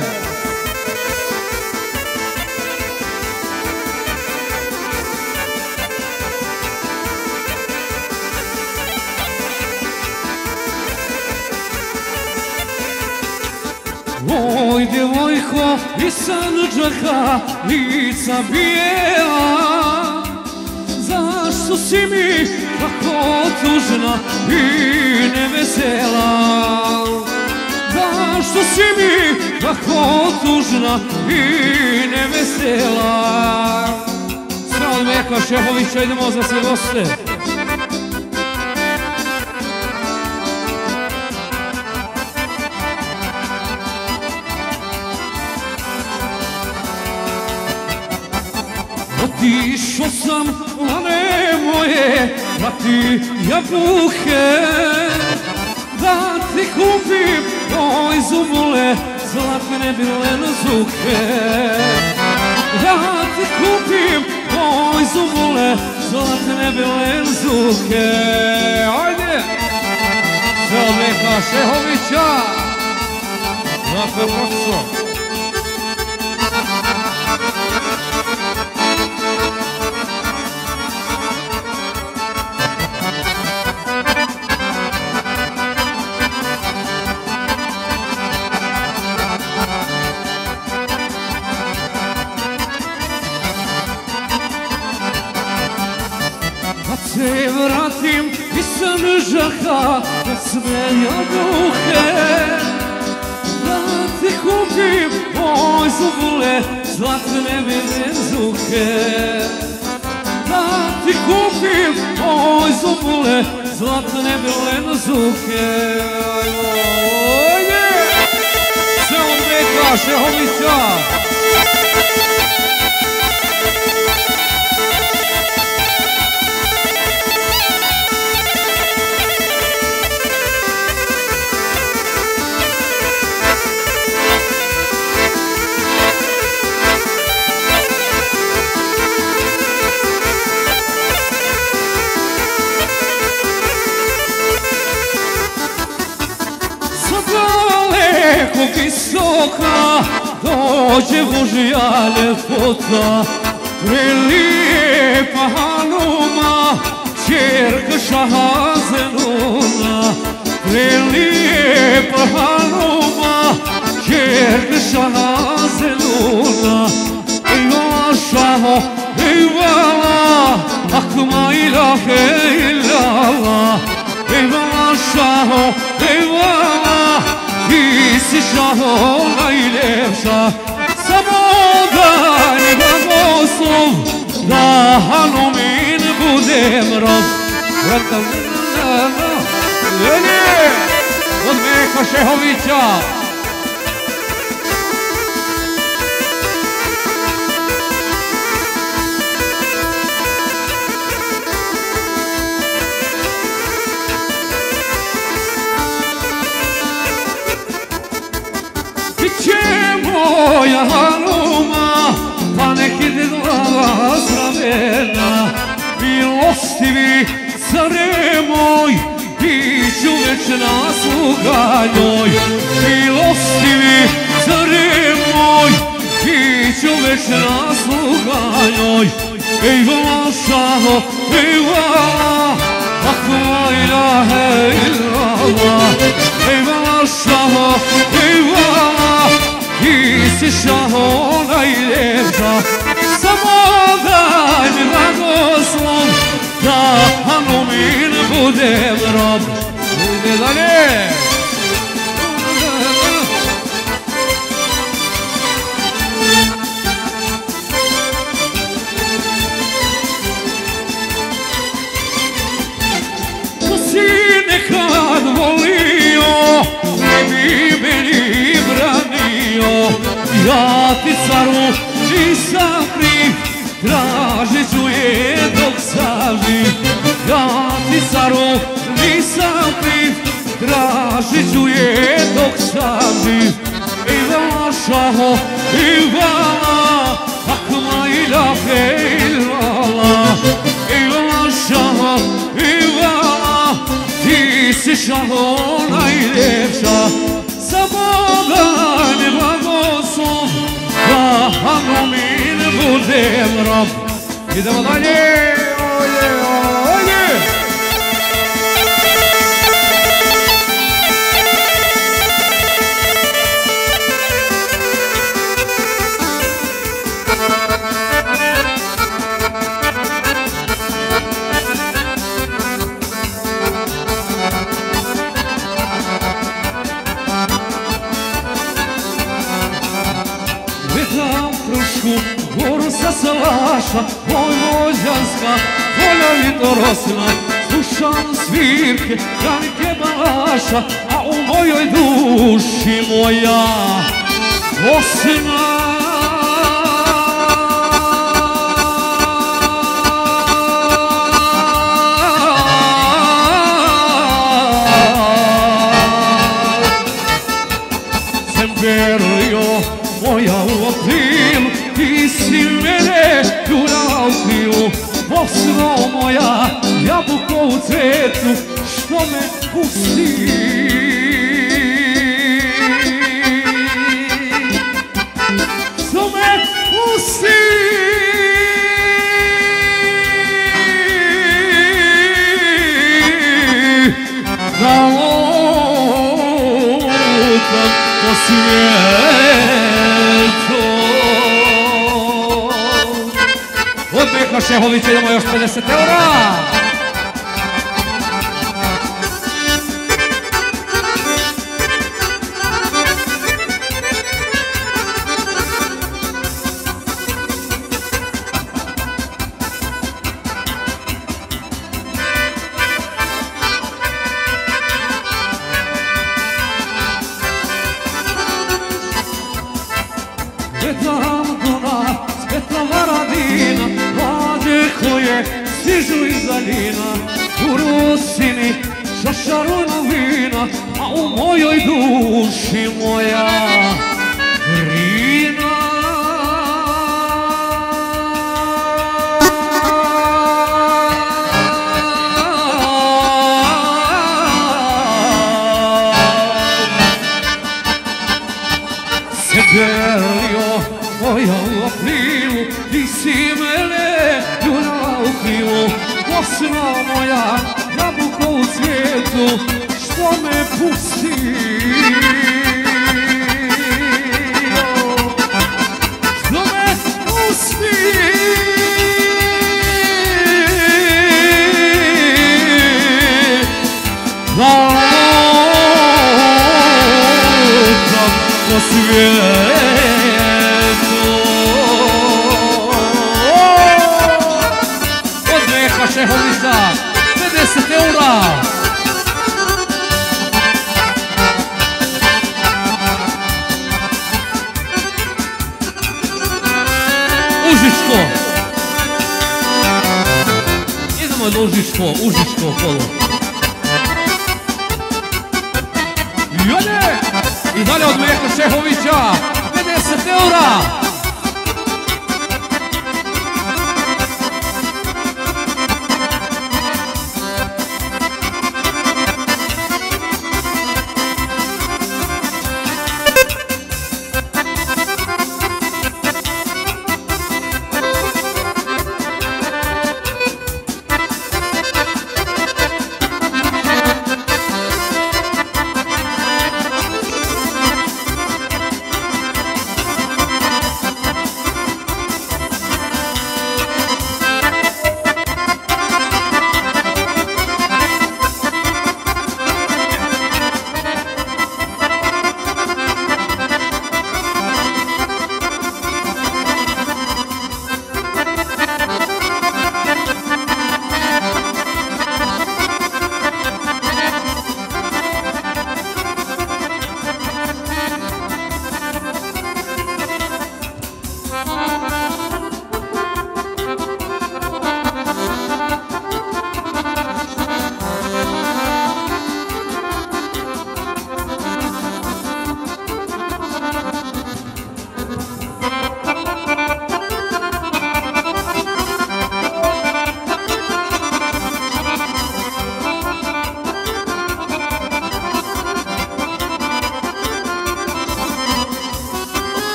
C: Oj, djevojko, iz Sandžaka, lica bijela, zašto si mi tako tužna i nevesela? Zašto si mi tako tužna i nevesela? Sve od Meka Šehovića, idemo za sve goste. Otišao sam, lane moje, da ti jabuke, da ti kupim, oj zubule, zlatne bilenzuke. Da ti kupim, oj zubule, zlatne bilenzuke. Ajde! Sve od Meka Šehovića, dakle pošto. Se vratim iz Sandžaka, da sve jabuke, da ti kupim, oj zubule, zlatne bilenzuke. Da ti kupim, oj zubule, zlatne bilenzuke. Ojde! Sve od Meka Šehovića. Daleko visoka dođe Božja ljepota, prelijepa Hanuma, ćerka Šaha Zenuna. Prelijepa Hanuma, ćerka Šaha Zenuna. Eyvallah Şaho, eyvallah, akma ilahe illallah. Eyvallah Şaho, eyvallah, ti si Šaho najljepša. Samo daj blagoslov da Hanumin budem rob. Od Meka Šehovića. Moja Hanuma, pa nek ide glava zdravena. Milostivi care moj, bit ću večna sluga njoj. Milostivi care moj, bit ću večna sluga njoj. Eyvallah Šaho, eyvallah, akma ilahe illallah. Eyvallah Šaho, eyvallah, ti si Šaho najljepša. Samo daj mi blagoslov da Hanumin budem rob. Ujde dalje! Ko si nekad volio, ne bi meni branio. Ja ti caru nisam kriv, tražit ću je dok sam živ. Ja ti caru nisam kriv, tražit ću je dok sam živ. Eyvallah Šaho, eyvallah, akma ilahe illallah. Eyvallah Šaho, eyvallah, ti si Šaho najljepša. Samo daj mi blagoslov da Hanumin budem rob. Idemo dalje, ojde, ojde! neka volja vidorosna, slušam svirke, granike balaša, a u mojoj duši moja osna. Semberio moja u aprilu, ti si mene jurala u krilu. Bosno moja, jabuko u cvetu, što me pusti. Što me pusti. Da lutam po svijetu. Od Meha Šehovića idemo još pedeset eura. Stižu iz daljina, u Rusini šašarona vina, a u mojoj duši moja rina. Seberio moja u aprilu, ti si mene jurala u krilu. Bosna moja, jabuko u cvijetu, što me pusti. Što me pusti. Da lutam po svijetu. Šehovića, pedeset eura. Užičko. Idemo na Užičko, Užičko kolo. Jone! I dalje od Meha Šehovića, pedeset eura.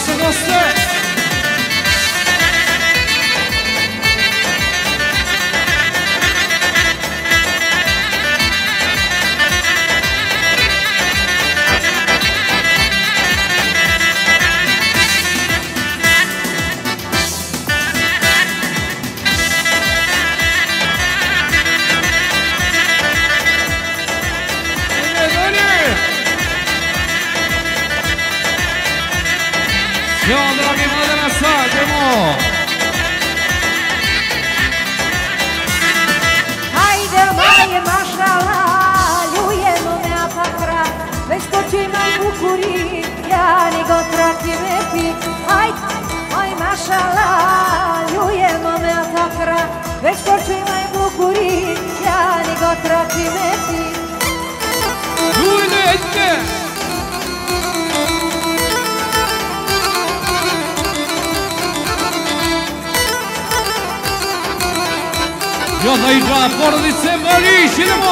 C: se goste! Ćemo, dragi mladena, sad, idemo!
F: Hajde, maje mašala, ljujemo me apakra, već počima kukuri, ja ni go trati me pi. Hajde, maj mašala, ljujemo me apakra, već počima kukuri, ja ni go trati me pi.
C: Ljujte! Joza i dža, porodice Marić, idemo!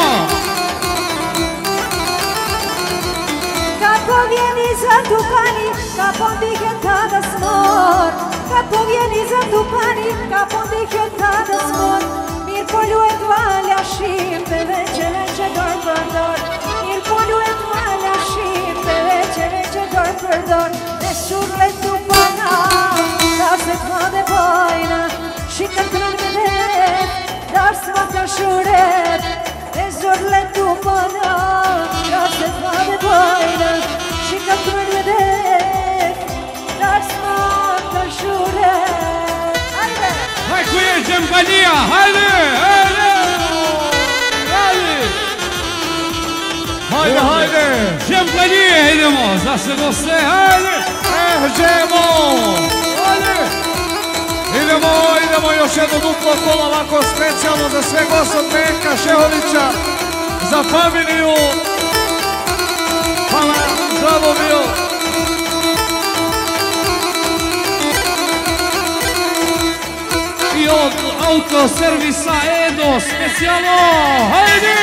F: Kad povijeni za tupani, kapom bih je tada smor. Kad povijeni za tupani, kapom bih je tada smor. Mir poljuje dvalja šimpe, veće, veće, doj pardor. Mir poljuje dvalja šimpe, veće, veće, doj pardor. Ne šurle tupana, da se tvade bojna, šikat kran medet, dar svaka šuret. Ne žurle tupana, da se tvade bojna, šikat kran medet, dar svaka šuret. Ajde!
C: Hai cu ei, Gemgania, haide, haide! Haide! Haide, haide! Gemgania, idemo, za se goste, haide! Eh, Gemo! Haide!
B: Idemo, idemo još jedno duplo kolo ovako specijalno za sve goste od Benka Šehovića, za familiju. Hvala, zdravo bio.
C: I od autoservisa Edo, specijalno, hajde!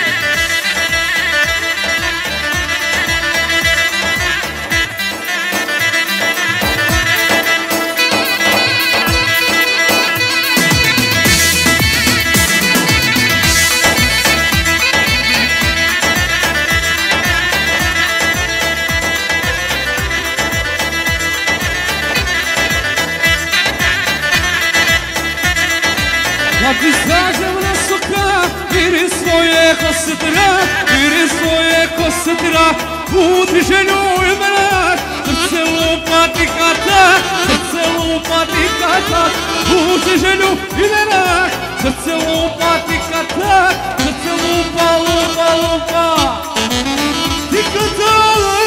C: Kad ti slažem na soka, biri svoje kosetra, biri svoje kosetra, putri želju i mrak, srce lupati katak, srce lupati katak, putri želju i mrak, srce lupati katak, srce lupa, lupa, lupa, ti katak.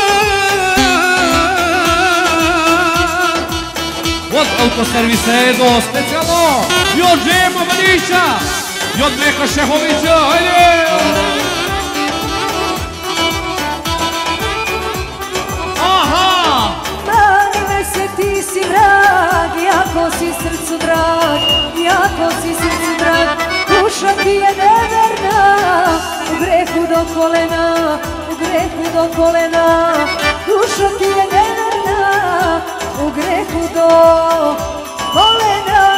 C: Od autoservisa Edo, specijalno, i od Džema Marića, i od Benka Šehovića, hajde! Aha!
F: Mani me se, ti si vrag, jako si srcu drag, jako si srcu drag. Duša ti je neverna, u grehu do kolena, u grehu do kolena. Duša ti je neverna, u grehu do kolena.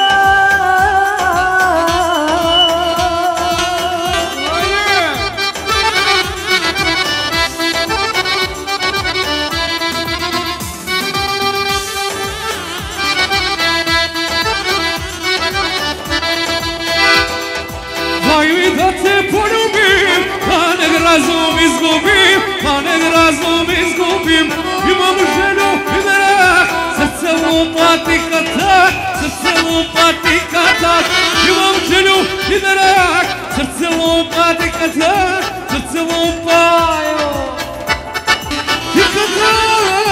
C: Daj mi da te poljubim, pa nek razum izgubim, pa nek razum izgubim. Imam želju i mrak, srce lupati katak, srce lupati katak. Imam želju i mrak, srce lupati katak, srce lupaju i katak.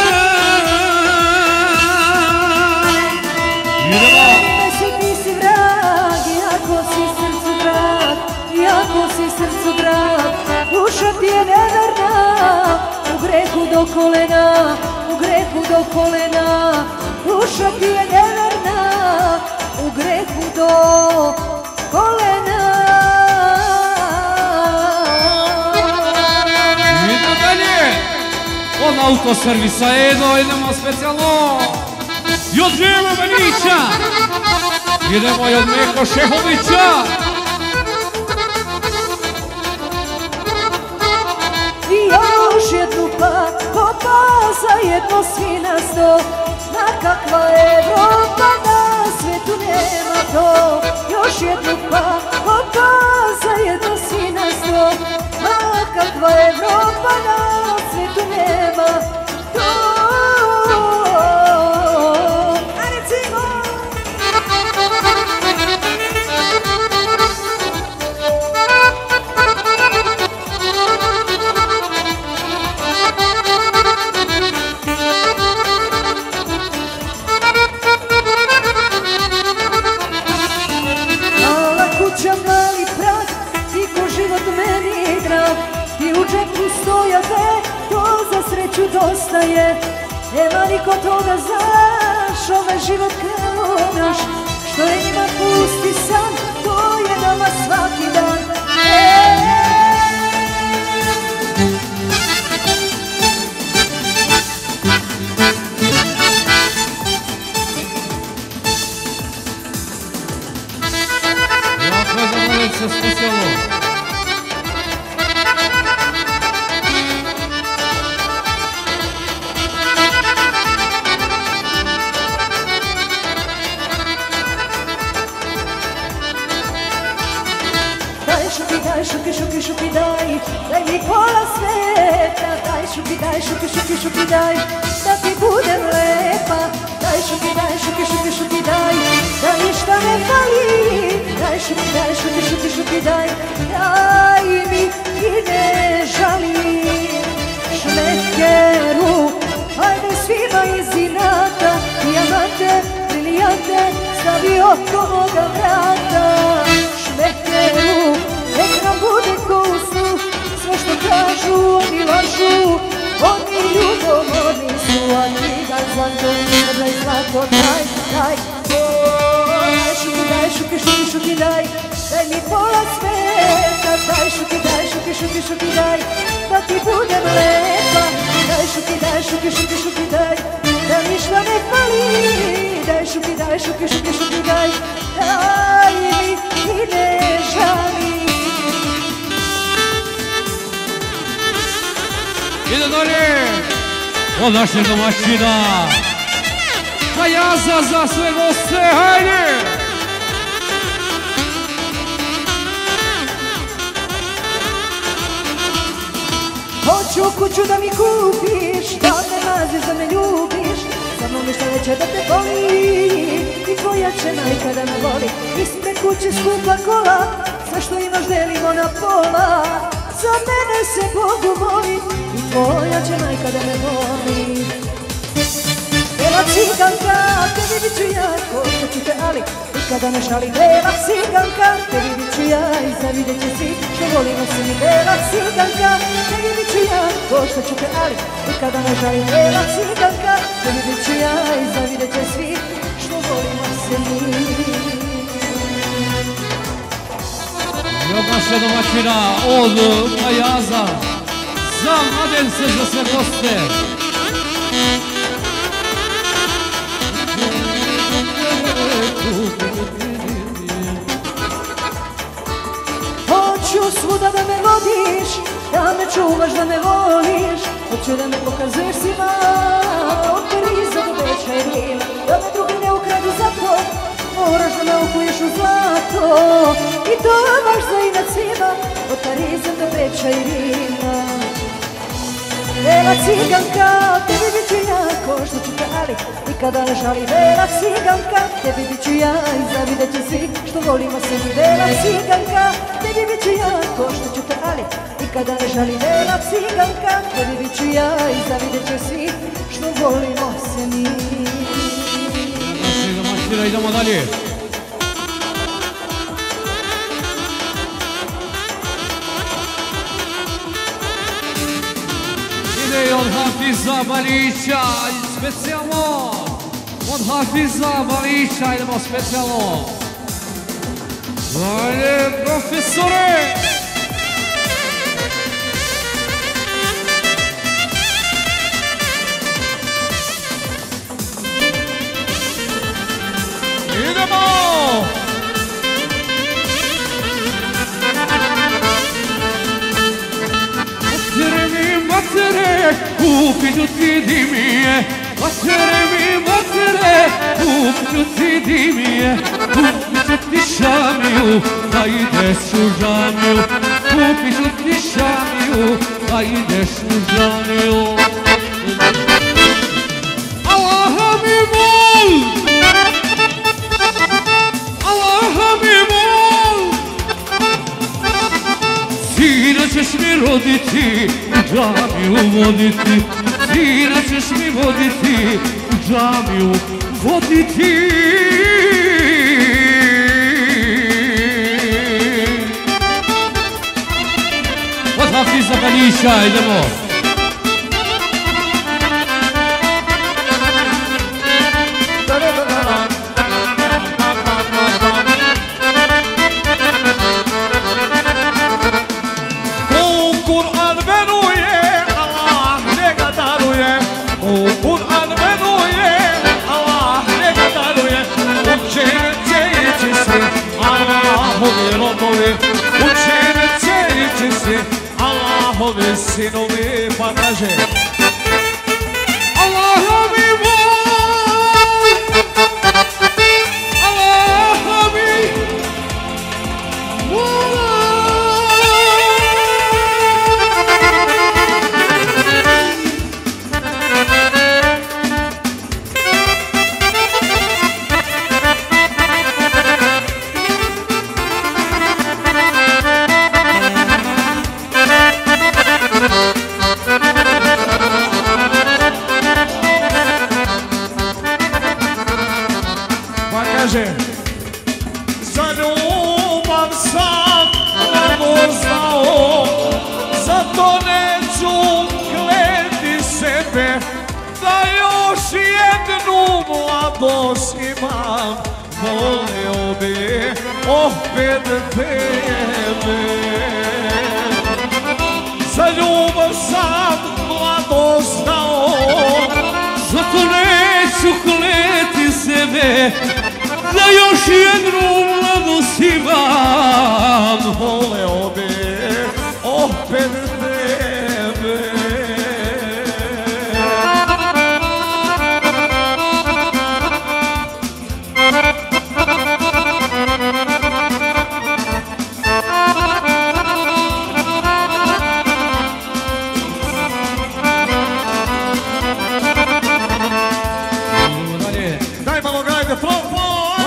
C: Idemo!
F: Ti si vrag, jako si srcu drag, jako si srcu drag. Duša ti je neverna, u grehu do kolena, u grehu do kolena. Duša ti je neverna, u grehu do kolena.
C: Idemo dalje! od autoservisa Edo, idemo specijalno i od Želo Benića, idemo i od Meko Šehovića.
F: I još jednu pa, popa za jedno svinasto, na kakva Evropa na svetu nema to. Još jednu pa, popa za jedno svinasto, na kakva Evropa na svetu nema to. A recimo mali prag, ti ko život meni drag, ti u džepu stojate, to za sreću dosta je. Nema niko toga znaš, ovaj život kao naš, što je njima pusti san, to je nama svaki dan.
C: Se specijalno.
F: Daj šupi, daj šupi, šupi, šupi, daj, daj mi pola sveta. Daj šupi, daj šupi, šupi, šupi, daj, da ti budem lepa. Daj šupi, daj šupi, šupi, šupi, daj, da ništa ne fali. Daj šupi, daj šupi, šupi, šupi, daj, daj mi i ne žali. Šmekeru, ajde svima iz inata, dijamante, brilijante, stavi oko moga vrata. Šmekeru, nek nam bude ko u snu, sve što kažu oni lažu, oni ljubomorni su, a ti da zlato, daj zlato, daj, daj, daj šuki, daj šuki, šuki, šuki, daj, daj mi pola sveta. Daj šuki, daj šuki, šuki, šuki, daj, da ti budem lepa. Daj šuki, daj šuki, šuki, šuki, daj, da ništa ne fali. Daj šuki, daj šuki, šuki, šuki, daj, daj mi i ne žali.
C: Ide dalje od našeg domaćina Kajaza za sve goste, hajde!
F: Hoću kuću da mi kupiš, da me maziš, da me ljubiš, sa mnom ništa neće da te boli, i tvoja će majka da me voli. Ispred kuće skupa kola, sve što imaš delimo na pola. Za mene se Bogu moli, i tvoja će majka da me voli. Bela ciganka, tebi bit ću ja, ko što ću te ali, nikada ne šali. Bela ciganka, tebi bit ću ja, i zavidjet će svi što volimo se mi. Bela ciganka, tebi bit ću ja, ko što ću te ali, nikada ne šali. Bela ciganka, tebi bit ću ja, i zavidjet će svi što volimo se mi.
C: I od naše domaćina, od Kajaza, za mladence, za sve goste.
F: Hoću svuda da me vodiš, da me čuvaš, da me voliš. Hoću da me pokazuješ svima, od Pariza do Beča i Rima. Da me drugi ne ukradu za to, moraš da me okuješ u zlato. I to baš za inat svima, od Pariza do Beča i Rima. Bela ciganka, tebi bit ću ja, ko što ću te ali, nikada ne šali. Bela ciganka, tebi bit ću ja, i zavidjet će svi što volimo se mi. Bela ciganka, tebi bit ću ja, ko što ću te ali, nikada ne šali. Bela ciganka, tebi bit ću ja, i zavidjet će svi što volimo se mi.
C: Naši domaćina, idemo dalje. Ide od Hafiza Balića, specijalno od Hafiza Balića, idemo specijalno. Dalje, profesore! kupit ću ti dimije, vatre mi vatre, kupit ću ti dimije, kupit ću ti šamiju, da ideš u žamiju, kupit ću ti šamiju, da ideš u žamiju. Allaha mi mol, Allaha mi mol, sina ćeš mi roditi, u džamiju voditi, sina ćeš mi voditi, u džamiju voditi. Od Hafiza Banića, idemo.
B: Allahovi sinovi, pa kaže
C: Allaha mi mol, Allaha mi mol.
B: za ljubav sam ne znao, zato neću kleti sebe, da još jednu mladost imam, volio bi opet tebe. Za ljubav sam mladost znao,
C: zato neću kleti sebe, da još jednu mladost imam,
B: voleo bi opet tebe. Daj malo gajde, propo!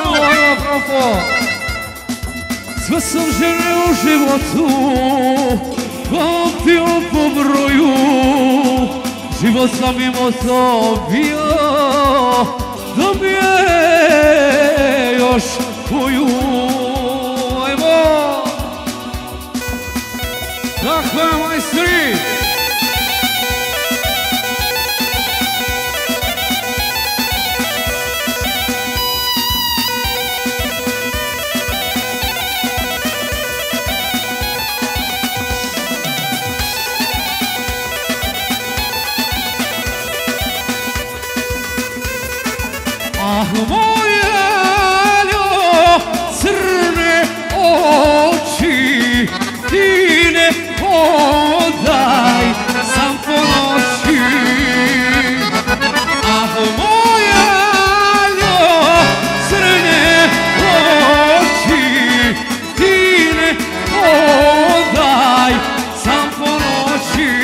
C: Sve sam želio u životu, pamtio po broju, život sam imao to bio, da mi je još koju. Ajmo! Tako je, majstri! Ah, moje crne oči, ti ne hodaj sam po noći. Ah, moje crne oči, ti ne hodaj sam po noći.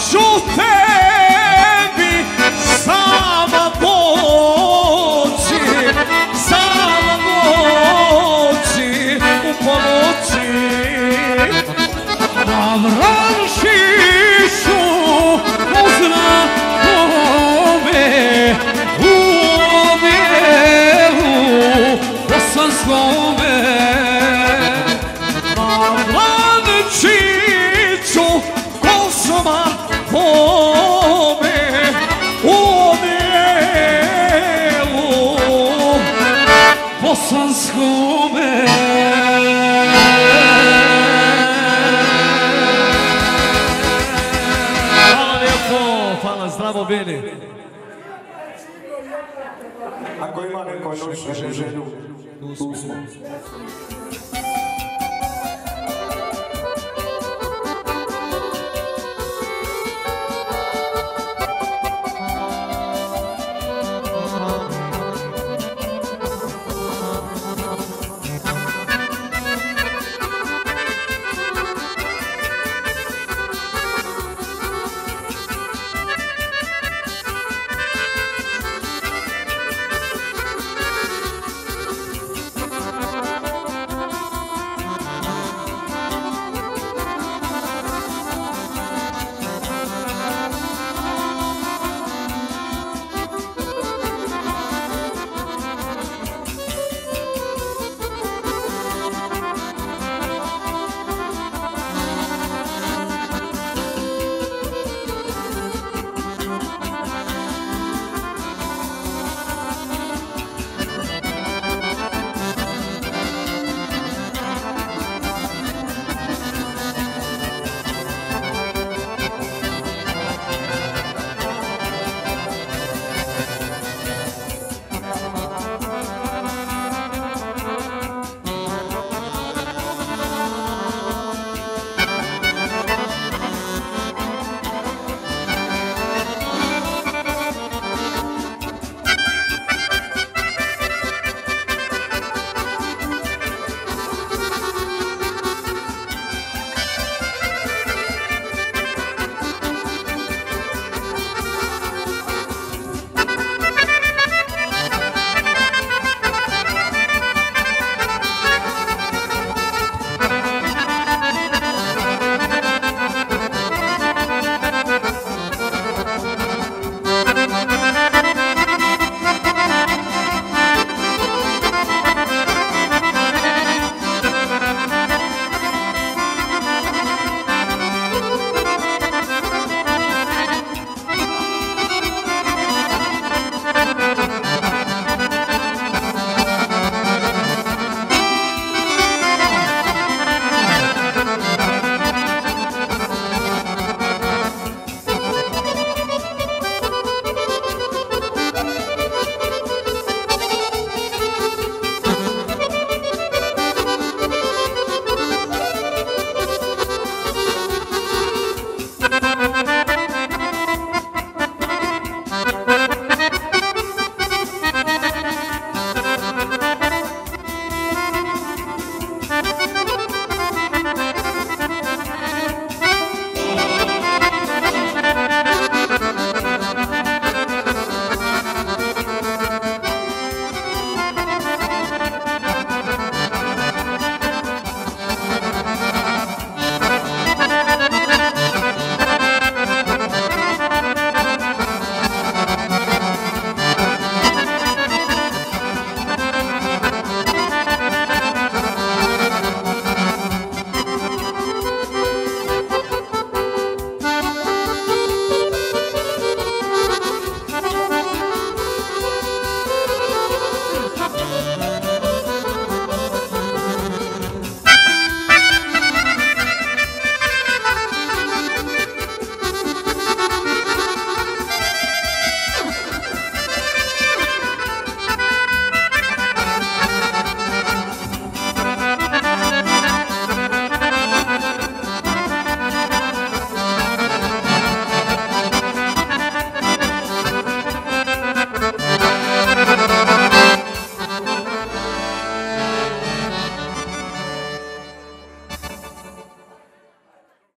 B: ću tebi sama moći, sama moći u ponoći.
C: Na Vrančiću pozna kome u odjelu bosanskome.
B: Na Vrančiću pozna kome u odjelu
C: bosanskome.
B: Hvala, zdravo bili.
G: Ako ima neko noćnu želju, tu smo.